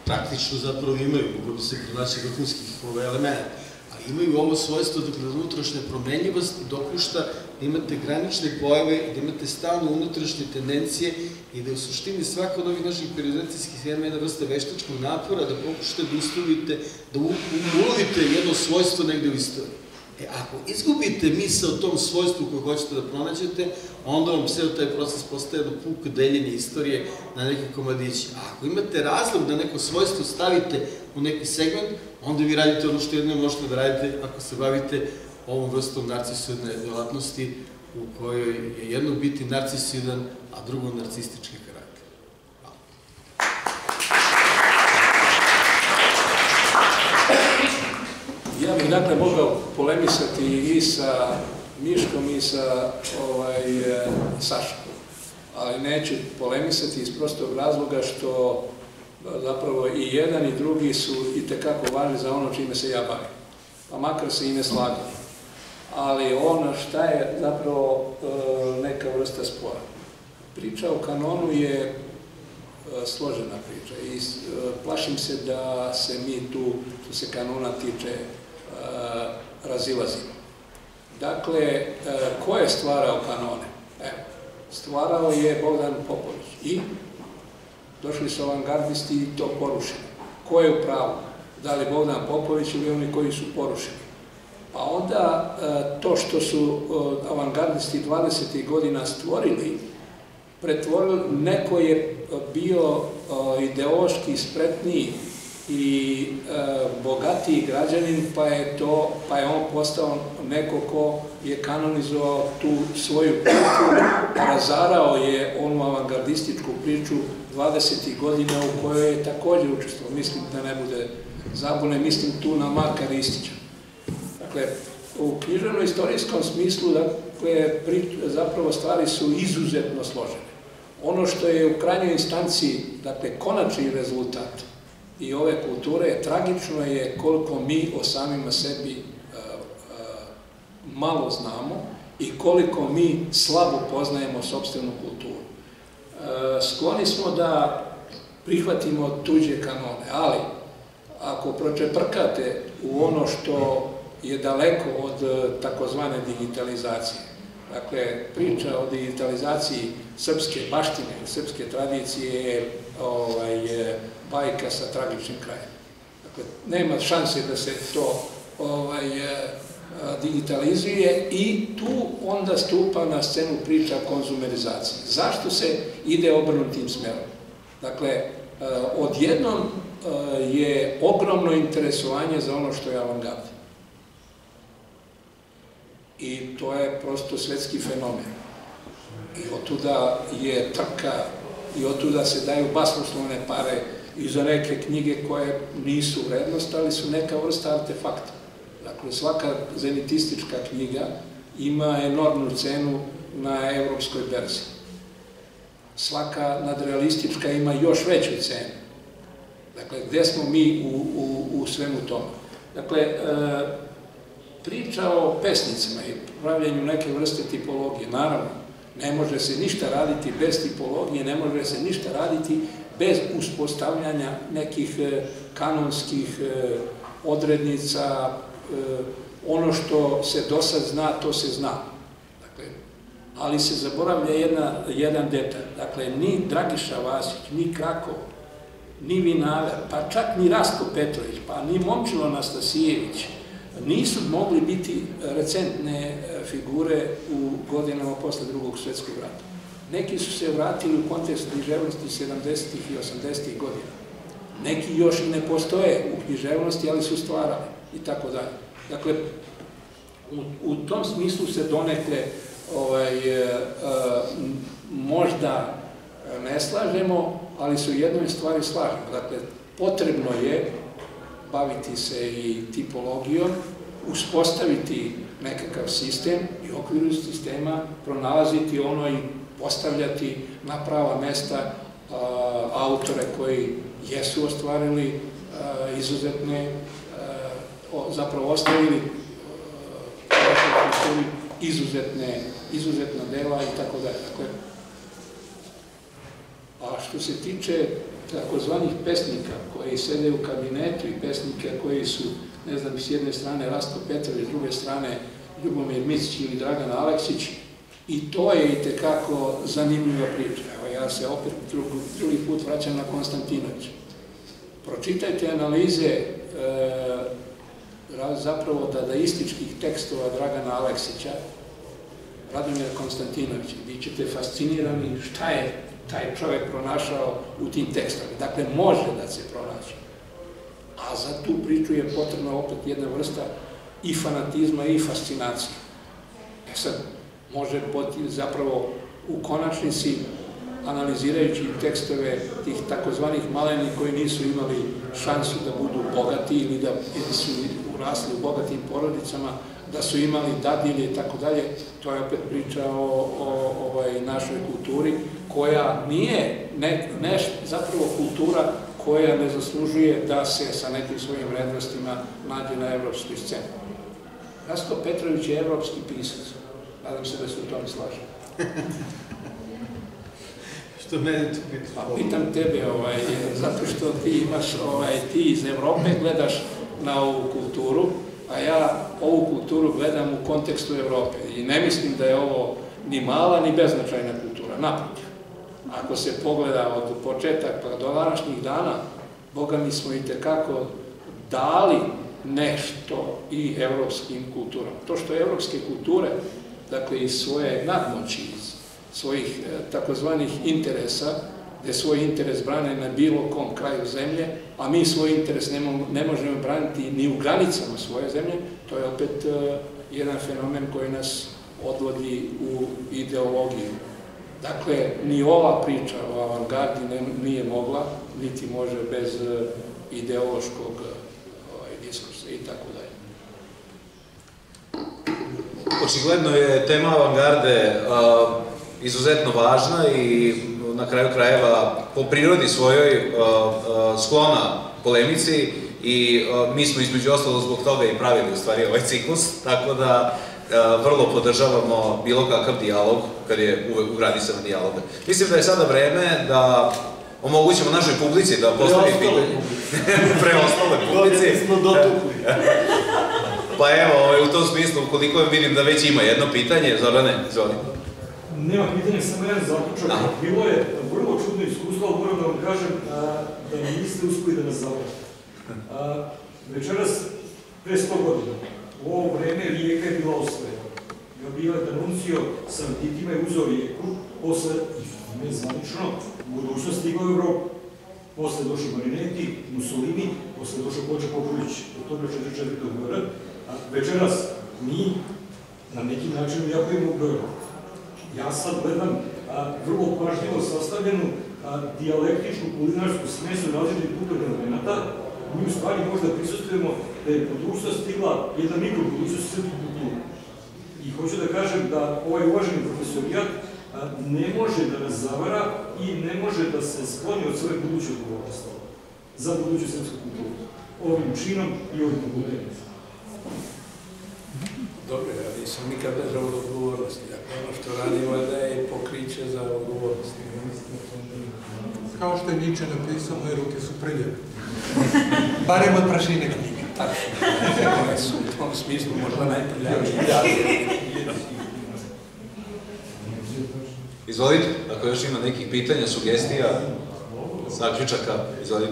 praktično zapravo imaju, mogu se pronaći vrhunskih elementa, ali imaju ovo svojstvo da unutrašnja promenljivost dopušta da imate granične pojave, da imate stalno unutrašnje tendencije i da u suštini svaka od ovih naših periodizacijskih schema je jedna vrsta veštačkog napora da pokušate da uslovite, da ulovite jedno svojstvo negde u istoriji. E, ako izgubite misle o tom svojstvu koje hoćete da pronađete, onda vam sve taj proces postaje jedno puko deljenje istorije na neke komadići. A ako imate razlog da neko svojstvo stavite u neki segment, onda vi radite ono što jedno možete da radite ako se bavite ovom vrstom narcisoidne delatnosti u kojoj je jedno biti narcisoidan, a drugo narcistički karakter. Hvala. Ja bih dakle mogao polemisati i sa Miškom i sa Sašom, ali neću polemisati iz prostog razloga što zapravo i jedan i drugi su itekako važni za ono čime se ja bavim, pa makar se i ne slagali. Ali ono šta je zapravo neka vrsta spora. Priča o kanonu je složena priča i plašim se da se mi tu, što se kanona tiče, razilazimo. Dakle, ko je stvarao kanone? Evo, stvarao je Bogdan Popović i došli su avangardisti i to porušili. Ko je u pravu? Da li Bogdan Popović ili oni koji su porušili? Pa onda to što su avangardisti dvadesetih godina stvorili, pretvorili, neko je bio ideološki spretniji i bogatiji građanin, pa je to, pa je on postao neko ko je kanonizovao tu svoju priču, razarao je onu avangardističku priču dvadesetih godina u kojoj je također učestvovao. Mislim da ne bude zabune, mislim tu na Marka Ristića. Dakle, u književno-istorijskom smislu, dakle, zapravo stvari su izuzetno složene. Ono što je u krajnjoj instanciji, dakle, konačni rezultat i ove kulture je tragično je koliko mi o samima sebi malo znamo i koliko mi slabo poznajemo sopstvenu kulturu. Skloni smo da prihvatimo tuđe kanone, ali ako pročeprkate u ono što je daleko od takozvane digitalizacije, dakle, priča o digitalizaciji srpske baštine, srpske tradicije je bajka sa tragičnim krajem. Dakle, nema šanse da se to digitalizuje i tu onda stupa na scenu priča o konzumerizaciji. Zašto se ide obrnutim smerom? Dakle, odjednom je ogromno interesovanje za ono što je avangarda. I to je prosto svetski fenomen. I otuda je trka, i otuda se daju basnoslovne pare i za neke knjige koje nisu vrednost, ali su neka vrsta artefakta. Dakle, svaka zenitistička knjiga ima enormnu cenu na evropskoj berzi. Svaka nadrealistička ima još veću cenu. Dakle, gde smo mi u svemu tome? Dakle, priča o pesnicama i pravljenju neke vrste tipologije, naravno, ne može se ništa raditi bez tipologije, ne može se ništa raditi bez uspostavljanja nekih kanonskih odrednica, ono što se do sad zna, to se zna. Ali se zaboravlja jedan detalj. Dakle, ni Dragiša Vasić, ni Krakov, ni Vinaver, pa čak ni Rastko Petrović, pa ni Momčilo Nastasijević nisu mogli biti recentne figure u godinama posle drugog svjetskog rata. Neki su se vratili u kontekst književnosti sedamdesetih i osamdesetih godina. Neki još i ne postoje u književnosti, ali su stvarali i tako dalje. Dakle, u tom smislu se donekle možda ne slažemo, ali se u jednoj stvari slažemo. Dakle, potrebno je baviti se i tipologijom, uspostaviti nekakav sistem i u okviru sistema pronalaziti ono i postavljati na prava mesta autore koji jesu ostvarili izuzetne, zapravo ostavili izuzetna dela i tako dalje. A što se tiče takozvanih pesnika koji sede u kabinetu i pesnika koji su, ne znam, s jedne strane Rastko Petrović, s druge strane Ljubomir Micić ili Dragan Aleksić, i to je itekako zanimljiva priča. Evo, ja se opet drugi, drugi put vraćam na Konstantinovića. Pročitajte analize e, zapravo dadaističkih tekstova Dragana Aleksića, Radomira Konstantinovića, vi ćete fascinirani šta je taj čovjek pronašao u tim tekstovima. Dakle, može da se pronaći. A za tu priču je potrebna opet jedna vrsta i fanatizma i fascinacije. E sad, može zapravo u konačnici, analizirajući tekstove tih takozvanih maleni koji nisu imali šansu da budu bogati ili da su urasli u bogatim porodicama, da su imali dadilje i tako dalje, to je opet priča o našoj kulturi, koja nije zapravo kultura koja ne zaslužuje da se sa nekim svojim vrednostima nađe na evropskoj sceni. Rastko Petrović je evropski pisac. Nadam se da se u tome slažem. Što mene tu pitaš? Pa pitam tebe, zato što ti imaš, ti iz Evrope gledaš na ovu kulturu, a ja ovu kulturu gledam u kontekstu Evrope. I ne mislim da je ovo ni mala, ni beznačajna kultura. Naprotiv. Ako se pogleda od početak pa do današnjih dana, Boga mi smo itekako dali nešto i evropskim kulturama. To što je evropske kulture, dakle iz svoje nadmoći, iz svojih takozvanih interesa, gde svoj interes brane na bilo kom kraju zemlje, a mi svoj interes ne možemo braniti ni u granicama svoje zemlje, to je opet jedan fenomen koji nas odvodi u ideologiju. Dakle, ni ova priča o avangardi nije mogla, niti može bez ideološkog diskursa i tako dalje. Očigledno je tema avangarde izuzetno važna i na kraju krajeva po prirodi svojoj sklona polemici i mi smo između ostalo zbog toga i pravili u stvari ovaj ciklus, tako da vrlo podržavamo bilo kakav dijalog kad je uvek ugraničena dijaloga. Mislim da je sada vreme da omogućimo našoj publici da postavi pitanje. Preostale publici. Smo dotukli. Pa evo, u tom smislu, koliko vidim da već ima jedno pitanje, Zorane, izvoli. Nema pitanja, samo jedan zaključak. Bilo je vrlo čudno iskustvo, ali moram da vam kažem da niste uspeli da nas završite. Večeras, pre sto godina, u ovo vreme Rijeka je bila osvojena. Gabriele D'Annunzio sa Titima je uzeo Rijeku, posle, nezvanično, u budućnost stigla u Evropu. Posle došao Marinetti, Mussolini, posle došao Koča Popović, oktobra četrdeset četvrtog godina. Večeras, mi, na neki način, jako imamo u Beogradu. Ja sad gledam vrlo pažljivo sastavljenu dijalektičku kulinarsku smesu različitih kulturnih elemenata. Mi u stvari možda prisustujemo da je budućnost stigla jedna mikrobudućnost srpske kulture. I hoću da kažem da ovaj uvaženi profesorijat ne može da nas zavara i ne može da se skloni od svoje buduće odgovornosti za buduću srpsku kulturu. Ovim činom i ovim kulturima. Dobro, ja nisam nikad bežao od odgovornosti. Dakle, ono što radimo je da je pokriće za odgovornost. Kao što je Nietzsche napisao, moje ruke su prljave. Barem od prašine knjige. Tačno. Su u tom smislu možda najprljaviji. Izvolite, ako još ima nekih pitanja, sugestija, zaključaka, izvolite.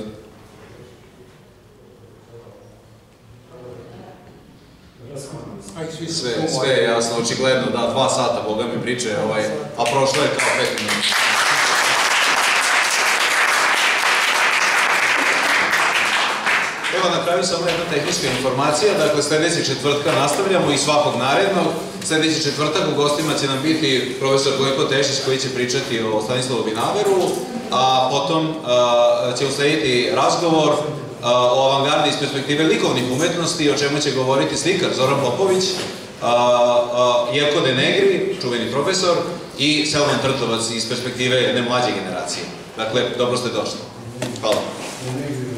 Sve je jasno, očigledno, da, dva sata, Boga mi priče, a prošlo je kao pet minuta. Evo na kraju samo jedna tehnička informacija, dakle sledeći četvrtka nastavljamo i svakog narednog. Sledeći četvrtak u gostima će nam biti profesor Gojko Tešić koji će pričati o Stanislavu Vinaveru, a potom će uslediti razgovor o avangardi iz perspektive likovnih umetnosti, o čemu će govoriti slikar Zoran Popović, Jelko De Negri, čuveni profesor, i Selman Trtovac iz perspektive jedne mlađe generacije. Dakle, dobro ste došli. Hvala.